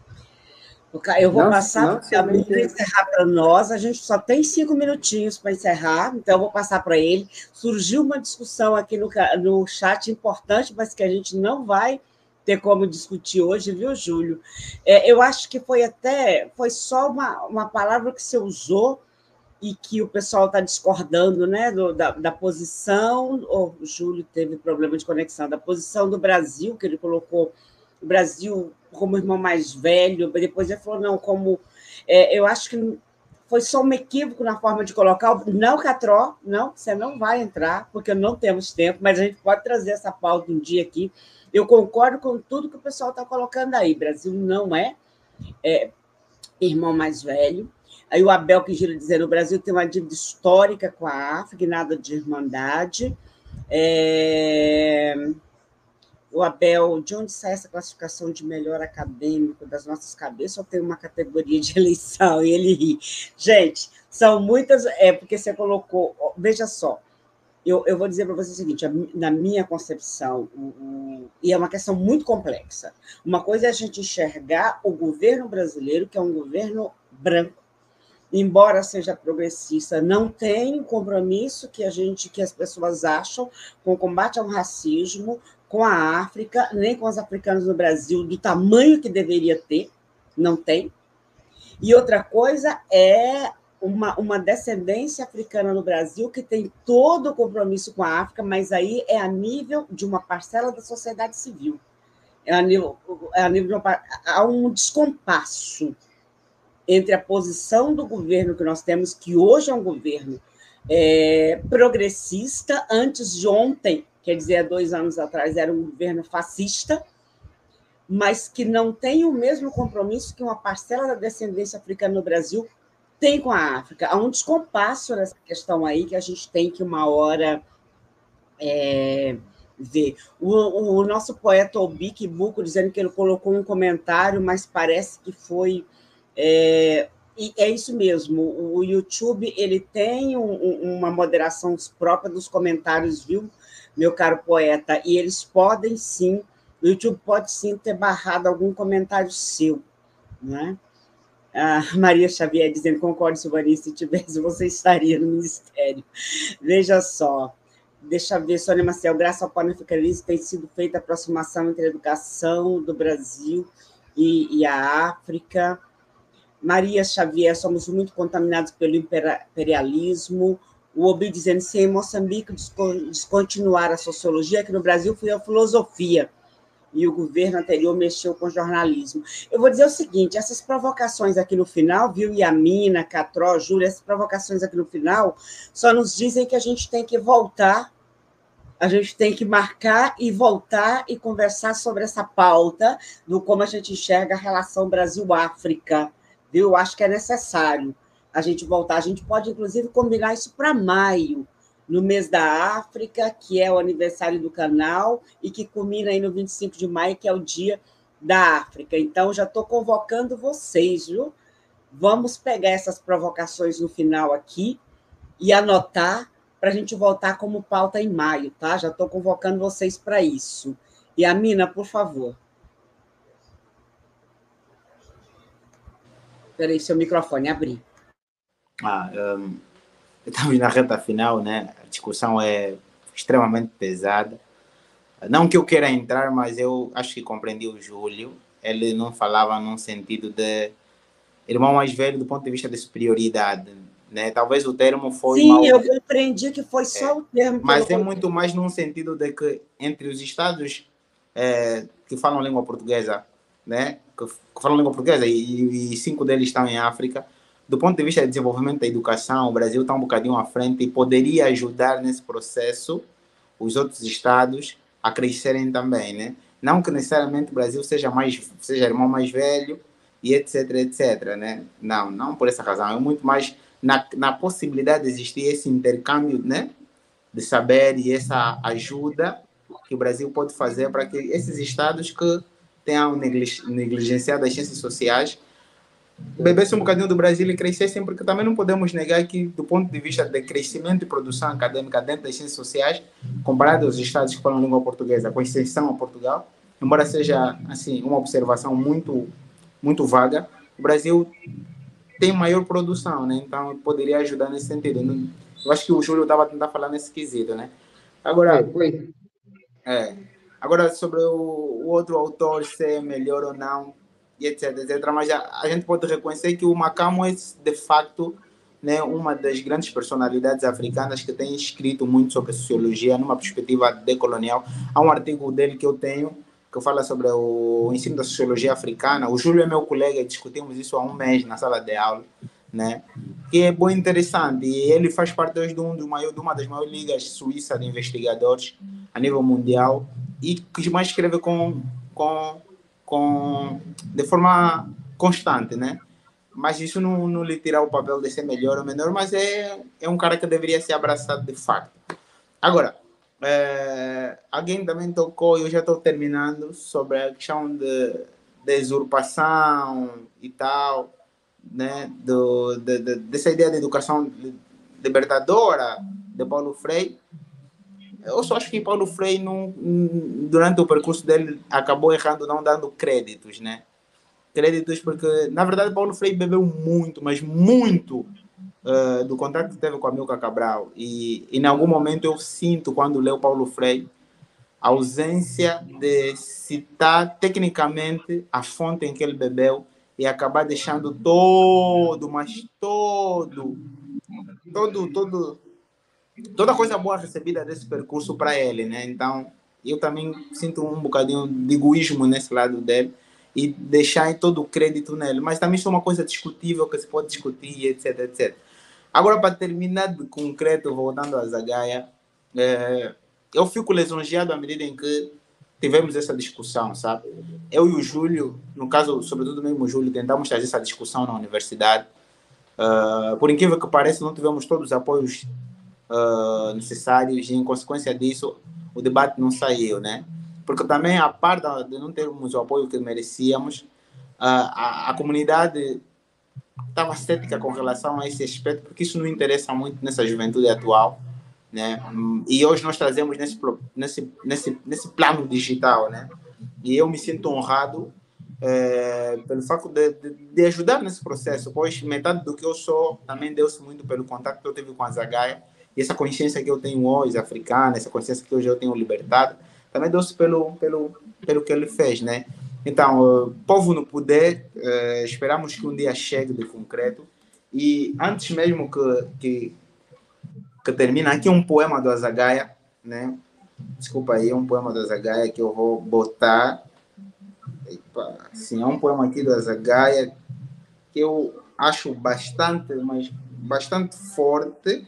Eu vou não, passar para encerrar para nós, a gente só tem cinco minutinhos para encerrar, então eu vou passar para ele. Surgiu uma discussão aqui no, no chat importante, mas que a gente não vai ter como discutir hoje, viu, Júlio? É, eu acho que foi até, foi só uma, uma palavra que você usou e que o pessoal está discordando, né, do, da, da posição, oh, o Júlio teve problema de conexão, da posição do Brasil, que ele colocou o Brasil como irmão mais velho, depois ele falou, não, como... É, eu acho que foi só um equívoco na forma de colocar, não, Catró, não, você não vai entrar, porque não temos tempo, mas a gente pode trazer essa pauta um dia aqui. Eu concordo com tudo que o pessoal está colocando aí, Brasil não é, é irmão mais velho. Aí o Abel que gira dizendo, o Brasil tem uma dívida histórica com a África, e nada de irmandade. É... O Abel, de onde sai essa classificação de melhor acadêmico das nossas cabeças, ou tem uma categoria de eleição? E ele ri. Gente, são muitas... É porque você colocou... Veja só, eu, eu vou dizer para você o seguinte, na minha concepção, o, o, e é uma questão muito complexa, uma coisa é a gente enxergar o governo brasileiro, que é um governo branco, embora seja progressista, não tem um compromisso que a gente, que as pessoas acham com o combate ao racismo, com a África, nem com os africanos no Brasil, do tamanho que deveria ter, não tem. E outra coisa é uma, uma descendência africana no Brasil que tem todo o compromisso com a África, mas aí é a nível de uma parcela da sociedade civil. É a nível, é a nível de uma, há um descompasso entre a posição do governo que nós temos, que hoje é um governo é, progressista, antes de ontem, quer dizer, há dois anos atrás, era um governo fascista, mas que não tem o mesmo compromisso que uma parcela da descendência africana no Brasil tem com a África. Há um descompasso nessa questão aí que a gente tem que, uma hora, é, ver. O, o nosso poeta Obique Buco dizendo que ele colocou um comentário, mas parece que foi... É, e é isso mesmo, o YouTube ele tem um, uma moderação própria dos comentários, viu, meu caro poeta, e eles podem sim, o YouTube pode sim ter barrado algum comentário seu, né? A Maria Xavier dizendo, concordo, Silvani, se tivesse, você estaria no ministério. Veja só, deixa eu ver, Sônia Marcel, graças ao panafricanismo tem sido feita a aproximação entre a educação do Brasil e, e a África. Maria Xavier, somos muito contaminados pelo imperialismo. O Obi dizendo, se em Moçambique descontinuar a sociologia, aqui no Brasil foi a filosofia, e o governo anterior mexeu com o jornalismo. Eu vou dizer o seguinte, essas provocações aqui no final, viu, Yamina, Catró, Júlia, essas provocações aqui no final só nos dizem que a gente tem que voltar, a gente tem que marcar e voltar e conversar sobre essa pauta do como a gente enxerga a relação Brasil-África. Viu? Eu acho que é necessário a gente voltar. A gente pode, inclusive, combinar isso para maio, no mês da África, que é o aniversário do canal, e que culmina aí no vinte e cinco de maio, que é o Dia da África. Então, já estou convocando vocês, viu? Vamos pegar essas provocações no final aqui e anotar para a gente voltar como pauta em maio, tá? Já estou convocando vocês para isso. E a Mina, por favor. Espera aí, seu microfone, abri. Ah, um, estamos na reta final, né? A discussão é extremamente pesada. Não que eu queira entrar, mas eu acho que compreendi o Júlio. Ele não falava num sentido de irmão mais velho do ponto de vista de superioridade, né? Talvez o termo foi... Sim, mal... eu compreendi que foi só é, o termo. Mas é muito mais num sentido de que entre os estados é, que falam língua portuguesa, né? que falam língua portuguesa e, e cinco deles estão em África, do ponto de vista de desenvolvimento da educação, o Brasil está um bocadinho à frente e poderia ajudar nesse processo os outros estados a crescerem também, né? Não que necessariamente o Brasil seja mais, seja irmão mais velho e etc, etc, né? Não, não por essa razão. É muito mais na, na possibilidade de existir esse intercâmbio, né, de saber e essa ajuda que o Brasil pode fazer para que esses estados que tenham negligenciado as ciências sociais bebesse um bocadinho do Brasil e crescessem, porque também não podemos negar que, do ponto de vista de crescimento e produção acadêmica dentro das ciências sociais, comparado aos estados que falam língua portuguesa, com exceção a Portugal, embora seja assim uma observação muito, muito vaga, o Brasil tem maior produção, né? Então poderia ajudar nesse sentido. Eu acho que o Júlio estava tentando falar nesse quesito, né? Agora, é, agora sobre o, o outro autor ser melhor ou não, e etc, etc. Mas a, a gente pode reconhecer que o Macamo é, de facto, né, uma das grandes personalidades africanas que tem escrito muito sobre sociologia numa perspectiva decolonial. Há um artigo dele que eu tenho que fala sobre o ensino da sociologia africana. O Júlio é meu colega, discutimos isso há um mês na sala de aula, né? Que é bem interessante. E ele faz parte hoje de, um, de, uma, de uma das maiores ligas suíças de investigadores a nível mundial e que mais escreve com, com, com, de forma constante, né? Mas isso não, não lhe tira o papel de ser melhor ou menor, mas é, é um cara que deveria ser abraçado de facto. Agora, é, alguém também tocou, e eu já estou terminando, sobre a questão de, de usurpação e tal, né? Do, de, de, dessa ideia de educação libertadora de Paulo Freire. Eu só acho que Paulo Freire, não, durante o percurso dele, acabou errando, não dando créditos, né? Créditos porque, na verdade, Paulo Freire bebeu muito, mas muito uh, do contato que teve com a Milka Cabral. E, e, em algum momento, eu sinto, quando leio Paulo Freire, a ausência de citar tecnicamente a fonte em que ele bebeu e acabar deixando todo, mas todo, todo, todo, toda coisa boa recebida desse percurso para ele, né? Então, eu também sinto um bocadinho de egoísmo nesse lado dele e deixar todo o crédito nele. Mas também isso é uma coisa discutível que se pode discutir, etc, etcétera. Agora, para terminar de concreto, voltando a Zagaia, é, eu fico lisonjeado à medida em que tivemos essa discussão, sabe? Eu e o Júlio, no caso, sobretudo mesmo o Júlio, tentamos trazer essa discussão na universidade. Uh, por incrível que pareça, não tivemos todos os apoios uh, necessários e, em consequência disso, o debate não saiu, né? Porque também, a parte de não termos o apoio que merecíamos, uh, a, a comunidade estava cética com relação a esse aspecto, porque isso não interessa muito nessa juventude atual, né? E hoje nós trazemos nesse, nesse, nesse, nesse plano digital, né? E eu me sinto honrado é, pelo fato de, de, de ajudar nesse processo, pois metade do que eu sou também deu-se muito pelo contato que eu tive com a Zagaia, e essa consciência que eu tenho hoje, africana, essa consciência que hoje eu tenho libertada, também deu-se pelo, pelo, pelo que ele fez, né? Então, uh, povo no poder, uh, esperamos que um dia chegue de concreto, e antes mesmo que, que, que termine, aqui um poema do Azagaia, né? Desculpa aí, um poema do Azagaia que eu vou botar. Epa, sim, é um poema aqui do Azagaia que eu acho bastante, mas bastante forte,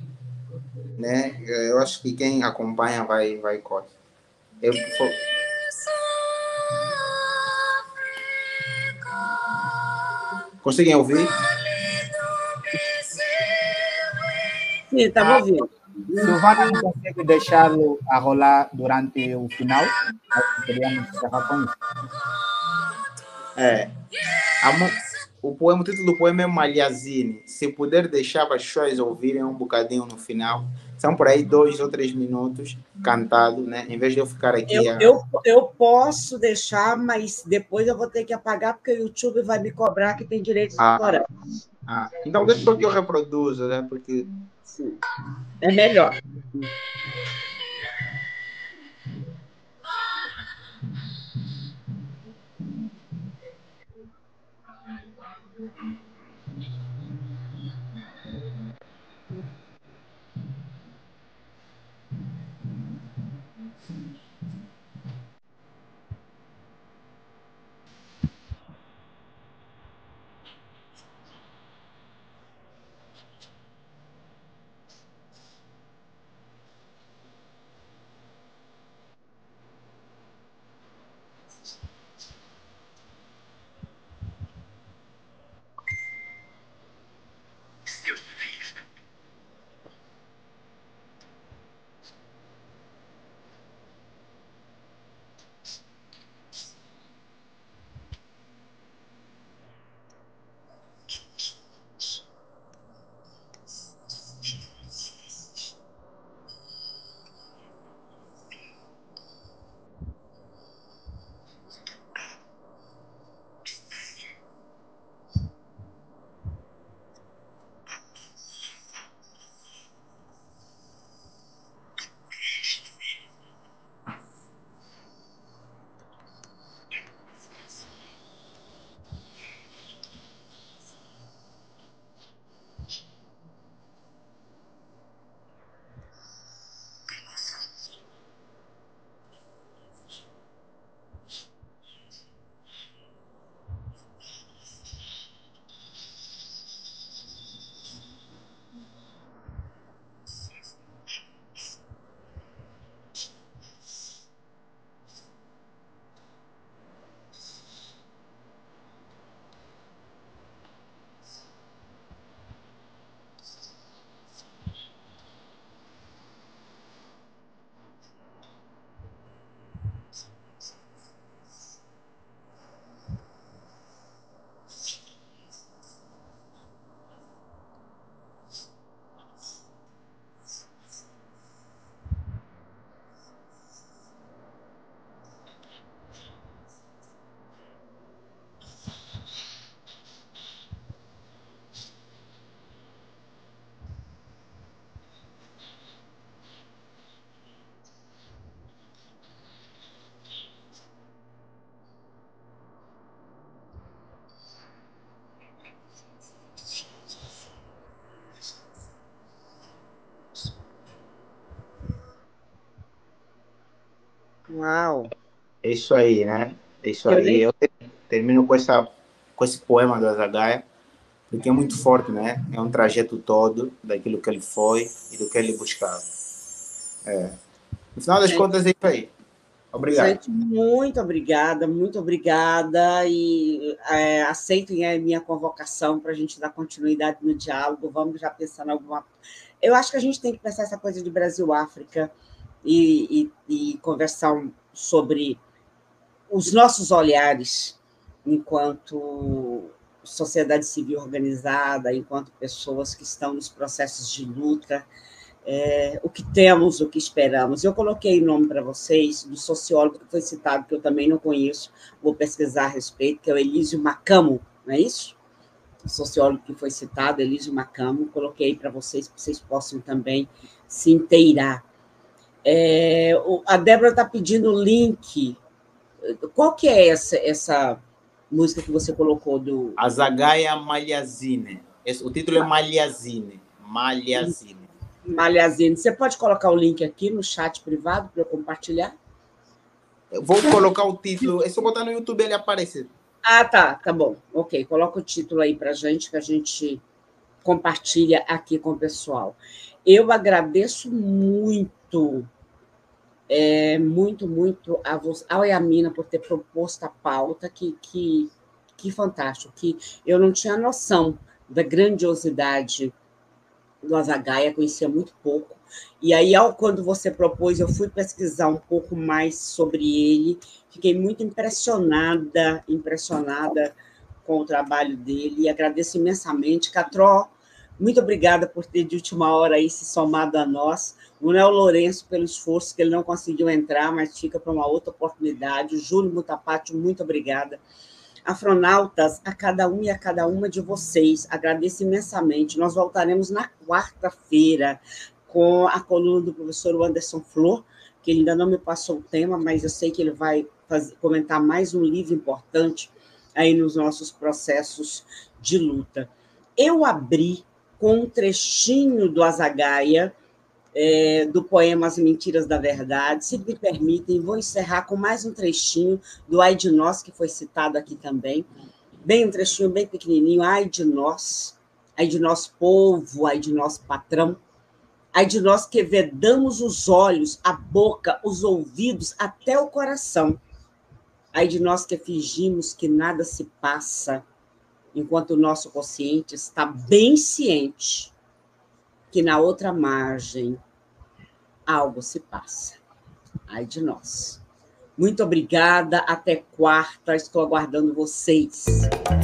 né? Eu acho que quem acompanha vai, vai curtir. Eu, conseguem ouvir? Sim, estava ouvindo. Silvana não consegue deixá-lo a rolar durante o final? Acho que poderíamos encerrar com isso. É. O, poema, o título do poema é Malhazine. Se puder deixar as pessoas ouvirem um bocadinho no final, são por aí dois ou três minutos cantado, né? Em vez de eu ficar aqui. Eu, a... eu, eu posso deixar, mas depois eu vou ter que apagar, porque o YouTube vai me cobrar que tem direitos ah, autorais. Ah, então deixa só que eu reproduzo, né? Porque. Sim. É melhor. É isso aí, né? É isso Eu aí. nem... Eu termino com, essa, com esse poema do Azagaia, porque é muito forte, né? É um trajeto todo daquilo que ele foi e do que ele buscava. É. No final das Gente, contas, é isso aí. Obrigado. gente, muito obrigada, muito obrigada, e é, aceitem a minha convocação para a gente dar continuidade no diálogo. Vamos já pensar em alguma... Eu acho que a gente tem que pensar essa coisa de Brasil-África e, e, e conversar sobre os nossos olhares enquanto sociedade civil organizada, enquanto pessoas que estão nos processos de luta, é, o que temos, o que esperamos. Eu coloquei o nome para vocês do sociólogo que foi citado, que eu também não conheço, vou pesquisar a respeito, que é o Elísio Macamo, não é isso? O sociólogo que foi citado, Elísio Macamo, coloquei para vocês, para vocês possam também se inteirar. É, a Débora está pedindo o link. Qual que é essa, essa música que você colocou do... Azagaia Malhazine. O título é Malhazine. Malhazine. Malhazine. Você pode colocar o link aqui no chat privado para eu compartilhar? Eu vou colocar o título. É só botar no YouTube, ele aparece. Ah, tá, tá bom. Ok, coloca o título aí para a gente, que a gente compartilha aqui com o pessoal. Eu agradeço muito, é, muito, muito a você, ao Yamina por ter proposto a pauta, que, que, que fantástico, que eu não tinha noção da grandiosidade do Azagaia, conhecia muito pouco. E aí, ao, quando você propôs, eu fui pesquisar um pouco mais sobre ele, fiquei muito impressionada, impressionada com o trabalho dele, e agradeço imensamente. Catró, muito obrigada por ter, de última hora, aí, se somado a nós. O Neo Lourenço, pelo esforço, que ele não conseguiu entrar, mas fica para uma outra oportunidade. O Júlio Mutapati, muito obrigada. Afronautas, a cada um e a cada uma de vocês, agradeço imensamente. Nós voltaremos na quarta-feira com a coluna do professor Anderson Flor, que ele ainda não me passou o tema, mas eu sei que ele vai fazer, comentar mais um livro importante aí nos nossos processos de luta. Eu abri com um trechinho do Azagaia, É, do poema As Mentiras da Verdade. Se me permitem, vou encerrar com mais um trechinho do Ai de Nós, que foi citado aqui também. Bem um trechinho bem pequenininho. Ai de nós, ai de nosso povo, ai de nosso patrão, ai de nós que vedamos os olhos, a boca, os ouvidos, até o coração. Ai de nós que fingimos que nada se passa, enquanto o nosso consciente está bem ciente que na outra margem algo se passa. Ai de nós. Muito obrigada. Até quarta. Estou aguardando vocês.